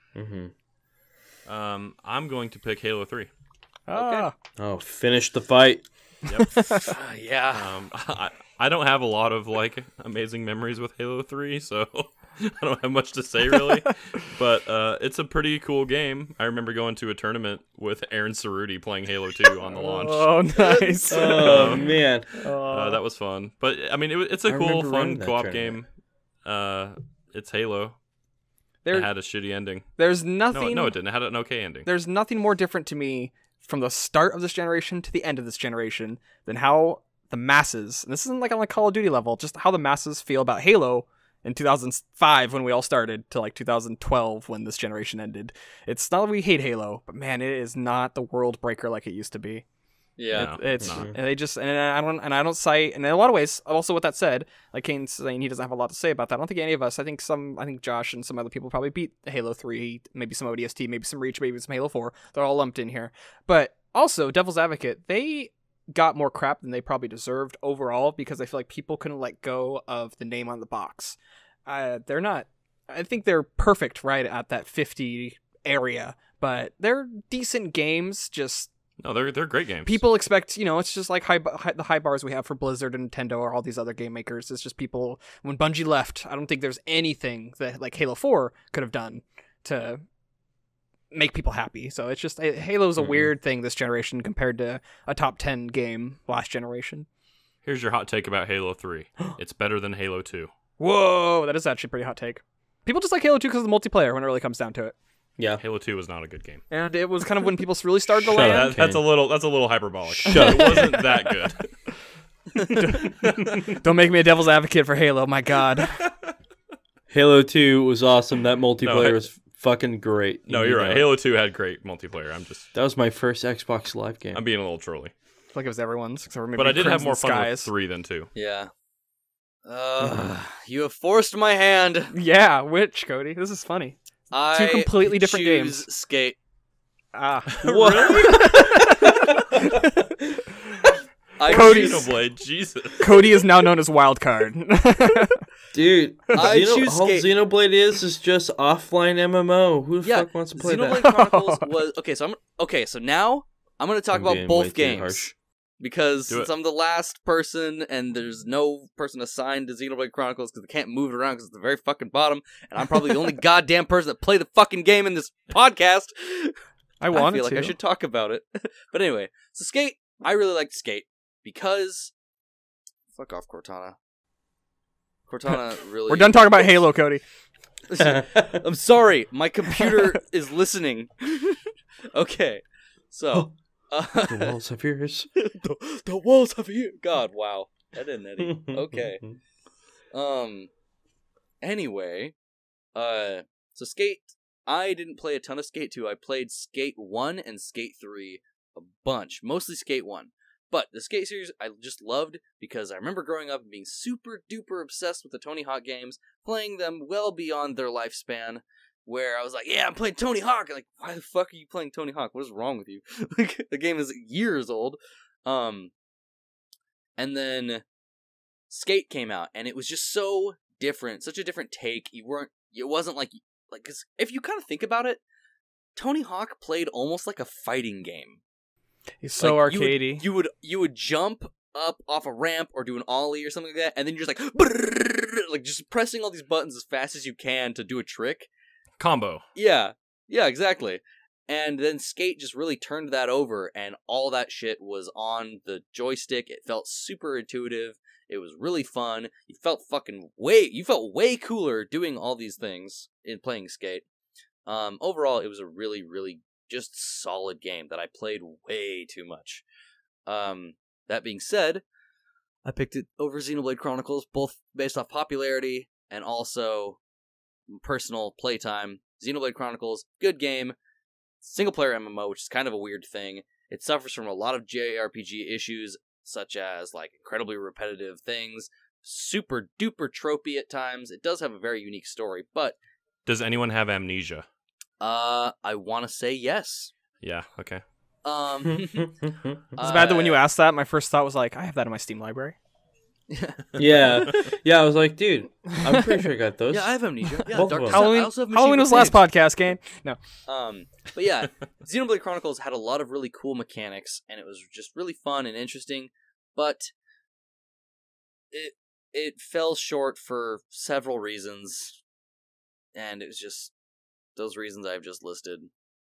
Mm-hmm. Um, I'm going to pick Halo three. Ah. Oh, finish the fight. Yep. Uh, yeah. um, I, I don't have a lot of like amazing memories with Halo three, so I don't have much to say really. But uh, it's a pretty cool game. I remember going to a tournament with Aaron Cerruti playing Halo two on the launch. Oh, nice. Oh Um, man. Uh, that was fun. But I mean, it, it's a I cool, remember running fun that co-op tournament. game. Uh, it's Halo. There, It had a shitty ending. there's No, nothing. no, it didn't. It had an okay ending. There's nothing more different to me from the start of this generation to the end of this generation than how the masses, and this isn't like on like Call of Duty level, just how the masses feel about Halo in two thousand five when we all started to like two thousand twelve when this generation ended. It's not that we hate Halo, but man, it is not the world breaker like it used to be. Yeah. No, It's not. and they just and I don't and I don't cite and in a lot of ways. Also, with that said, like Kane's saying, he doesn't have a lot to say about that. I don't think any of us. I think some. I think Josh and some other people probably beat Halo three, maybe some O D S T, maybe some Reach, maybe some Halo four. They're all lumped in here. But also, Devil's Advocate, they got more crap than they probably deserved overall because I feel like people couldn't let go of the name on the box. Uh, they're not. I think they're perfect right at that fifty area, but they're decent games. Just No, they're they're great games. people expect, you know, it's just like high, high, the high bars we have for Blizzard and Nintendo or all these other game makers. It's just people, when Bungie left, I don't think there's anything that like Halo four could have done to make people happy. So it's just, Halo's a Mhm. weird thing this generation compared to a top ten game last generation. Here's your hot take about Halo three. It's better than Halo two. Whoa, that is actually a pretty hot take. People just like Halo two because of the multiplayer when it really comes down to it. Yeah. Halo two was not a good game. And it was kind of when people really started to Shut land. up. That, that's a little that's a little hyperbolic. Shut it wasn't that good. Don't make me a devil's advocate for Halo, my god. Halo two was awesome. That multiplayer No, was fucking great. No, You you're know right. it. Halo two had great multiplayer. I'm just That was my first Xbox Live game. I'm being a little trolly. I feel like it was everyone's, except for maybe But I did have Crimson more fun Skies. with three than two. Yeah. Uh, you have forced my hand. Yeah, which, Cody? This is funny. I completely different choose games. Skate. Ah. I Cody's- choose, Xenoblade, Jesus. Cody is now known as Wildcard. Dude, I Xeno- choose all Skate. Xenoblade is is just offline M M O. Who the Yeah, fuck wants to play Xenoblade that? Chronicles was okay. So I'm okay. So now I'm going to talk I'm about being way both too games harsh. because Do since it. I'm the last person and there's no person assigned to Xenoblade Chronicles because they can't move it around because it's the very fucking bottom, and I'm probably the only goddamn person that played the fucking game in this podcast. I I wanted feel like to. I should talk about it. But anyway, so Skate, I really liked Skate because fuck off Cortana. Cortana really. We're done talking about Halo, Cody. I'm sorry, my computer is listening. Okay, so uh, The walls have ears. the, the walls have ears. God, wow, that didn't Eddie. Okay. Um. Anyway, uh, so Skate. I didn't play a ton of Skate two. I played Skate one and Skate three a bunch, mostly Skate one. But the Skate series I just loved because I remember growing up and being super duper obsessed with the Tony Hawk games, playing them well beyond their lifespan, where I was like, yeah, I'm playing Tony Hawk. Like, why the fuck are you playing Tony Hawk? What is wrong with you? Like, the game is years old. Um, and then Skate came out, and it was just so different, such a different take. You weren't, it wasn't like, like, cause if you kind of think about it, Tony Hawk played almost like a fighting game. He's so Like, you would- arcadey. You would, you would jump up off a ramp or do an ollie or something like that, and then you're just like, brrrr, like just pressing all these buttons as fast as you can to do a trick. Combo. Yeah, yeah, exactly. And then Skate just really turned that over, and all that shit was on the joystick. It felt super intuitive. It was really fun. You felt fucking way, you felt way cooler doing all these things in playing Skate. Um, overall, it was a really, really just solid game that I played way too much. Um, that being said, I picked it over Xenoblade Chronicles, both based off popularity and also personal playtime. Xenoblade Chronicles, good game. Single player M M O, which is kind of a weird thing. It suffers from a lot of J R P G issues, such as like incredibly repetitive things, super duper tropey at times. It does have a very unique story, but Does anyone have amnesia? uh, I want to say yes. Yeah, okay. Um, It's bad that when you asked that, my first thought was like, I have that in my Steam library. yeah, yeah. I was like, dude, I'm pretty sure I got those. Yeah, I have amnesia. Yeah, Both Dark of Descent. them. Halloween, I also have Halloween Machine was last Brigade. podcast, Cain. No. Um, but yeah, Xenoblade Chronicles had a lot of really cool mechanics, and it was just really fun and interesting. But it it fell short for several reasons, and it was just those reasons I've just listed.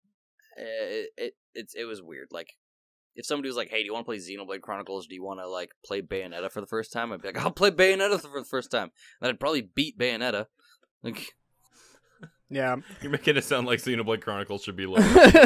It it it, it was weird. Like, if somebody was like, "Hey, do you want to play Xenoblade Chronicles? Do you want to like play Bayonetta for the first time?" I'd be like, "I'll play Bayonetta for the first time." And I'd probably beat Bayonetta. Like, Yeah. You're making it sound like Xenoblade Chronicles should be low.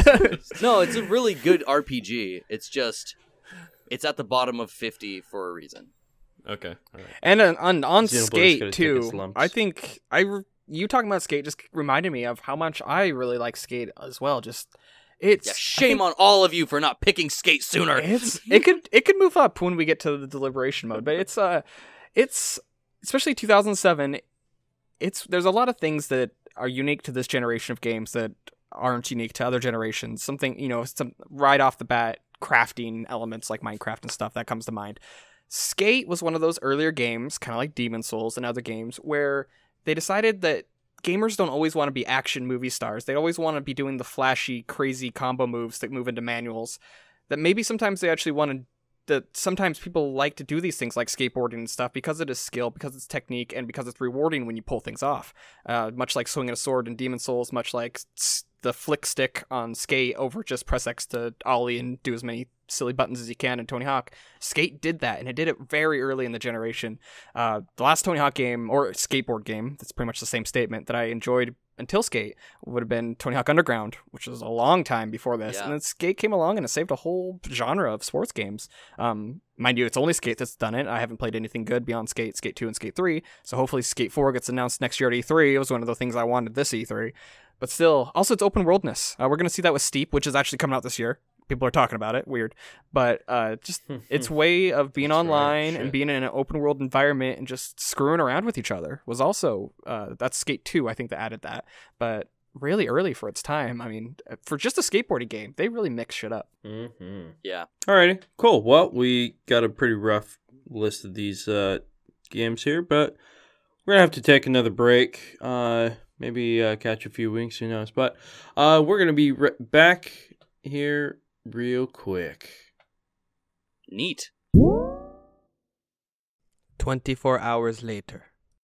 no, it's a really good R P G. It's just it's at the bottom of fifty for a reason. Okay. All right. And on on, on Xenoblade's Skate gonna take its too. lumps. I think I re- you talking about Skate just reminded me of how much I really like Skate as well. Just it's Yeah, shame on all of you for not picking Skate sooner. It's it could it could move up when we get to the deliberation mode, but it's uh it's especially two thousand seven. It's there's a lot of things that are unique to this generation of games that aren't unique to other generations. Something, you know, some right off the bat crafting elements like Minecraft and stuff that comes to mind. Skate was one of those earlier games, kind of like Demon's Souls and other games, where they decided that gamers don't always want to be action movie stars. They always want to be doing the flashy, crazy combo moves that move into manuals. That maybe sometimes they actually want to. That sometimes people like to do these things like skateboarding and stuff because it is skill, because it's technique, and because it's rewarding when you pull things off. Uh, much like swinging a sword in Demon's Souls, much like s- the flick stick on Skate over just press X to ollie and do as many silly buttons as you can in Tony Hawk. Skate did that, and it did it very early in the generation. Uh, the last Tony Hawk game, or skateboard game, that's pretty much the same statement, that I enjoyed until Skate would have been Tony Hawk Underground, which was a long time before this. Yeah. And then Skate came along and it saved a whole genre of sports games. Um, mind you, it's only Skate that's done it. I haven't played anything good beyond Skate, Skate two, and Skate three. So hopefully Skate four gets announced next year at E three. It was one of the things I wanted this E three. But still, also it's open worldness. Uh, we're going to see that with Steep, which is actually coming out this year. People are talking about it. Weird. But uh, just its way of being That's right, online shit. and being in an open world environment and just screwing around with each other was also, uh, that's Skate two, I think, that added that. But really early for its time. I mean, for just a skateboarding game, they really mix shit up. Mm-hmm. Yeah. Alrighty, cool. Well, we got a pretty rough list of these uh, games here, but we're gonna have to take another break. Uh, maybe uh, catch a few winks, who knows? But uh, we're gonna be re- back here real quick. Neat. twenty-four hours later.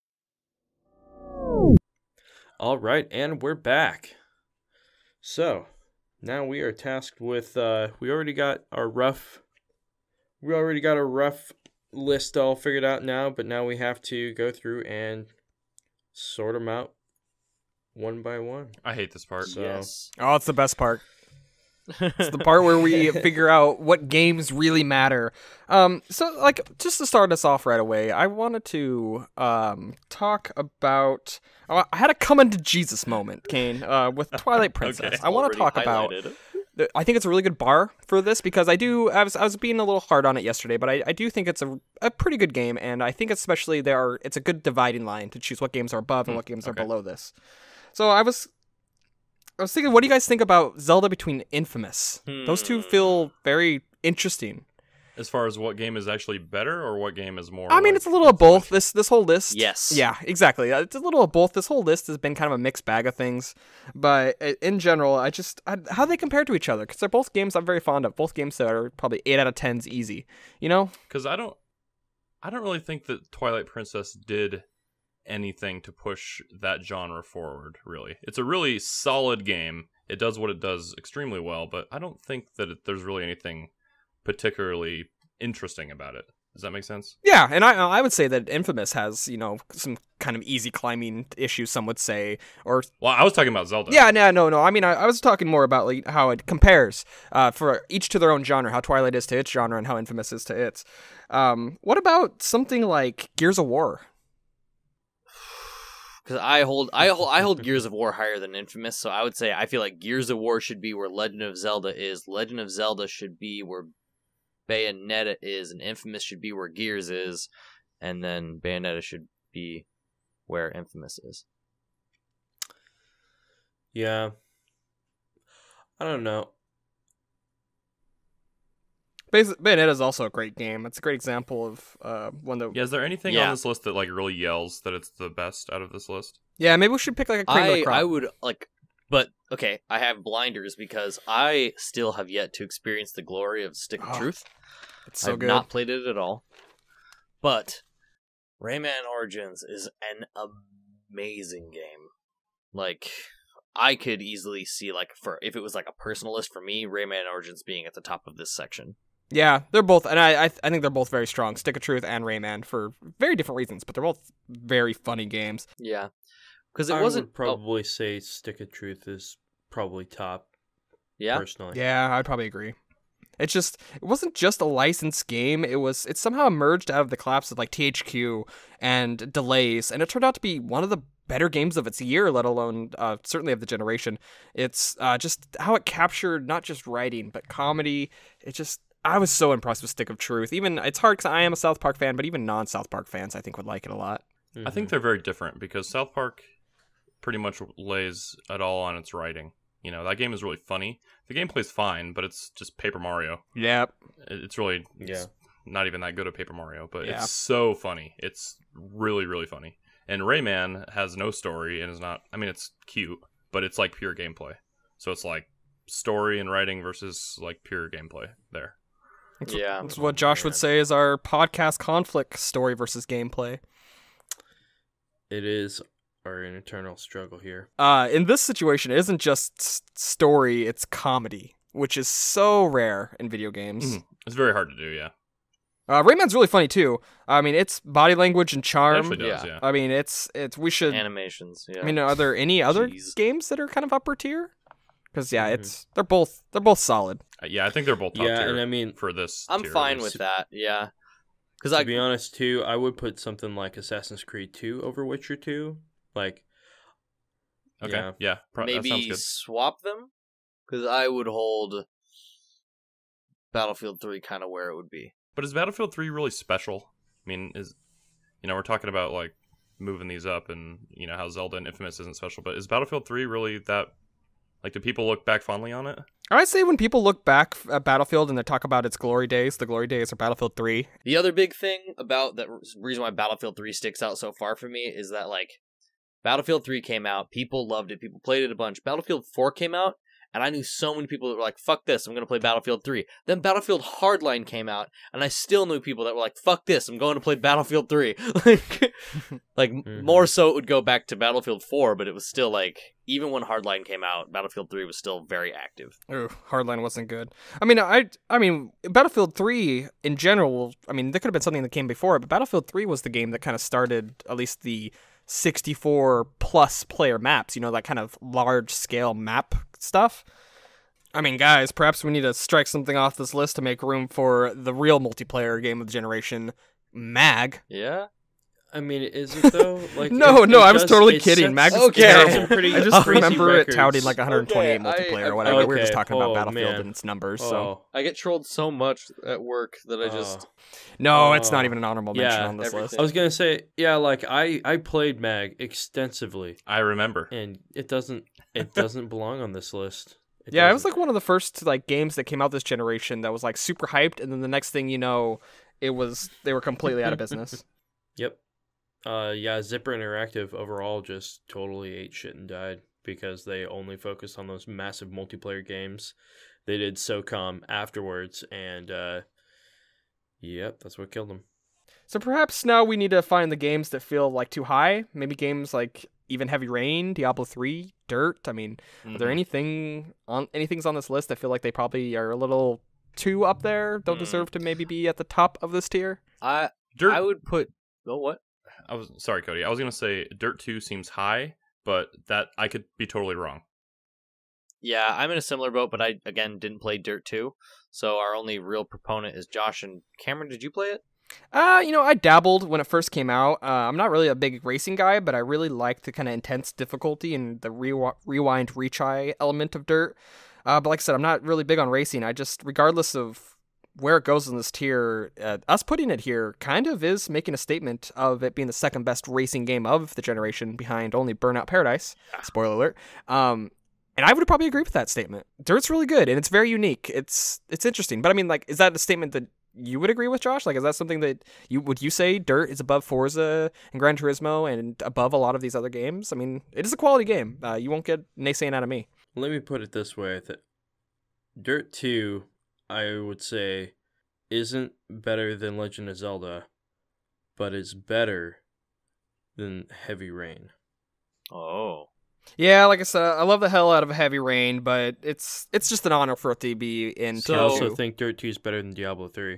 All right, and we're back. So now we are tasked with. Uh, we already got our rough. We already got a rough list all figured out now, but now we have to go through and sort them out one by one. I hate this part. So- Yes. Oh, it's the best part. It's the part where we figure out what games really matter. Um, so, like, just to start us off right away, I wanted to um, talk about. I had a come into Jesus moment, Cain, uh, with Twilight Princess. Okay. I want to Already talk about. highlighted. the- I think it's a really good bar for this because I do. I was I was being a little hard on it yesterday, but I, I do think it's a, a pretty good game, and I think especially there are. It's a good dividing line to choose what games are above and what games okay. are below this. So I was. I was thinking, what do you guys think about Zelda Between Infamous? Those two feel very interesting. As far as what game is actually better or what game is more. I mean, like, it's a little of both. This this whole list. Yes. Yeah, exactly. Uh, It's a little of both. This whole list has been kind of a mixed bag of things, but i- in general, I just I, how they compare to each other because they're both games I'm very fond of. Both games that are probably eight out of tens easy. You know? Because I don't, I don't really think that Twilight Princess did anything to push that genre forward, really. It's a really solid game. It does what it does extremely well, but I don't think that it, there's really anything particularly interesting about it. Does that make sense? Yeah, and I I would say that Infamous has, you know, some kind of easy climbing issues, some would say, or Well, I was talking about Zelda. yeah, no, no, no. I mean, I, I was talking more about like how it compares uh, for each to their own genre, how Twilight is to its genre, and how Infamous is to its. Um, what about something like Gears of War? Because I hold I hold I hold Gears of War higher than Infamous, so I would say I feel like Gears of War should be where Legend of Zelda is. Legend of Zelda should be where Bayonetta is, and Infamous should be where Gears is, and then Bayonetta should be where Infamous is. Yeah. I don't know. Bas- Bayonetta is also a great game. It's a great example of uh, one that. Yeah, is there anything Yeah. on this list that like really yells that it's the best out of this list? Yeah, maybe we should pick like a cream of the I crop. I would like, but okay, I have blinders because I still have yet to experience the glory of Stick of Oh, Truth. It's so I've good. not played it at all, but Rayman Origins is an amazing game. Like, I could easily see like for if it was like a personal list for me, Rayman Origins being at the top of this section. Yeah, they're both, and I I, th- I think they're both very strong. Stick of Truth and Rayman for very different reasons, but they're both very funny games. Yeah, because it I wasn't would probably say Stick of Truth is probably top. Oh, yeah. Personally. Yeah, I'd probably agree. It's just it wasn't just a licensed game. It was it somehow emerged out of the collapse of like T H Q and delays, and it turned out to be one of the better games of its year, let alone uh, certainly of the generation. It's uh, just how it captured not just writing but comedy. It just I was so impressed with Stick of Truth. Even it's hard because I am a South Park fan, but even non-South Park fans I think would like it a lot. Mhm. I think they're very different because South Park pretty much lays it all on its writing. You know, that game is really funny. The gameplay's fine, but it's just Paper Mario. Yep. It- It's really Yeah. it's not even that good at Paper Mario, but Yeah. it's so funny. It's really, really funny. And Rayman has no story and is not, I mean, it's cute, but it's like pure gameplay. So it's like story and writing versus like pure gameplay there. Yeah. That's what Josh would say is our podcast conflict: story versus gameplay. It is our internal struggle here. Uh, in this situation, it isn't just s- story; it's comedy, which is so rare in video games. Mhm. It's very hard to do, yeah. Uh, Rayman's really funny too. I mean, it's body language and It charm. actually does, yeah. yeah. I mean, it's it's. We should. Animations. Yeah. I mean, are there any other Jeez. games that are kind of upper tier? Because yeah, Mhm. it's they're both they're both solid. Uh, Yeah, I think they're both top Yeah, tier and I mean, for this I'm tier fine list. with that. Yeah. Because to I be honest, too, I would put something like Assassin's Creed two over Witcher two. Like, Okay, yeah. yeah, pro- that sounds maybe good. swap them because I would hold Battlefield three kind of where it would be. But is Battlefield three really special? I mean, is you know, we're talking about like moving these up and you know how Zelda and Infamous isn't special, but is Battlefield three really that like do people look back fondly on it? I'd say when people look back at Battlefield and they talk about its glory days, the glory days are Battlefield three. The other big thing about the reason why Battlefield three sticks out so far for me is that like Battlefield three came out, people loved it, people played it a bunch. Battlefield four came out, and I knew so many people that were like, fuck this, I'm going to play Battlefield three. Then Battlefield Hardline came out, and I still knew people that were like, fuck this, I'm going to play Battlefield three. like, like Mhm. more so it would go back to Battlefield four, but it was still like, even when Hardline came out, Battlefield three was still very active. Ooh, Hardline wasn't good. I mean, I I mean, Battlefield three in general, I mean, there could have been something that came before it, but Battlefield three was the game that kind of started at least the sixty-four plus player maps, you know, that kind of large scale map stuff. I mean, guys, perhaps we need to strike something off this list to make room for the real multiplayer game of the generation, Mag. Yeah? I mean, is it though? Like, No, it- no, it I was does- totally it kidding. sets- Mag is Okay. terrible. some pretty I just crazy remember it records. touting like one hundred twenty-eight Okay, I- multiplayer or I- whatever. we were okay. just talking about Oh, Battlefield man. and its numbers. Oh, So I get trolled so much at work that I just... oh. no, it's not Oh. even an honorable mention Yeah, on this everything. list. I was gonna say, yeah, like I I played Mag extensively, I remember. and it doesn't it doesn't belong on this list. It Yeah, it was doesn't. like one of the first like games that came out this generation that was like super hyped, and then the next thing you know, it was they were completely out of business. Yep. Uh, yeah, Zipper Interactive overall just totally ate shit and died because they only focused on those massive multiplayer games. They did SOCOM afterwards, and uh, yep, that's what killed them. So perhaps now we need to find the games that feel like too high. Maybe games like even Heavy Rain, Diablo three, Dirt. I mean, mm-hmm. are there anything on anything's on this list that feel like they probably are a little too up there? Don't mm. deserve to maybe be at the top of this tier? I Dirt. I would put. Oh, what? I was sorry, Cody. I was gonna say Dirt two seems high, but that I could be totally wrong. Yeah, I'm in a similar boat, but I again didn't play Dirt two, so our only real proponent is Josh and Cameron. Did you play it? Uh, you know, I dabbled when it first came out. Uh, I'm not really a big racing guy, but I really like the kind of intense difficulty and the re- rewind, retry element of Dirt. Uh, but like I said, I'm not really big on racing. I just, regardless of where it goes in this tier, uh, us putting it here kind of is making a statement of it being the second best racing game of the generation behind only Burnout Paradise. Spoiler alert. Um, and I would probably agree with that statement. Dirt's really good, and it's very unique. It's it's interesting. But I mean, like, is that a statement that you would agree with, Josh? Like, is that something that you would you say Dirt is above Forza and Gran Turismo and above a lot of these other games? I mean, it is a quality game. Uh, you won't get naysaying out of me. Let me put it this way: that Dirt two, I would say, isn't better than Legend of Zelda, but is better than Heavy Rain. Oh. Yeah, like I said, I love the hell out of Heavy Rain, but it's it's just an honor for it to be in. So, I also think Dirt two is better than Diablo three.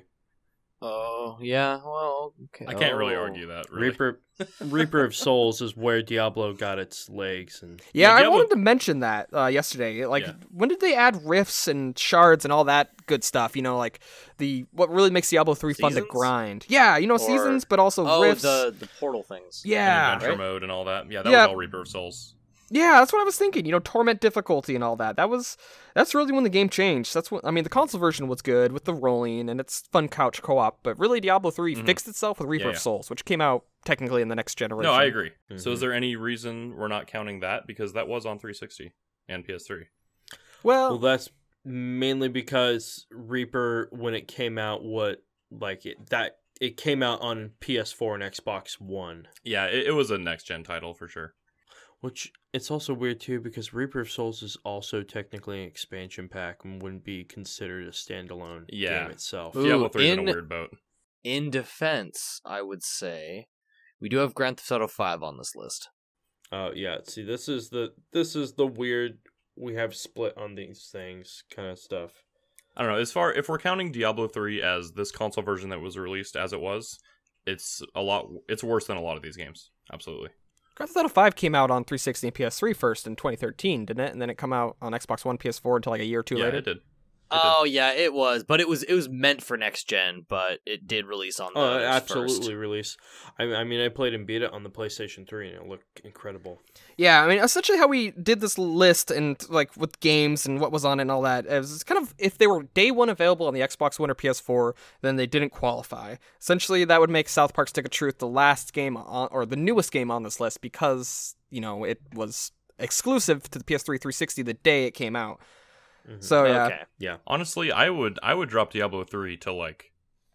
Oh, yeah, well, okay. I can't oh. really argue that, really. Reaper Reaper of Souls is where Diablo got its legs. And Yeah, yeah I Diablo... wanted to mention that uh, yesterday. Like, yeah. when did they add rifts and shards and all that good stuff? You know, like, the what really makes Diablo three Seasons? fun to grind. Yeah, you know, or... seasons, but also oh, rifts. the, the portal things. Yeah. And adventure right? mode and all that. Yeah, that yeah. was all Reaper of Souls. Yeah, that's what I was thinking. You know, torment difficulty and all that. That was that's really when the game changed. That's what I mean. The console version was good with the rolling and it's fun couch co-op, but really Diablo three mm-hmm. fixed itself with Reaper yeah, of yeah. Souls, which came out technically in the next generation. No, I agree. Mm-hmm. So, is there any reason we're not counting that because that was on three sixty and P S three? Well, well, that's mainly because Reaper, when it came out, what like it that it came out on P S four and Xbox One. Yeah, it, it was a next gen title for sure. Which, it's also weird, too, because Reaper of Souls is also technically an expansion pack and wouldn't be considered a standalone yeah. game itself. Ooh, Diablo three is in, in a weird boat. In defense, I would say, we do have Grand Theft Auto five on this list. Oh, uh, yeah. See, this is the this is the weird, we have split on these things kind of stuff. I don't know, as far, if we're counting Diablo three as this console version that was released as it was, it's a lot, it's worse than a lot of these games. Absolutely. Grand Theft Auto five came out on three sixty and P S three first in twenty thirteen, didn't it? And then it come out on Xbox One, P S four until like a year or two yeah, later. it did. It oh did. yeah, it was, but it was it was meant for next gen, but it did release on. Oh, those absolutely first. release. I, I mean, I played and beat it on the PlayStation three, and it looked incredible. Yeah, I mean, essentially how we did this list and like with games and what was on it and all that, it was kind of if they were day one available on the Xbox One or P S four, then they didn't qualify. Essentially, that would make South Park: Stick of Truth the last game on, or the newest game on this list because you know it was exclusive to the P S three three sixty the day it came out. Mm-hmm. So yeah, okay. yeah. Honestly, I would I would drop Diablo three to like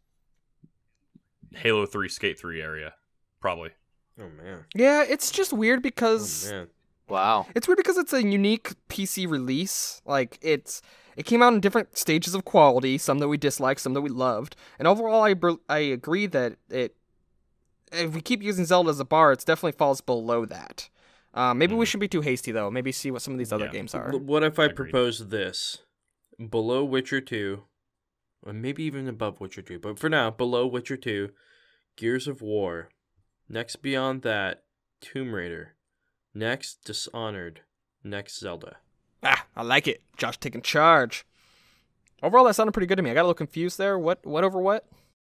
Halo three Skate three area, probably. Oh man. Yeah, it's just weird because oh, man. Wow. It's weird because it's a unique P C release. Like it's it came out in different stages of quality, some that we disliked, some that we loved. And overall I I agree that it if we keep using Zelda as a bar, it definitely falls below that. Uh, maybe we shouldn't be too hasty, though. Maybe see what some of these other Yeah. games are. What if I Agreed. propose this? Below Witcher two, or maybe even above Witcher two, but for now, below Witcher two, Gears of War. Next beyond that, Tomb Raider. Next, Dishonored. Next, Zelda. Ah, I like it. Josh taking charge. Overall, that sounded pretty good to me. I got a little confused there. What, what over what?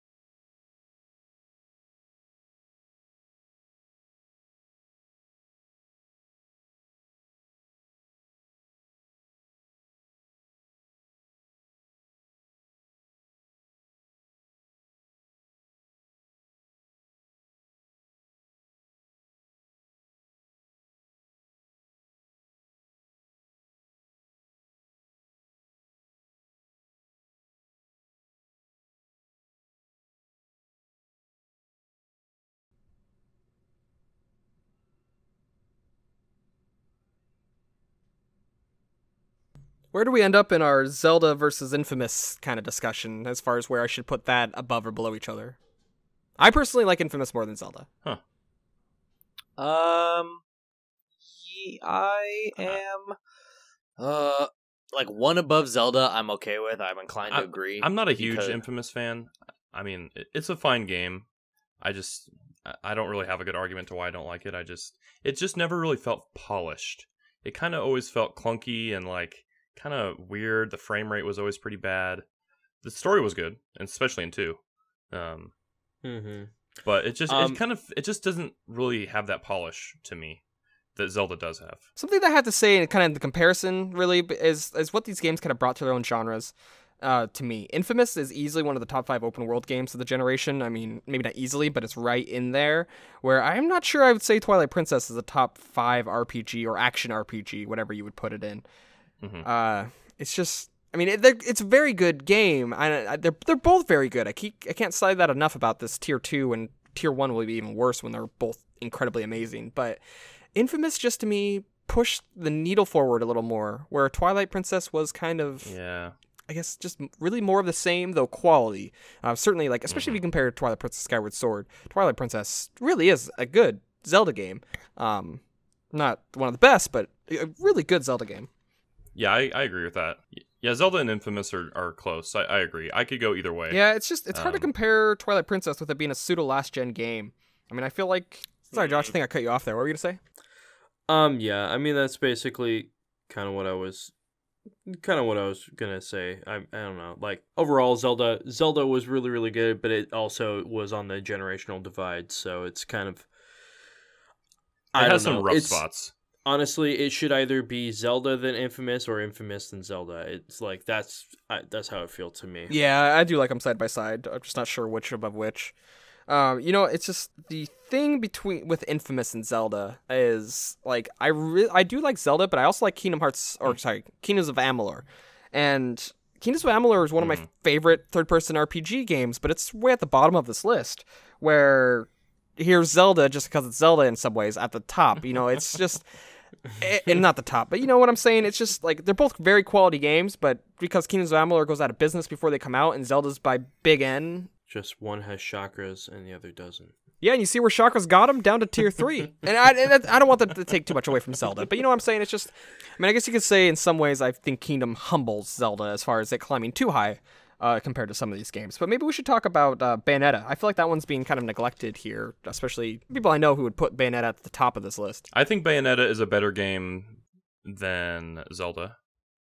Where do we end up in our Zelda versus Infamous kind of discussion as far as where I should put that above or below each other? I personally like Infamous more than Zelda. Huh. Um, ye- I am, uh, like one above Zelda. I'm okay with. I'm inclined to I, agree. I'm not a huge because- Infamous fan. I mean, it- it's a fine game. I just, I- I don't really have a good argument to why I don't like it. I just, it just never really felt polished. It kind of always felt clunky and like kind of weird. The frame rate was always pretty bad. The story was good, and especially in two. Um, Mm-hmm. but it just, Um, it kind of, it just doesn't really have that polish to me that Zelda does have. Something that I have to say, and kind of the comparison, really, is is what these games kind of brought to their own genres. Uh, to me, Infamous is easily one of the top five open world games of the generation. I mean, maybe not easily, but it's right in there. Where I'm not sure I would say Twilight Princess is a top five R P G or action R P G, whatever you would put it in. Mm-hmm. Uh, it's just, I mean, it, they're- it's a very good game. I, I, they're they're both very good. I keep I can't say that enough about this tier two, and tier one will be even worse when they're both incredibly amazing. But Infamous just to me pushed the needle forward a little more, where Twilight Princess was kind of, Yeah. I guess, just really more of the same, though quality. Uh, certainly, like, especially if you compare Twilight Princess Skyward Sword, Twilight Princess really is a good Zelda game. Um, not one of the best, but a really good Zelda game. Yeah, I, I agree with that. Yeah, Zelda and Infamous are, are close. I, I agree. I could go either way. Yeah, it's just, it's hard to Um, compare Twilight Princess with it being a pseudo last-gen game. I mean, I feel like, sorry, Josh, I think I cut you off there. What were you going to say? Um, yeah, I mean, that's basically kind of what I was, kind of what I was gonna say. I, I don't know, like, overall, Zelda, Zelda was really, really good, but it also was on the generational divide, so it's kind of, It I has don't some know. rough It's- spots. Honestly, it should either be Zelda than Infamous or Infamous than Zelda. It's like, that's, I, that's how it feels to me. Yeah, I do like them side by side. I'm just not sure which above which. Um, you know, it's just the thing between with Infamous and Zelda is like I re- I do like Zelda, but I also like Kingdom Hearts or sorry, Kingdoms of Amalur, and Kingdoms of Amalur is one of my Mhm. favorite third-person R P G games, but it's way at the bottom of this list. Where here's Zelda just because it's Zelda in some ways at the top. You know, it's just. eh, and not the top, but you know what I'm saying? It's just like they're both very quality games, but because Kingdoms of Amalur goes out of business before they come out, and Zelda's by Big N. Just one has chakras and the other doesn't. Yeah, and you see where Chakra's got him down to tier three. And I, and that- I don't want that to take too much away from Zelda, but you know what I'm saying? It's just, I mean, I guess you could say in some ways I think Kingdom humbles Zelda as far as it climbing too high uh, compared to some of these games. But maybe we should talk about uh, Bayonetta. I feel like that one's being kind of neglected here, especially people I know who would put Bayonetta at the top of this list. I think Bayonetta is a better game than Zelda.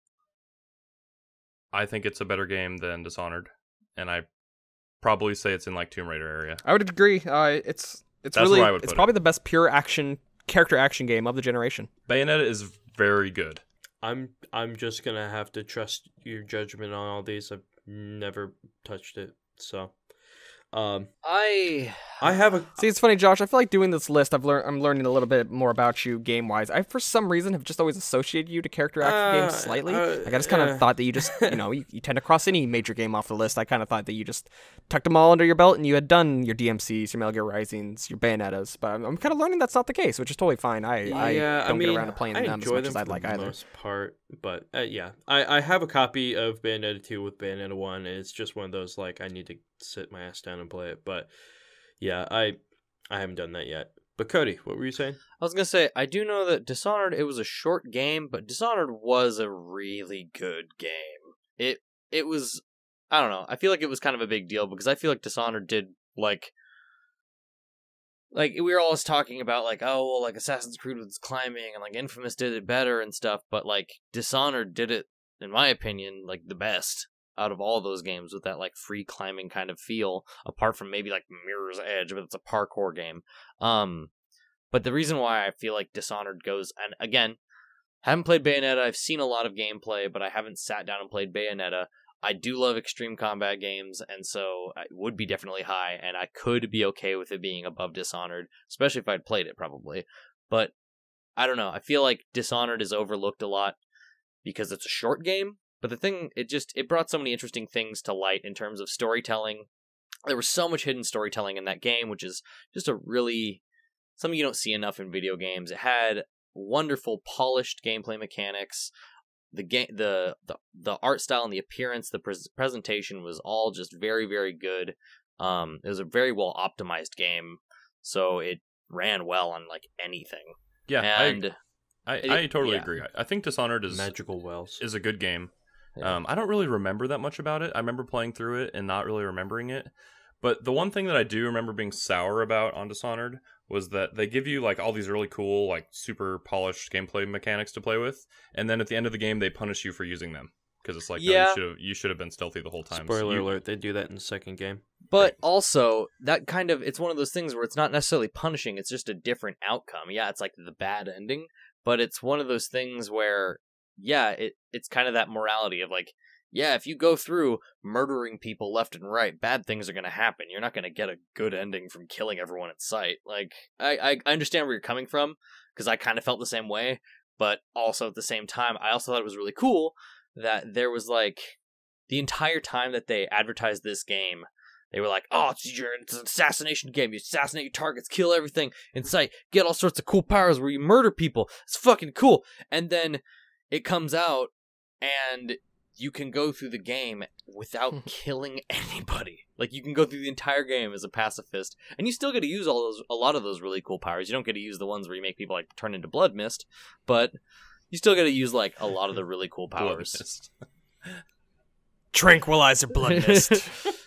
I think it's a better game than Dishonored, and I probably say it's in like Tomb Raider area. I would agree. Uh, it's it's That's really where I would it's put probably the best pure action character action game of the generation. Bayonetta is very good. I'm I'm just gonna have to trust your judgment on all these. I've never touched it, so um, I I have a See, it's funny, Josh. I feel like doing this list, I've learned I'm learning a little bit more about you game wise. I, for some reason, have just always associated you to character action Uh, games slightly. uh, like I just kind of uh. thought that you just, you know, you, you tend to cross any major game off the list. I kind of thought that you just tucked them all under your belt and you had done your D M Cs, your Metal Gear Risings, your Bayonettas. But I'm, I'm kind of learning that's not the case, which is totally fine. I, I yeah, don't I mean, get around to playing I them as enjoy much them as I'd for like the either. most part, but uh, yeah, I, I have a copy of Bayonetta two with Bayonetta one. And it's just one of those like I need to sit my ass down and play it, but yeah, I I haven't done that yet. But Cody, what were you saying? I was gonna say I do know that Dishonored it was a short game, but Dishonored was a really good game. It it was I don't know. I feel like it was kind of a big deal because I feel like Dishonored did like like we were always talking about like oh well like Assassin's Creed was climbing and like Infamous did it better and stuff, but like Dishonored did it in my opinion like the best out of all those games with that like free climbing kind of feel, apart from maybe like Mirror's Edge, but it's a parkour game. Um, but the reason why I feel like Dishonored goes, and again, haven't played Bayonetta, I've seen a lot of gameplay, but I haven't sat down and played Bayonetta. I do love extreme combat games, and so it would be definitely high, and I could be okay with it being above Dishonored, especially if I'd played it probably. But I don't know, I feel like Dishonored is overlooked a lot because it's a short game. But the thing, it just, it brought so many interesting things to light in terms of storytelling. There was so much hidden storytelling in that game, which is just a really, something you don't see enough in video games. It had wonderful, polished gameplay mechanics. The game, the, the the art style and the appearance, the pre- presentation was all just very, very good. Um, it was a very well optimized game, so it ran well on like anything. Yeah, and I I, it, I totally yeah. agree. I, I think Dishonored is Magical wells. is a good game. Yeah. Um, I don't really remember that much about it. I remember playing through it and not really remembering it. But the one thing that I do remember being sour about on Dishonored was that they give you like all these really cool, like super polished gameplay mechanics to play with, and then at the end of the game they punish you for using them because it's like, Yeah. no, you should have you should have been stealthy the whole time. So Spoiler you- alert, they do that in the second game. But also, that kind of, it's one of those things where it's not necessarily punishing, it's just a different outcome. Yeah, it's like the bad ending, but it's one of those things where, yeah, it it's kind of that morality of like, yeah, if you go through murdering people left and right, bad things are going to happen. You're not going to get a good ending from killing everyone in sight. Like, I, I understand where you're coming from, because I kind of felt the same way, but also at the same time, I also thought it was really cool that there was like, the entire time that they advertised this game, they were like, oh, it's, your, it's an assassination game. You assassinate your targets, kill everything in sight, get all sorts of cool powers where you murder people. It's fucking cool. And then it comes out, and you can go through the game without killing anybody. Like, you can go through the entire game as a pacifist, and you still get to use all those, a lot of those really cool powers. You don't get to use the ones where you make people, like, turn into blood mist, but you still get to use, like, a lot of the really cool Blood powers. mist. Tranquilizer blood mist.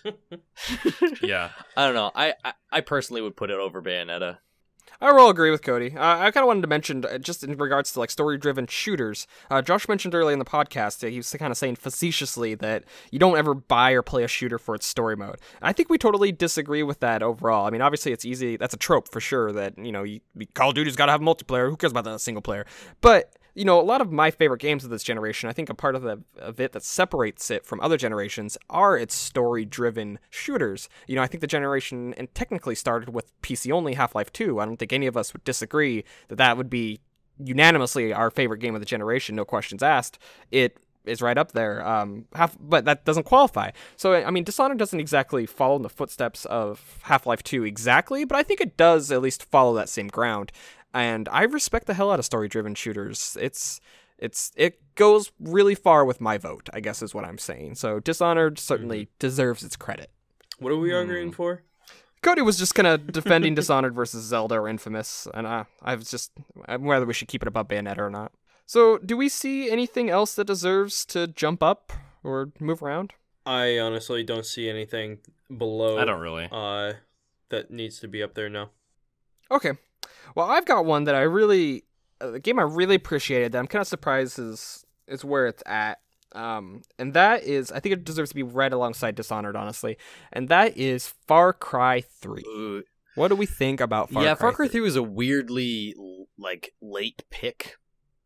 Yeah. I don't know. I, I, I personally would put it over Bayonetta. I will agree with Cody. Uh, I kind of wanted to mention, uh, just in regards to like story-driven shooters, uh, Josh mentioned earlier in the podcast, uh, he was kind of saying facetiously that you don't ever buy or play a shooter for its story mode. I think we totally disagree with that overall. I mean, obviously it's easy, that's a trope for sure, that, you know, you, Call of Duty's got to have multiplayer, who cares about the single player? But you know, a lot of my favorite games of this generation, I think a part of the of it that separates it from other generations are its story-driven shooters. You know, I think the generation and technically started with P C-only Half-Life two. I don't think any of us would disagree that that would be unanimously our favorite game of the generation, no questions asked. It is right up there, um, half, but that doesn't qualify. So, I mean, Dishonored doesn't exactly follow in the footsteps of Half-Life two exactly, but I think it does at least follow that same ground. And I respect the hell out of story-driven shooters. It's, it's, it goes really far with my vote, I guess is what I'm saying. So Dishonored certainly mm-hmm. deserves its credit. What are we arguing mm. for? Cody was just kind of defending Dishonored versus Zelda or Infamous, and uh, I was just whether we should keep it above Bayonetta or not. So, do we see anything else that deserves to jump up or move around? I honestly don't see anything below. I don't really. Uh, that needs to be up there now. Okay. Well, I've got one that I really, uh, the game I really appreciated that I'm kind of surprised is is where it's at. Um, and that is, I think it deserves to be right alongside Dishonored, honestly. And that is Far Cry three. Ooh. What do we think about Far yeah, Cry Far Cry three? three was a weirdly like late pick.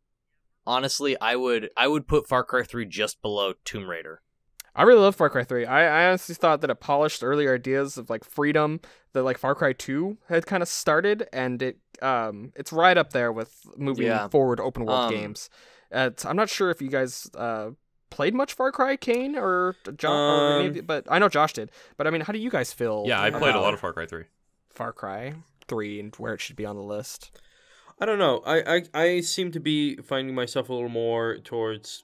Honestly, I would I would put Far Cry three just below Tomb Raider. I really love Far Cry three. I, I honestly thought that it polished earlier ideas of like freedom that like Far Cry two had kind of started, and it um it's right up there with moving Yeah. forward open world Um, games. It's, I'm not sure if you guys uh played much Far Cry, Cain or Josh, Um, or any of you, but I know Josh did. But I mean, how do you guys feel? Yeah, I played a about lot of Far Cry three. Far Cry three and where it should be on the list. I don't know. I, I, I seem to be finding myself a little more towards...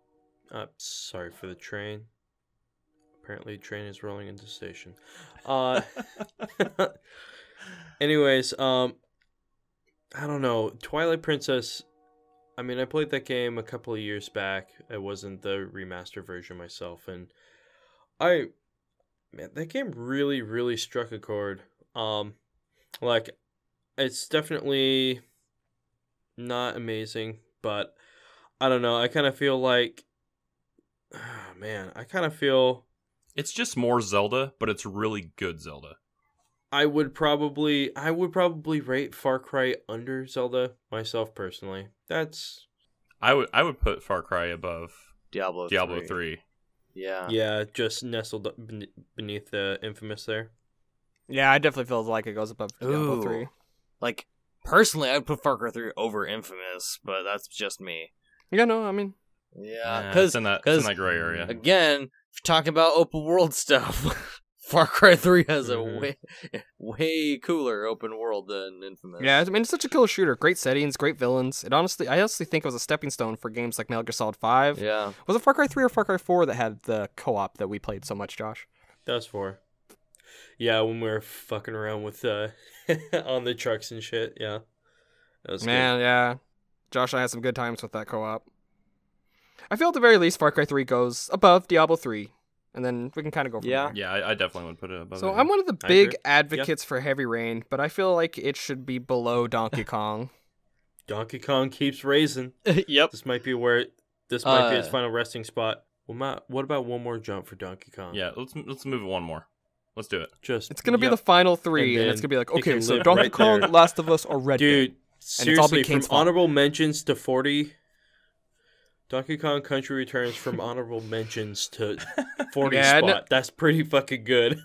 Uh, sorry for the train. Apparently the train is rolling into the station. Uh, anyways, um, I don't know. Twilight Princess... I mean, I played that game a couple of years back. It wasn't the remaster version myself. And I... Man, that game really, really struck a chord. Um, like, it's definitely... not amazing, but I don't know. I kind of feel like, oh, man, I kind of feel It's just more Zelda, but it's really good Zelda. I would probably, I would probably rate Far Cry under Zelda myself personally. That's I would I would put Far Cry above Diablo Diablo three. three. Yeah. yeah, just nestled ben- beneath the Infamous there. Yeah, I definitely feel like it goes above Diablo Ooh. three. Like, personally, I'd put Far Cry three over Infamous, but that's just me. Yeah, no, I mean, Yeah, Yeah, because it's in that it's in that gray area. again, if you're talking about open world stuff, Far Cry three has Mhm. a way, way cooler open world than Infamous. yeah, I mean, it's such a killer shooter. Great settings, great villains. It honestly, I honestly think it was a stepping stone for games like Metal Gear Solid five. yeah. Was it Far Cry three or Far Cry four that had the co-op that we played so much, Josh? That's four. Yeah, when we were fucking around with uh on the trucks and shit. Yeah, that was Man, yeah. Josh and I had some good times with that co-op. I feel at the very least Far Cry three goes above Diablo three, and then we can kind of go from Yeah. there. Yeah, I, I definitely would put it above. So it. I'm one of the I big agree. advocates for Heavy Rain, but I feel like it should be below Donkey Kong. good. Donkey Kong keeps raising. Yep. This might be where this might be its Uh, final resting spot. Well, Matt, what about one more jump for Donkey Kong? Yeah, let's let's move it one more. Let's do it. just It's gonna be yep. the final three, And and, it's then gonna be like, it okay, can so live Donkey right Kong, there. Last of Us, or Red Dude, Dead. And it's all seriously, been from Kane's fault. honorable mentions to forty, Donkey Kong Country Returns from honorable mentions to forty Yeah, spot. no- That's pretty fucking good.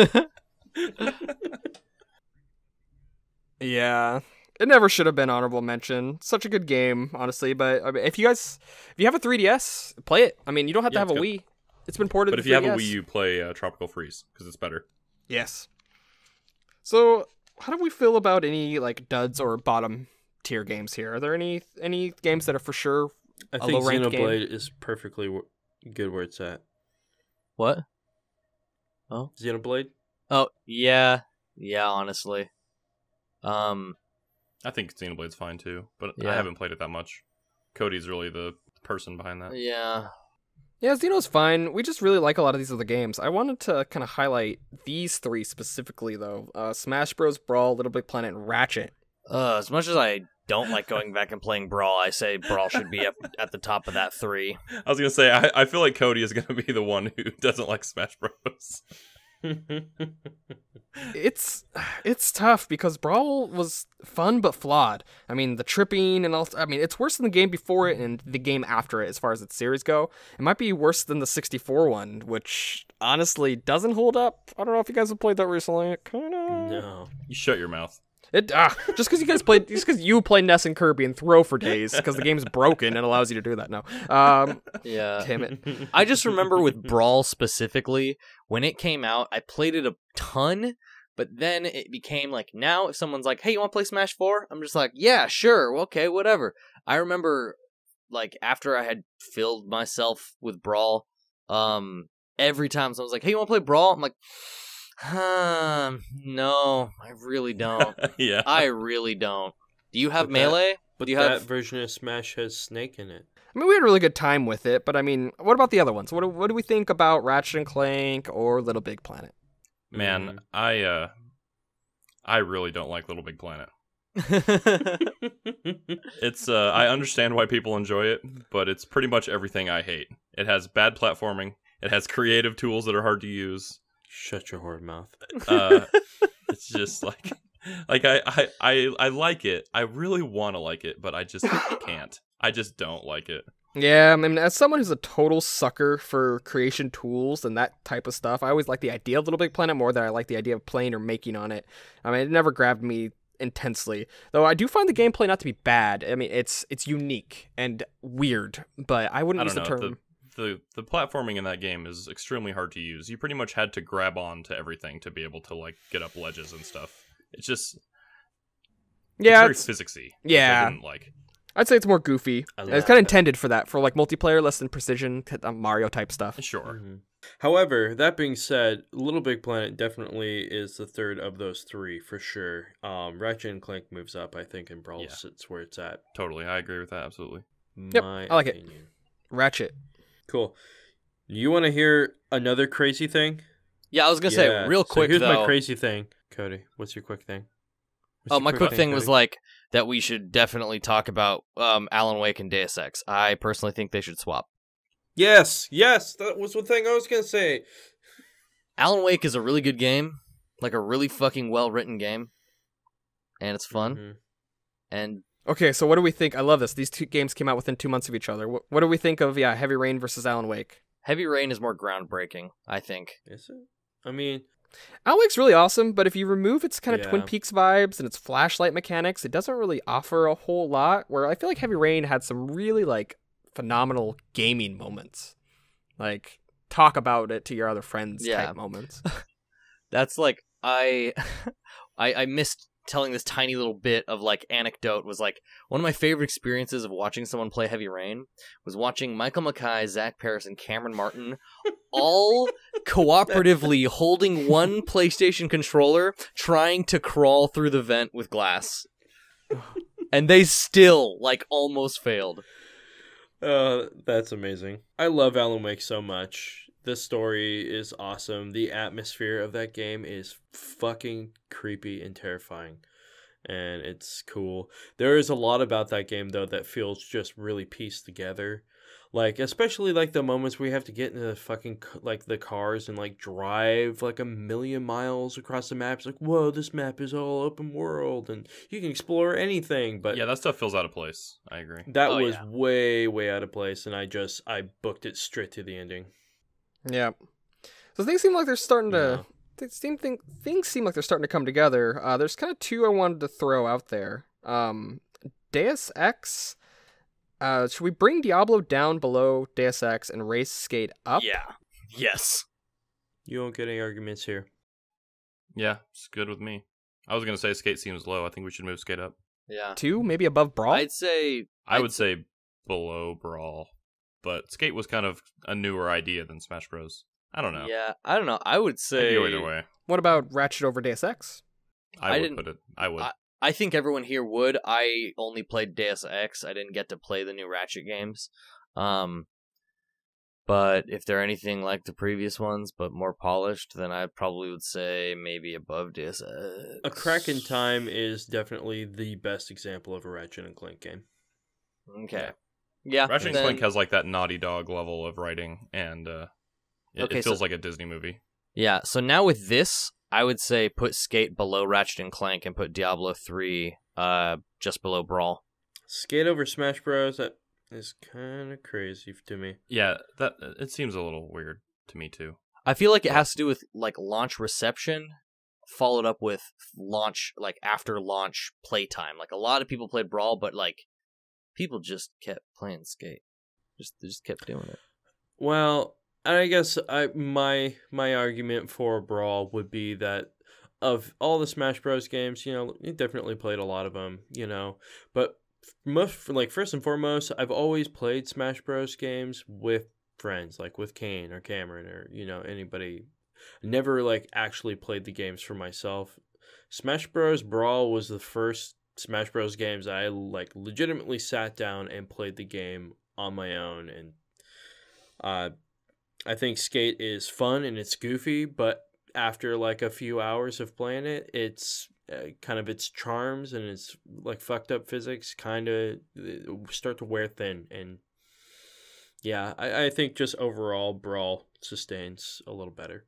Yeah, it never should have been honorable mention. Such a good game, honestly. But I mean, if you guys, if you have a three D S, play it. I mean, you don't have Yeah, to have a it's Wii. It's been ported. But to if you have a three D S. Wii U, play uh, Tropical Freeze because it's better. Yes. So, how do we feel about any like duds or bottom tier games here? Are there any any games that are for sure? I A think low-ranked game? Xenoblade is perfectly w- good where it's at. What? Xenoblade? Oh, yeah. Yeah, honestly. Um, I think Xenoblade's fine too, but Yeah. I haven't played it that much. Cody's really the person behind that. yeah. Yeah, Xeno's fine. We just really like a lot of these other games. I wanted to kind of highlight these three specifically, though: uh, Smash Bros, Brawl, Little Big Planet, and Ratchet. Uh, as much as I don't like going back and playing Brawl, I say Brawl should be up at the top of that three. I was gonna say I, I feel like Cody is gonna be the one who doesn't like Smash Bros. It's it's tough because Brawl was fun but flawed. I mean, the tripping and all. I mean, it's worse than the game before it and the game after it, as far as its series go. It might be worse than the sixty-four one, which honestly doesn't hold up. I don't know if you guys have played that recently. It kind of No. You shut your mouth. It ah, just because you guys played, just because you play Ness and Kirby and throw for days because the game's broken and allows you to do that. No, um, Yeah. damn it. I just remember with Brawl specifically, when it came out, I played it a ton, but then it became like, now if someone's like, hey, you want to play Smash four? I'm just like, yeah, sure, okay, whatever. I remember, like, after I had filled myself with Brawl, um, every time someone's like, hey, you want to play Brawl? I'm like, huh, no, I really don't. Yeah. I really don't. Do you have But that- Melee? But Do you that have... version of Smash has Snake in it. I mean, we had a really good time with it, but I mean, what about the other ones? What do, what do we think about Ratchet and Clank or Little Big Planet? Man, Mhm. I uh I really don't like Little Big Planet. It's uh I understand why people enjoy it, but it's pretty much everything I hate. It has bad platforming, it has creative tools that are hard to use. Shut your whore mouth. Uh it's just like like I, I, I, I like it. I really want to like it, but I just can't. I just don't like it. Yeah, I mean, as someone who's a total sucker for creation tools and that type of stuff, I always like the idea of Little Big Planet more than I like the idea of playing or making on it. I mean, it never grabbed me intensely, though I do find the gameplay not to be bad. I mean, it's it's unique and weird, but I wouldn't I use don't the know. term. The, the the platforming in that game is extremely hard to use. You pretty much had to grab on to everything to be able to like get up ledges and stuff. It's just Yeah, it's it's, very physicsy. which yeah. I didn't like. I'd say it's more goofy. I It's like kind of that. intended for that, for like multiplayer, less than precision, uh, Mario type stuff. Sure. Mhm. However, that being said, Little Big Planet definitely is the third of those three for sure. Um, Ratchet and Clank moves up, I think, and Brawl Yeah. sits where it's at. Totally. I agree with that. Absolutely. Yep, My I like it. opinion. Ratchet. Cool. You want to hear another crazy thing? Yeah, I was gonna Yeah. say real So quick here's though. my crazy thing, Cody. What's your quick thing? What's Oh, your my quick thing was Cody? like that we should definitely talk about um, Alan Wake and Deus Ex. I personally think they should swap. Yes, yes, that was one thing I was gonna say. Alan Wake is a really good game, like a really fucking well written game, and it's fun. Mhm. And Okay, so what do we think? I love this. These two games came out within two months of each other. What, what do we think of, yeah, Heavy Rain versus Alan Wake? Heavy Rain is more groundbreaking, I think. Is it? I mean, Alan Wake's really awesome, but if you remove its kind of Yeah. Twin Peaks vibes and its flashlight mechanics, it doesn't really offer a whole lot, where I feel like Heavy Rain had some really, like, phenomenal gaming moments. Like, talk about it to your other friends Yeah. type moments. That's like I, I I missed telling this tiny little bit of like anecdote. Was like one of my favorite experiences of watching someone play Heavy Rain was watching Michael Mackay, Zach Paris, and Cameron Martin all cooperatively holding one PlayStation controller, trying to crawl through the vent with glass. And they still, like, almost failed. Uh, that's amazing. I love Alan Wake so much. The story is awesome. The atmosphere of that game is fucking creepy and terrifying. And it's cool. There is a lot about that game, though, that feels just really pieced together. Like, especially, like, the moments where you have to get into the fucking, like, the cars and, like, drive, like, a million miles across the map. It's like, whoa, this map is all open world, and you can explore anything, but... Yeah, that stuff feels out of place. I agree. That Oh, was yeah. way, way out of place, and I just, I booked it straight to the ending. Yeah. So things seem like they're starting to... Yeah. Th- seem, thing, things seem like they're starting to come together. Uh, there's kind of two I wanted to throw out there. Um, Deus Ex... Uh, should we bring Diablo down below Deus Ex and raise Skate up? Yeah. Yes. You won't get any arguments here. Yeah, it's good with me. I was going to say Skate seems low. I think we should move Skate up. Yeah. Two, maybe above Brawl? I'd say... I I'd would say below Brawl. But Skate was kind of a newer idea than Smash Bros. I don't know. Yeah, I don't know. I would I'd say... go either way. What about Ratchet over Deus Ex? I, I would didn't- put it. I would. I- I think everyone here would. I only played Deus Ex. I didn't get to play the new Ratchet games. Um, but if they're anything like the previous ones, but more polished, then I probably would say maybe above Deus Ex. A Crack in Time is definitely the best example of a Ratchet and Clank game. Okay. Yeah. Ratchet and then- Clank has like that Naughty Dog level of writing, and uh, it, Okay, it feels so- like a Disney movie. Yeah, so now with this, I would say put Skate below Ratchet and Clank and put Diablo three uh, just below Brawl. Skate over Smash Bros. That is kind of crazy to me. Yeah, that it seems a little weird to me too. I feel like it has to do with like launch reception followed up with launch, like after launch playtime. Like a lot of people played Brawl, but like people just kept playing Skate. Just they just kept doing it. Well, I guess I my my argument for Brawl would be that of all the Smash Bros. Games, you know, you definitely played a lot of them, you know, but most like first and foremost, I've always played Smash Bros. Games with friends, like with Cain or Cameron or you know anybody. Never like actually played the games for myself. Smash Bros. Brawl was the first Smash Bros. Games I like legitimately sat down and played the game on my own, and uh. I think Skate is fun and it's goofy, but after like a few hours of playing it, it's uh, kind of its charms and its like fucked up physics kind of start to wear thin. And yeah, I, I think just overall Brawl sustains a little better.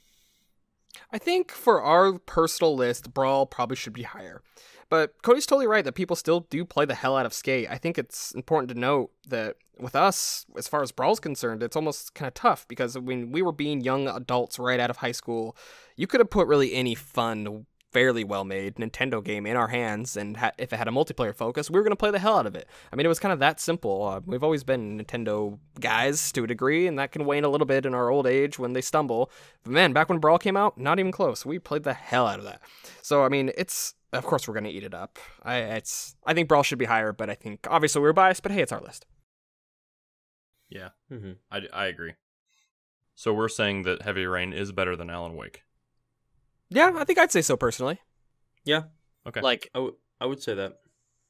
I think for our personal list, Brawl probably should be higher. But Cody's totally right that people still do play the hell out of Skate. I think it's important to note that with us, as far as Brawl's concerned, it's almost kind of tough because when we were being young adults right out of high school, you could have put really any fun, fairly well-made Nintendo game in our hands, and ha- if it had a multiplayer focus, we were going to play the hell out of it. I mean, it was kind of that simple. Uh, we've always been Nintendo guys to a degree, and that can wane a little bit in our old age when they stumble. But man, back when Brawl came out, not even close. We played the hell out of that. So, I mean, it's... Of course we're going to eat it up. I it's I think Brawl should be higher, but I think obviously we're biased, but hey, it's our list. Yeah, Mm-hmm. I, I agree. So we're saying that Heavy Rain is better than Alan Wake. Yeah, I think I'd say so personally. Yeah, Okay. Like I, w- I would say that.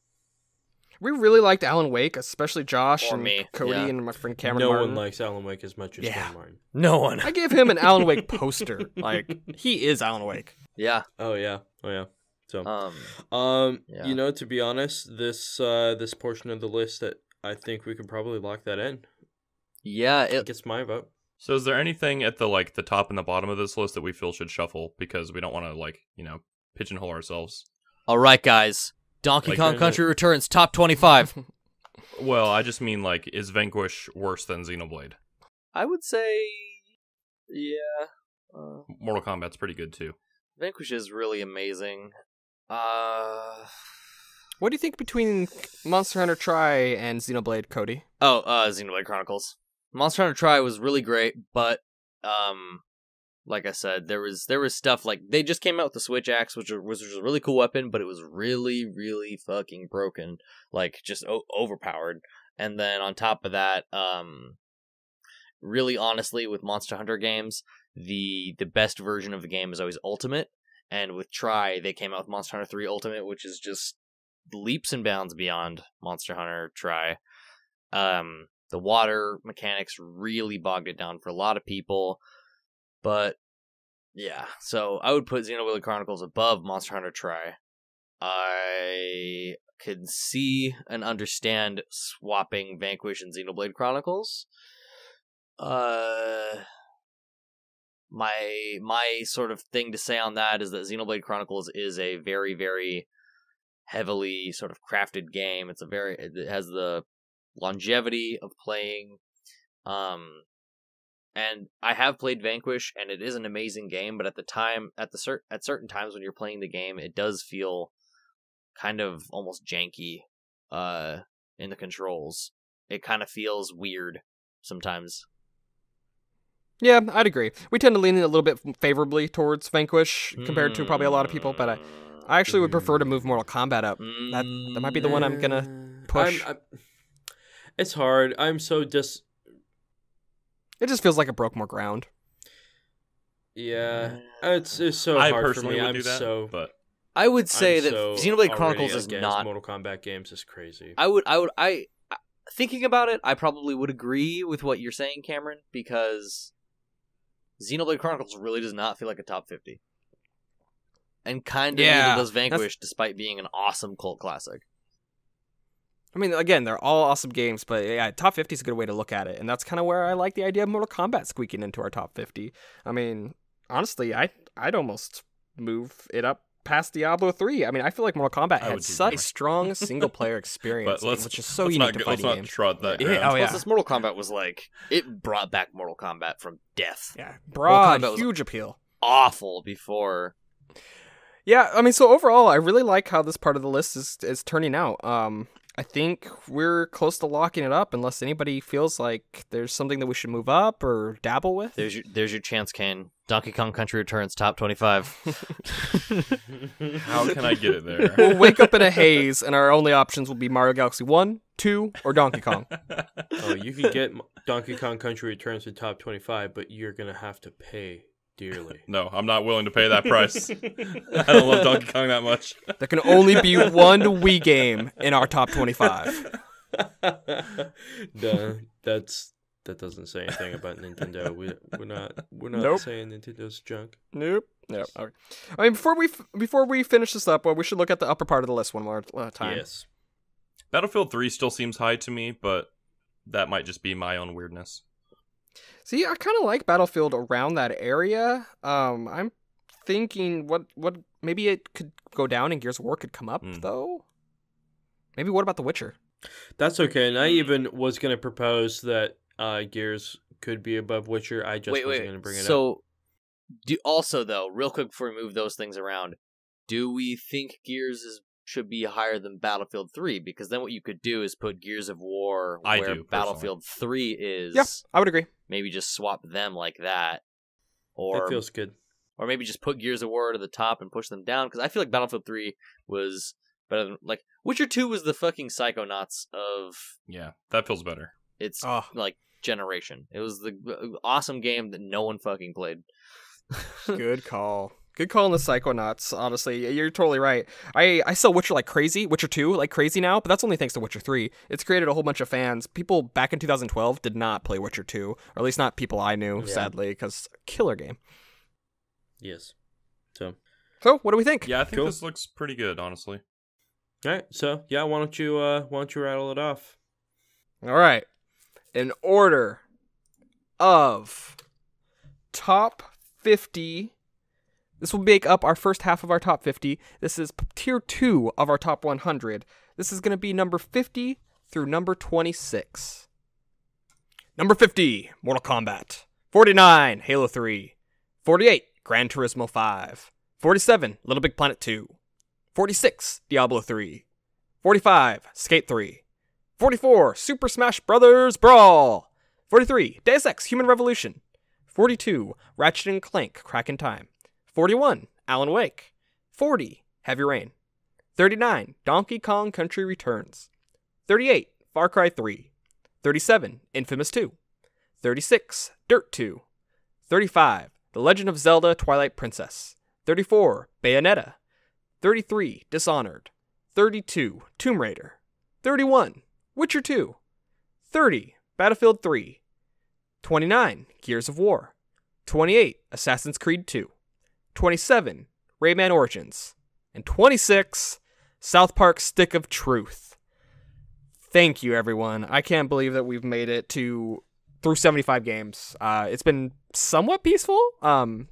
We really liked Alan Wake, especially Josh Or and me, Cody yeah. and my friend Cameron no Martin. one likes Alan Wake as much as Yeah. Cameron Martin. no one. I gave him an Alan Wake poster. Like, he is Alan Wake. Yeah. Oh yeah, oh yeah. So, Um. um, yeah. you know, to be honest, this uh, this portion of the list that I think we could probably lock that in. Yeah. It It, gets my vote. So is there anything at the like the top and the bottom of this list that we feel should shuffle because we don't want to like you know pigeonhole ourselves? all right, guys. Donkey Like, Kong uh, Country Returns top twenty-five. Well, I just mean like is Vanquish worse than Xenoblade? I would say, yeah. Uh, Mortal Kombat's pretty good too. Vanquish is really amazing. Uh. What do you think between Monster Hunter Tri and Xenoblade, Cody? Oh, uh, Xenoblade Chronicles. Monster Hunter Tri was really great, but um, like I said, there was there was stuff like they just came out with the Switch Axe, which was, was a really cool weapon, but it was really really fucking broken, like just o- overpowered. And then on top of that, um, really honestly, with Monster Hunter games, the the best version of the game is always Ultimate. And with Tri, they came out with Monster Hunter three Ultimate, which is just leaps and bounds beyond Monster Hunter Tri. Um, the water mechanics really bogged it down for a lot of people. But, yeah. So, I would put Xenoblade Chronicles above Monster Hunter Tri. I can see and understand swapping Vanquish and Xenoblade Chronicles. Uh... My my sort of thing to say on that is that Xenoblade Chronicles is a very, very heavily sort of crafted game. It's a very it has the longevity of playing, um, and I have played Vanquish, and it is an amazing game. But at the time, at the cert at certain times when you're playing the game, it does feel kind of almost janky, uh, in the controls. It kind of feels weird sometimes. Yeah, I'd agree. We tend to lean a little bit favorably towards Vanquish compared to probably a lot of people, but I, I actually would prefer to move Mortal Kombat up. That that might be the one I'm gonna push. I'm, I'm, it's hard. I'm so dis. It just feels like it broke more ground. Yeah, it's it's so I hard for personally me. would I'm do that, so. but I would say I'm that so Xenoblade Chronicles already is against not. Mortal Kombat games is crazy. I would, I would, I. Thinking about it, I probably would agree with what you're saying, Cameron, because Xenoblade Chronicles really does not feel like a top fifty. And kind of Yeah, neither does Vanquish, that's- despite being an awesome cult classic. I mean, again, they're all awesome games, but yeah, top fifty is a good way to look at it, and that's kind of where I like the idea of Mortal Kombat squeaking into our top fifty. I mean, honestly, I I'd almost move it up past Diablo three. I mean, I feel like Mortal Kombat I had would do such that. strong single player experience, but let's which is so let's unique not, to go- fighting let's games. not trot that. Yeah, ground. oh, Plus, yeah. this Mortal Kombat was like, it brought back Mortal Kombat from death. Yeah, Kombat broad, was- huge appeal. Awful before. Yeah, I mean, so overall, I really like how this part of the list is is turning out. Um, I think we're close to locking it up, unless anybody feels like there's something that we should move up or dabble with. There's your, there's your chance, Cain. Donkey Kong Country Returns, top twenty-five. How can I get it there? We'll wake up in a haze, and our only options will be Mario Galaxy one, two, or Donkey Kong. Oh, you can get Donkey Kong Country Returns to top twenty-five, but you're gonna have to pay dearly. No, I'm not willing to pay that price. I don't love Donkey Kong that much. There can only be one Wii game in our top twenty-five. Duh, that's that doesn't say anything about Nintendo. We we're not we're not Nope. saying Nintendo's junk. Nope. Nope. Okay. I mean, before we f- before we finish this up, well, we should look at the upper part of the list one more uh, time. Yes. Battlefield three still seems high to me, but that might just be my own weirdness. See, I kind of like Battlefield around that area. Um, I'm thinking what what maybe it could go down and Gears of War could come up Mm. though. Maybe what about The Witcher? That's okay. And I even was gonna propose that uh, Gears could be above Witcher. I just wait, wasn't wait. gonna bring it up. So, do, also, though, real quick before we move those things around, do we think Gears is should be higher than Battlefield three? Because then what you could do is put Gears of War I where do, personally. Battlefield three is. Yeah, I would agree. Maybe just swap them like that. Or That feels good. or maybe just put Gears of War to the top and push them down, because I feel like Battlefield three was better than, like, Witcher two was the fucking Psychonauts of Yeah, that feels better. its, Oh. like, generation. It was the uh, awesome game that no one fucking played. Good call. Good call on the Psychonauts, honestly. You're totally right. I, I sell Witcher like crazy, Witcher two like crazy now, but that's only thanks to Witcher three. It's created a whole bunch of fans. People back in two thousand twelve did not play Witcher two, or at least not people I knew, Yeah. sadly, because killer game. Yes. So So, what do we think? Yeah, I think Cool. this looks pretty good, honestly. all right. So yeah, why don't you uh why don't you rattle it off? All right. In order of top fifty, this will make up our first half of our top fifty. This is p- tier two of our top one hundred. This is going to be number fifty through number twenty-six. Number fifty, Mortal Kombat. forty-nine, Halo three. forty-eight, Gran Turismo five. forty-seven, Little Big Planet two. forty-six, Diablo three. forty-five, Skate three. forty-four, Super Smash Bros. Brawl. forty-three, Deus Ex Human Revolution. forty-two, Ratchet and Clank Crack in Time. forty-one, Alan Wake. forty, Heavy Rain. thirty-nine, Donkey Kong Country Returns. thirty-eight, Far Cry three. thirty-seven, Infamous two. thirty-six, Dirt two. thirty-five, The Legend of Zelda Twilight Princess. thirty-four, Bayonetta. thirty-three, Dishonored. thirty-two, Tomb Raider. thirty-one, Witcher two. thirty, Battlefield three. twenty-nine, Gears of War. twenty-eight, Assassin's Creed two. twenty-seven, Rayman Origins. And twenty-six, South Park Stick of Truth. Thank you, everyone. I can't believe that we've made it to through seventy-five games. Uh, it's been somewhat peaceful, um,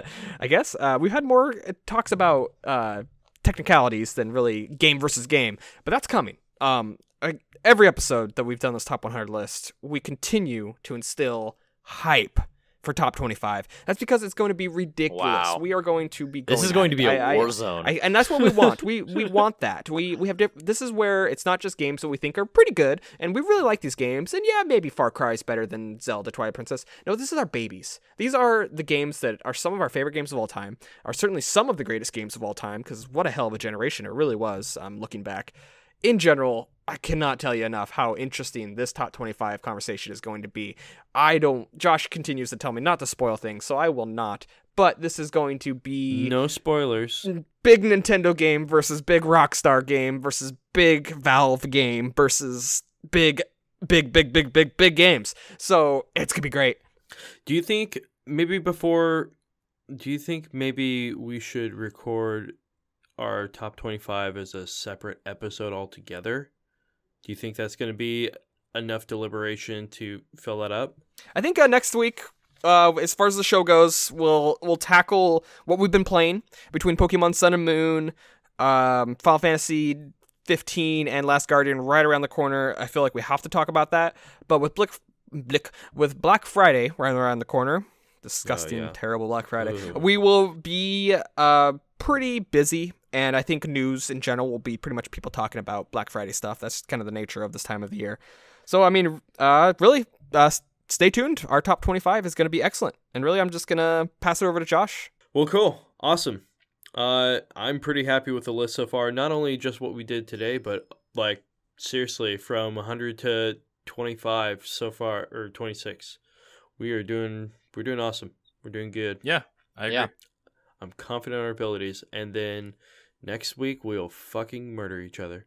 I guess. Uh, we've had more talks about uh, technicalities than really game versus game, but that's coming. Um, I, every episode that we've done this top one hundred list, we continue to instill hype for top twenty-five. That's because it's going to be ridiculous. Wow. We are going to be going This is going at to be it. a I- war I- zone. I, and that's what we want. We we want that. We we have diff- this is where it's not just games that we think are pretty good, and we really like these games. And yeah, maybe Far Cry is better than Zelda Twilight Princess. No, this is our babies. These are the games that are some of our favorite games of all time. Are certainly some of the greatest games of all time. Because what a hell of a generation it really was. Um, looking back, in general, I cannot tell you enough how interesting this top twenty-five conversation is going to be. I don't. Josh continues to tell me not to spoil things, so I will not. But this is going to be No spoilers. big Nintendo game versus big Rockstar game versus big Valve game versus big, big, big, big, big, big games. So it's gonna be great. Do you think maybe before? Do you think maybe we should record our top twenty-five as a separate episode altogether? Do you think that's going to be enough deliberation to fill that up? I think uh, next week, uh, as far as the show goes, we'll we'll tackle what we've been playing between Pokemon Sun and Moon, um, Final Fantasy fifteen, and Last Guardian right around the corner. I feel like we have to talk about that. But with Blick, Blick with Black Friday right around the corner, disgusting, Oh, yeah. terrible Black Friday, Ugh. we will be uh pretty busy. And I think news in general will be pretty much people talking about Black Friday stuff. That's kind of the nature of this time of the year. So, I mean, uh, really, uh, s- stay tuned. Our top twenty-five is going to be excellent. And really, I'm just going to pass it over to Josh. Well, cool. Awesome. Uh, I'm pretty happy with the list so far. Not only just what we did today, but like seriously, from one hundred to twenty-five so far, or twenty-six, we are doing, we're doing awesome. We're doing good. Yeah, I agree. Yeah. I'm confident in our abilities. And then next week, we'll fucking murder each other.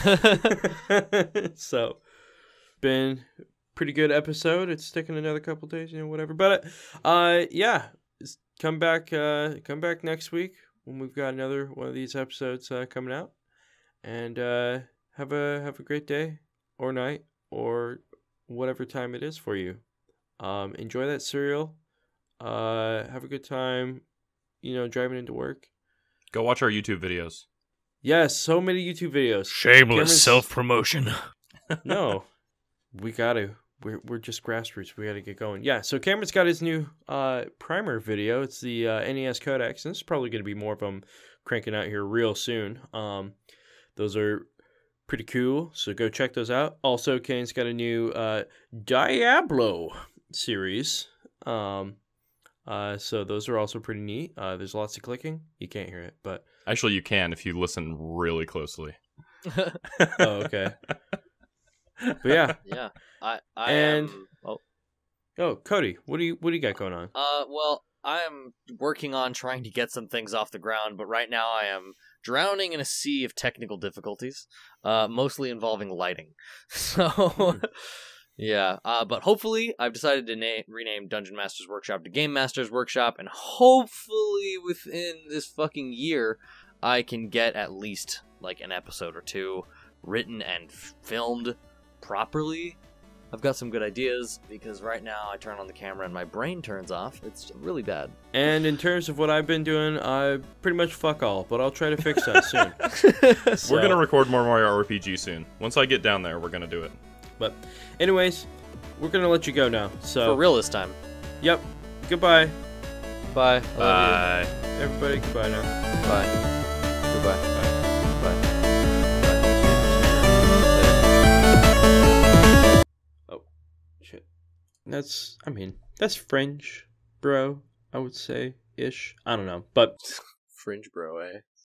So, been pretty good episode. It's taken another couple days, you know, whatever. But uh, yeah, s- come back, uh, come back next week when we've got another one of these episodes uh, coming out. And uh, have a have a great day or night or whatever time it is for you. Um, enjoy that cereal. Uh, have a good time. You know, driving into work. Go watch our YouTube videos. Yes, so many YouTube videos. Shameless Cameron's- self-promotion. No, we gotta. We're we're just grassroots. We gotta get going. Yeah. So Cameron's got his new uh primer video. It's the uh, N E S Codex, and there's probably gonna be more of them cranking out here real soon. Um, those are pretty cool. So go check those out. Also, Cain's got a new uh Diablo series. Um. Uh, so those are also pretty neat. Uh, there's lots of clicking. You can't hear it, but Actually, you can if you listen really closely. oh, okay. But yeah. Yeah, I, I And- am. Oh, Oh, Cody, what do you what do you got going on? uh, well, I am working on trying to get some things off the ground, but right now I am drowning in a sea of technical difficulties, uh, mostly involving lighting. So, yeah, uh, but hopefully I've decided to na- rename Dungeon Masters Workshop to Game Masters Workshop, and hopefully within this fucking year I can get at least like an episode or two written and f- filmed properly. I've got some good ideas, because right now I turn on the camera and my brain turns off. It's really bad. And in terms of what I've been doing, I pretty much fuck all, but I'll try to fix that soon. So- We're gonna record more Mario R P G soon. Once I get down there, we're gonna do it. But, anyways, we're gonna let you go now. So, For real this time. yep. Goodbye, Bye. I love Bye. everybody. Goodbye now. you. Bye. Goodbye. Bye. Oh, shit. That's, I mean, that's fringe, bro. I would say ish. I don't know, but Fringe bro, eh?